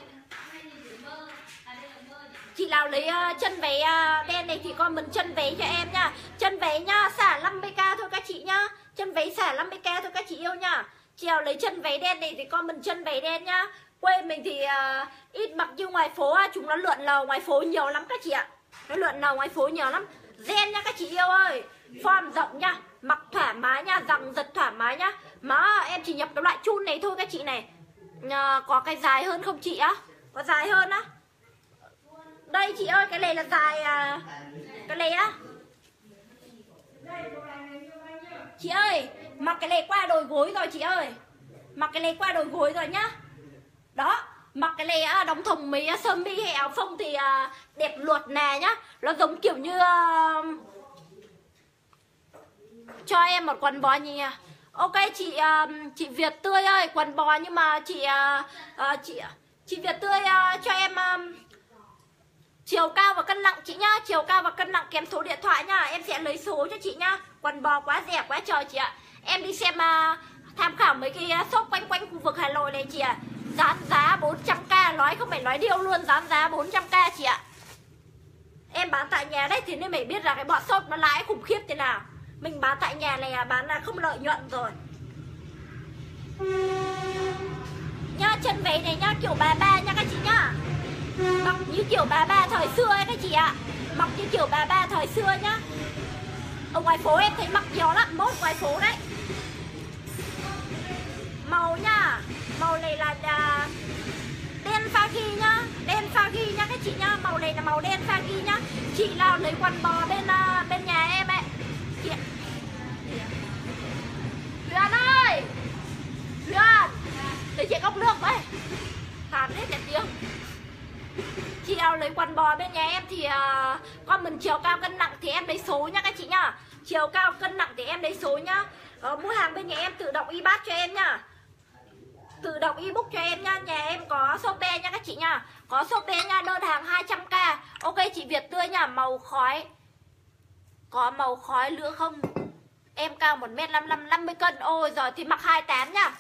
Chị nào lấy chân váy đen này thì comment chân váy cho em nhá. Chân váy nhá, xả 50k thôi các chị nhá. Chân váy xả 50k thôi các chị yêu nhá. Chị nào lấy chân váy đen này thì comment chân váy đen nhá. Quê mình thì ít mặc như ngoài phố, chúng nó lượn lờ ngoài phố nhiều lắm các chị ạ. Nó lượn lờ ngoài phố nhiều lắm. Gen nha các chị yêu ơi. form rộng nha, mặc thoải mái nha, rằng giật thoải mái nhá. Má em chỉ nhập cái loại chun này thôi các chị này. Có cái dài hơn không chị á? Có dài hơn á? Đây chị ơi, cái này là dài cái này á. Chị ơi, mặc cái này qua đồi gối rồi chị ơi. Mặc cái này qua đồi gối rồi nhá. Đó, mặc cái này đóng thùng mấy sơ mi hay áo phông thì đẹp luột nè nhá. Nó giống kiểu như cho em một quần bò nhỉ. Ok chị Việt Tươi ơi, quần bò nhưng mà chị Việt Tươi cho em chiều cao và cân nặng chị nhá, chiều cao và cân nặng kèm số điện thoại nhá, em sẽ lấy số cho chị nhá. Quần bò quá rẻ quá trời chị ạ. Em đi xem tham khảo mấy cái shop quanh quanh khu vực Hà Nội này chị ạ. Dán giá 400k, nói không phải nói điêu luôn, dán giá 400k chị ạ. Em bán tại nhà đấy thì nên mày biết là cái bọn shop nó lãi khủng khiếp thế nào. Mình bán tại nhà này bán là không lợi nhuận rồi. Nhá, chân váy này nhá, kiểu bà ba nha các chị nhá. Mặc như kiểu bà ba thời xưa ấy các chị ạ. Mặc như kiểu bà ba thời xưa nhá. Ở ngoài phố em thấy mặc nhiều lắm, mốt ngoài phố đấy. Màu nhá, màu này là đen pha ghi nhá, đen pha ghi nhá các chị nhá. Màu này là màu đen pha ghi nhá. Chị nào lấy quần bò bên nhà em ấy. Chị Huyền ơi, Huyền, để chị cốc nước đấy. Tàn hết đẹp tiếng. Chị nào lấy quần bò bên nhà em thì comment chiều cao cân nặng thì em lấy số nhá các chị nhá. Chiều cao cân nặng thì em lấy số nhá. Mua hàng bên nhà em tự động e-bát cho em nhá. Tự động e-book cho em nha. Nhà em có Shopee nha các chị nha. Có Shopee nha, đơn hàng 200k. Ok chị Việt Tươi nha, màu khói. Có màu khói nữa không? Em cao 1m55, 50 cân. Ôi giời thì mặc 28 nha.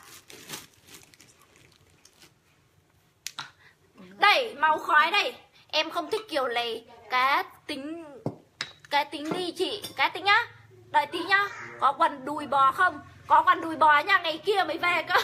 Đây, màu khói đây. Em không thích kiểu này. Cá tính đi chị. Cá tính nhá. Đợi tí nhá. Có quần đùi bò không? Có quần đùi bò nha, ngày kia mới về cơ.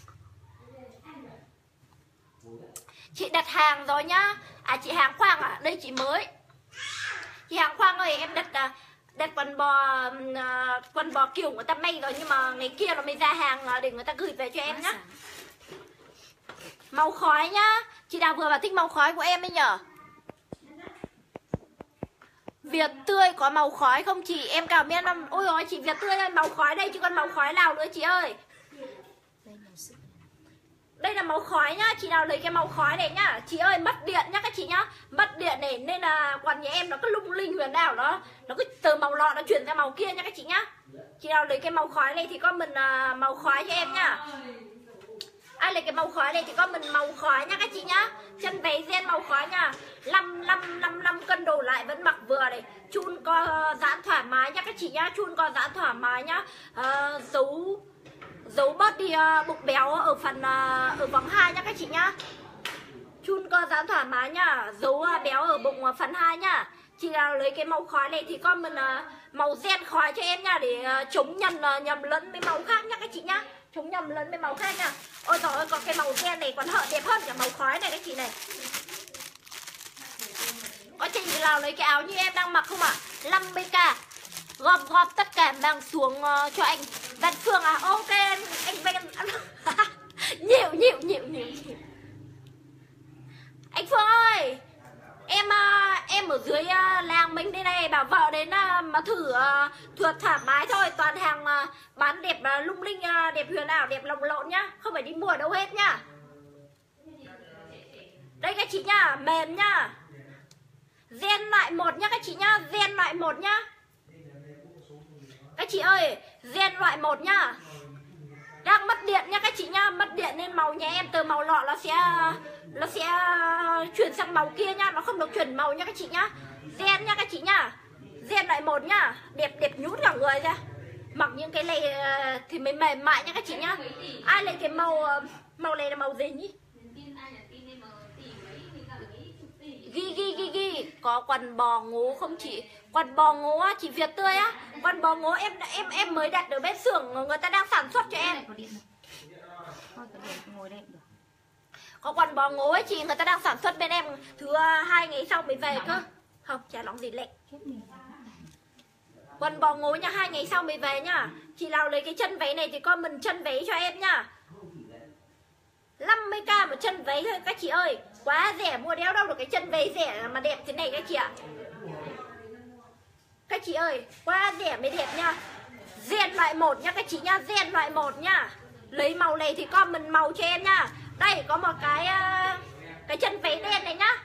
Chị đặt hàng rồi nhá. Chị Hàng Khoang à? Đây chị mới. Chị Hàng Khoang ơi, em đặt quần bò kiểu người ta may rồi, nhưng mà ngày kia nó mới ra hàng để người ta gửi về cho em nhá. Màu khói nhá. Chị nào vừa vào thích màu khói của em ấy nhở? Việt Tươi có màu khói không chị? Em cảm ơn em. Ôi rồi chị Việt Tươi ơi, màu khói đây chứ còn màu khói nào nữa chị ơi. Đây là màu khói nhá, chị nào lấy cái màu khói này nhá. Chị ơi mất điện nhá các chị nhá. Mất điện này nên là quần nhà em nó cứ lung linh huyền ảo đó. Nó cứ từ màu lọ nó chuyển ra màu kia nha các chị nhá. Chị nào lấy cái màu khói này thì comment màu khói cho em nhá. Ai lấy cái màu khói này thì comment màu khói nha các chị nhá. Chân váy ren màu khói nha. 55 cân đổ lại vẫn mặc vừa này. Chun co giãn thoải mái nha các chị nhá. Chun co giãn thoải mái nhá. Giấu bớt đi bụng béo ở vòng 2 nha các chị nhá. Chun co giãn thoải mái nhá. Giấu béo ở bụng phần 2 nhá. Chị nào lấy cái màu khói này thì comment màu ren khói cho em nha, để chống nhầm lẫn với màu khác nhá các chị nhá. Chống nhầm lẫn với màu khác nha. Ôi trời ơi, có cái màu ren này còn đẹp hơn cả màu khói này các chị này. Có chị nào lấy cái áo như em đang mặc không ạ? 50k. Gom tất cả mang xuống cho anh Văn Phương à? Ok anh Văn. Nhịu. Anh Phương ơi, em ở dưới làng mình đây này, bảo vợ đến mà thử thoải mái thôi. Toàn hàng bán đẹp lung linh, đẹp huyền ảo, đẹp lồng lộn nhá. Không phải đi mua ở đâu hết nhá. Đây các chị nhá, mềm nhá. Gen loại 1 nhá các chị nhá. Gen loại 1 nhá. Các chị ơi, gen loại 1 nhá. Đang mất điện nha các chị nhá. Mất điện nên màu nhà em từ màu lọ nó sẽ chuyển sang màu kia nhá. Nó không được chuyển màu nha các chị nhá. Gen nha các chị nhá. Gen loại 1 nhá. Đẹp nhút cả người ra. Mặc những cái này thì mới mềm mại nha các chị nhá. Ai lấy cái màu này là màu gì nhỉ? Ghi. Có quần bò ngố không chị? Quần bò ngố á, chị Việt Tươi á. Quần bò ngố em mới đặt ở bên xưởng, người ta đang sản xuất cho em. Có quần bò ngố ấy chị, người ta đang sản xuất bên em. Thứ 2 ngày sau mới về cơ. Không, chả nóng gì lạnh. Quần bò ngố nha, 2 ngày sau mới về nhá. Chị nào lấy cái chân váy này thì comment chân váy cho em nhá. 50k một chân váy thôi các chị ơi. Quá rẻ, mua đéo đâu được cái chân váy rẻ mà đẹp thế này các chị ạ. Các chị ơi, quá rẻ mới đẹp nha. Gen loại 1 nha các chị nha, gen loại 1 nha. Lấy màu này thì comment màu cho em nha. Đây có một cái chân váy đen này nhá.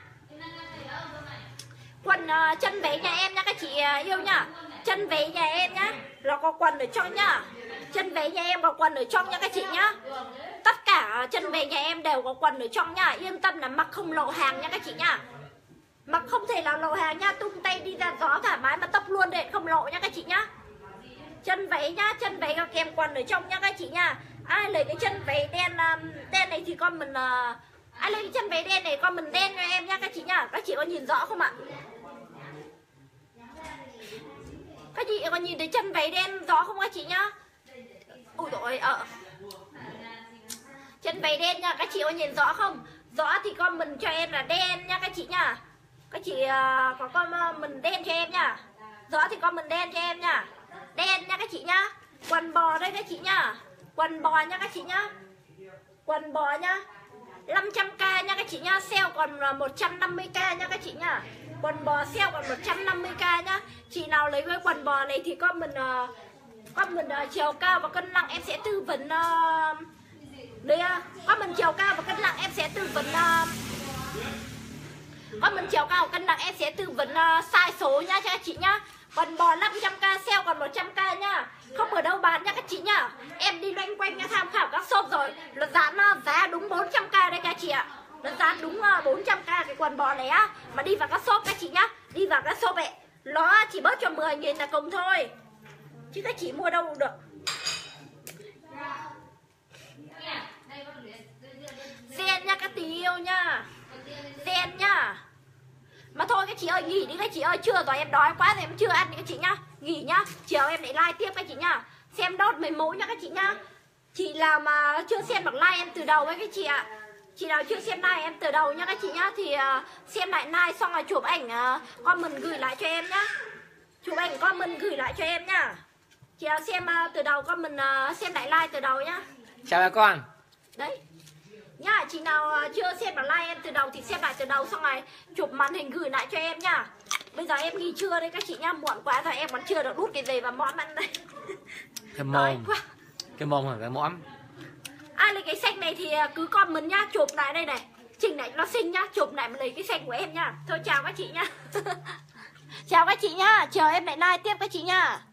Quần chân váy nhà em nha các chị yêu nha. Chân váy nhà em nhá, nó có quần ở trong nhá. Chân váy nhà em có quần ở trong nha các chị nhá. Tất cả chân váy nhà em đều có quần ở trong nha. Yên tâm là mặc không lộ hàng nha các chị nha. Mặc không thể nào lộ hàng nha. Tung tay đi ra gió thoải mái mà tóc luôn để không lộ nha các chị nhá. Chân váy nhá, chân váy có kèm quần ở trong nha các chị nha. Ai lấy cái chân váy đen này thì comment ai lấy cái chân váy đen này comment đen cho em nha các chị nha. Các chị có nhìn rõ không ạ? Các chị có nhìn thấy chân váy đen rõ không các chị nhá? Ôi dồi chân váy đen nha, các chị có nhìn rõ không? Rõ thì comment cho em là đen nha các chị nha. Các chị có comment đen cho em nha. Rõ thì comment đen cho em nha. Đen nha các chị nhá. Quần bò đây các chị nhá. Quần bò nha các chị nhá. Quần bò nhá, 500k nha các chị nhá. Sale còn 150k nha các chị nhá. Quần bò sale còn 150k nhá. Chị nào lấy cái quần bò này thì comment chiều cao và cân nặng em sẽ tư vấn đây comment chiều cao và cân nặng em sẽ tư vấn comment chiều cao và cân nặng em sẽ tư vấn size số nha cho các chị nhá. Quần bò 500k sale còn 100k nhá. Không ở đâu bán nha các chị nhá. Em đi loanh quanh nha, tham khảo các shop rồi. Nó giá đúng 400k đây các chị ạ. Nó giá đúng 400k cái quần bò này á. Mà đi vào các shop các chị nhá. Đi vào các shop ấy, nó chỉ bớt cho 10.000 là cùng thôi. Chứ các chị mua đâu được. Gen nha các tí yêu nha. Gen nha. Mà thôi các chị ơi, nghỉ đi các chị ơi. Trưa rồi em đói quá rồi em chưa ăn đi các chị nhá. Nghỉ nhá, chiều em lại like tiếp các chị nhá. Xem đốt mấy mối nha các chị nhá. Chị nào mà chưa xem được like em từ đầu ấy các chị ạ. Chị nào chưa xem like em từ đầu nha các chị nhá. Thì xem lại like xong rồi chụp ảnh comment gửi lại cho em nhá. Chụp ảnh comment gửi lại cho em nhá. Chị nào xem từ đầu comment xem lại like từ đầu nhá.
Chào các con.
Đấy nhá, chị nào chưa xem được like em từ đầu thì xem lại từ đầu xong rồi chụp màn hình gửi lại cho em nhá. Bây giờ em nghỉ trưa đây các chị nhá, muộn quá rồi em còn chưa được đút cái gì vào mõm ăn đây.
Cái mồm. Cái mồm hả? Cái mõm.
Ai lấy cái xanh này thì cứ comment nhá, chụp lại đây này. Chỉnh lại nó xinh nhá, chụp lại mà lấy cái xanh của em nhá. Thôi chào các chị nhá. Chào các chị nhá, chờ em lại like tiếp các chị nhá.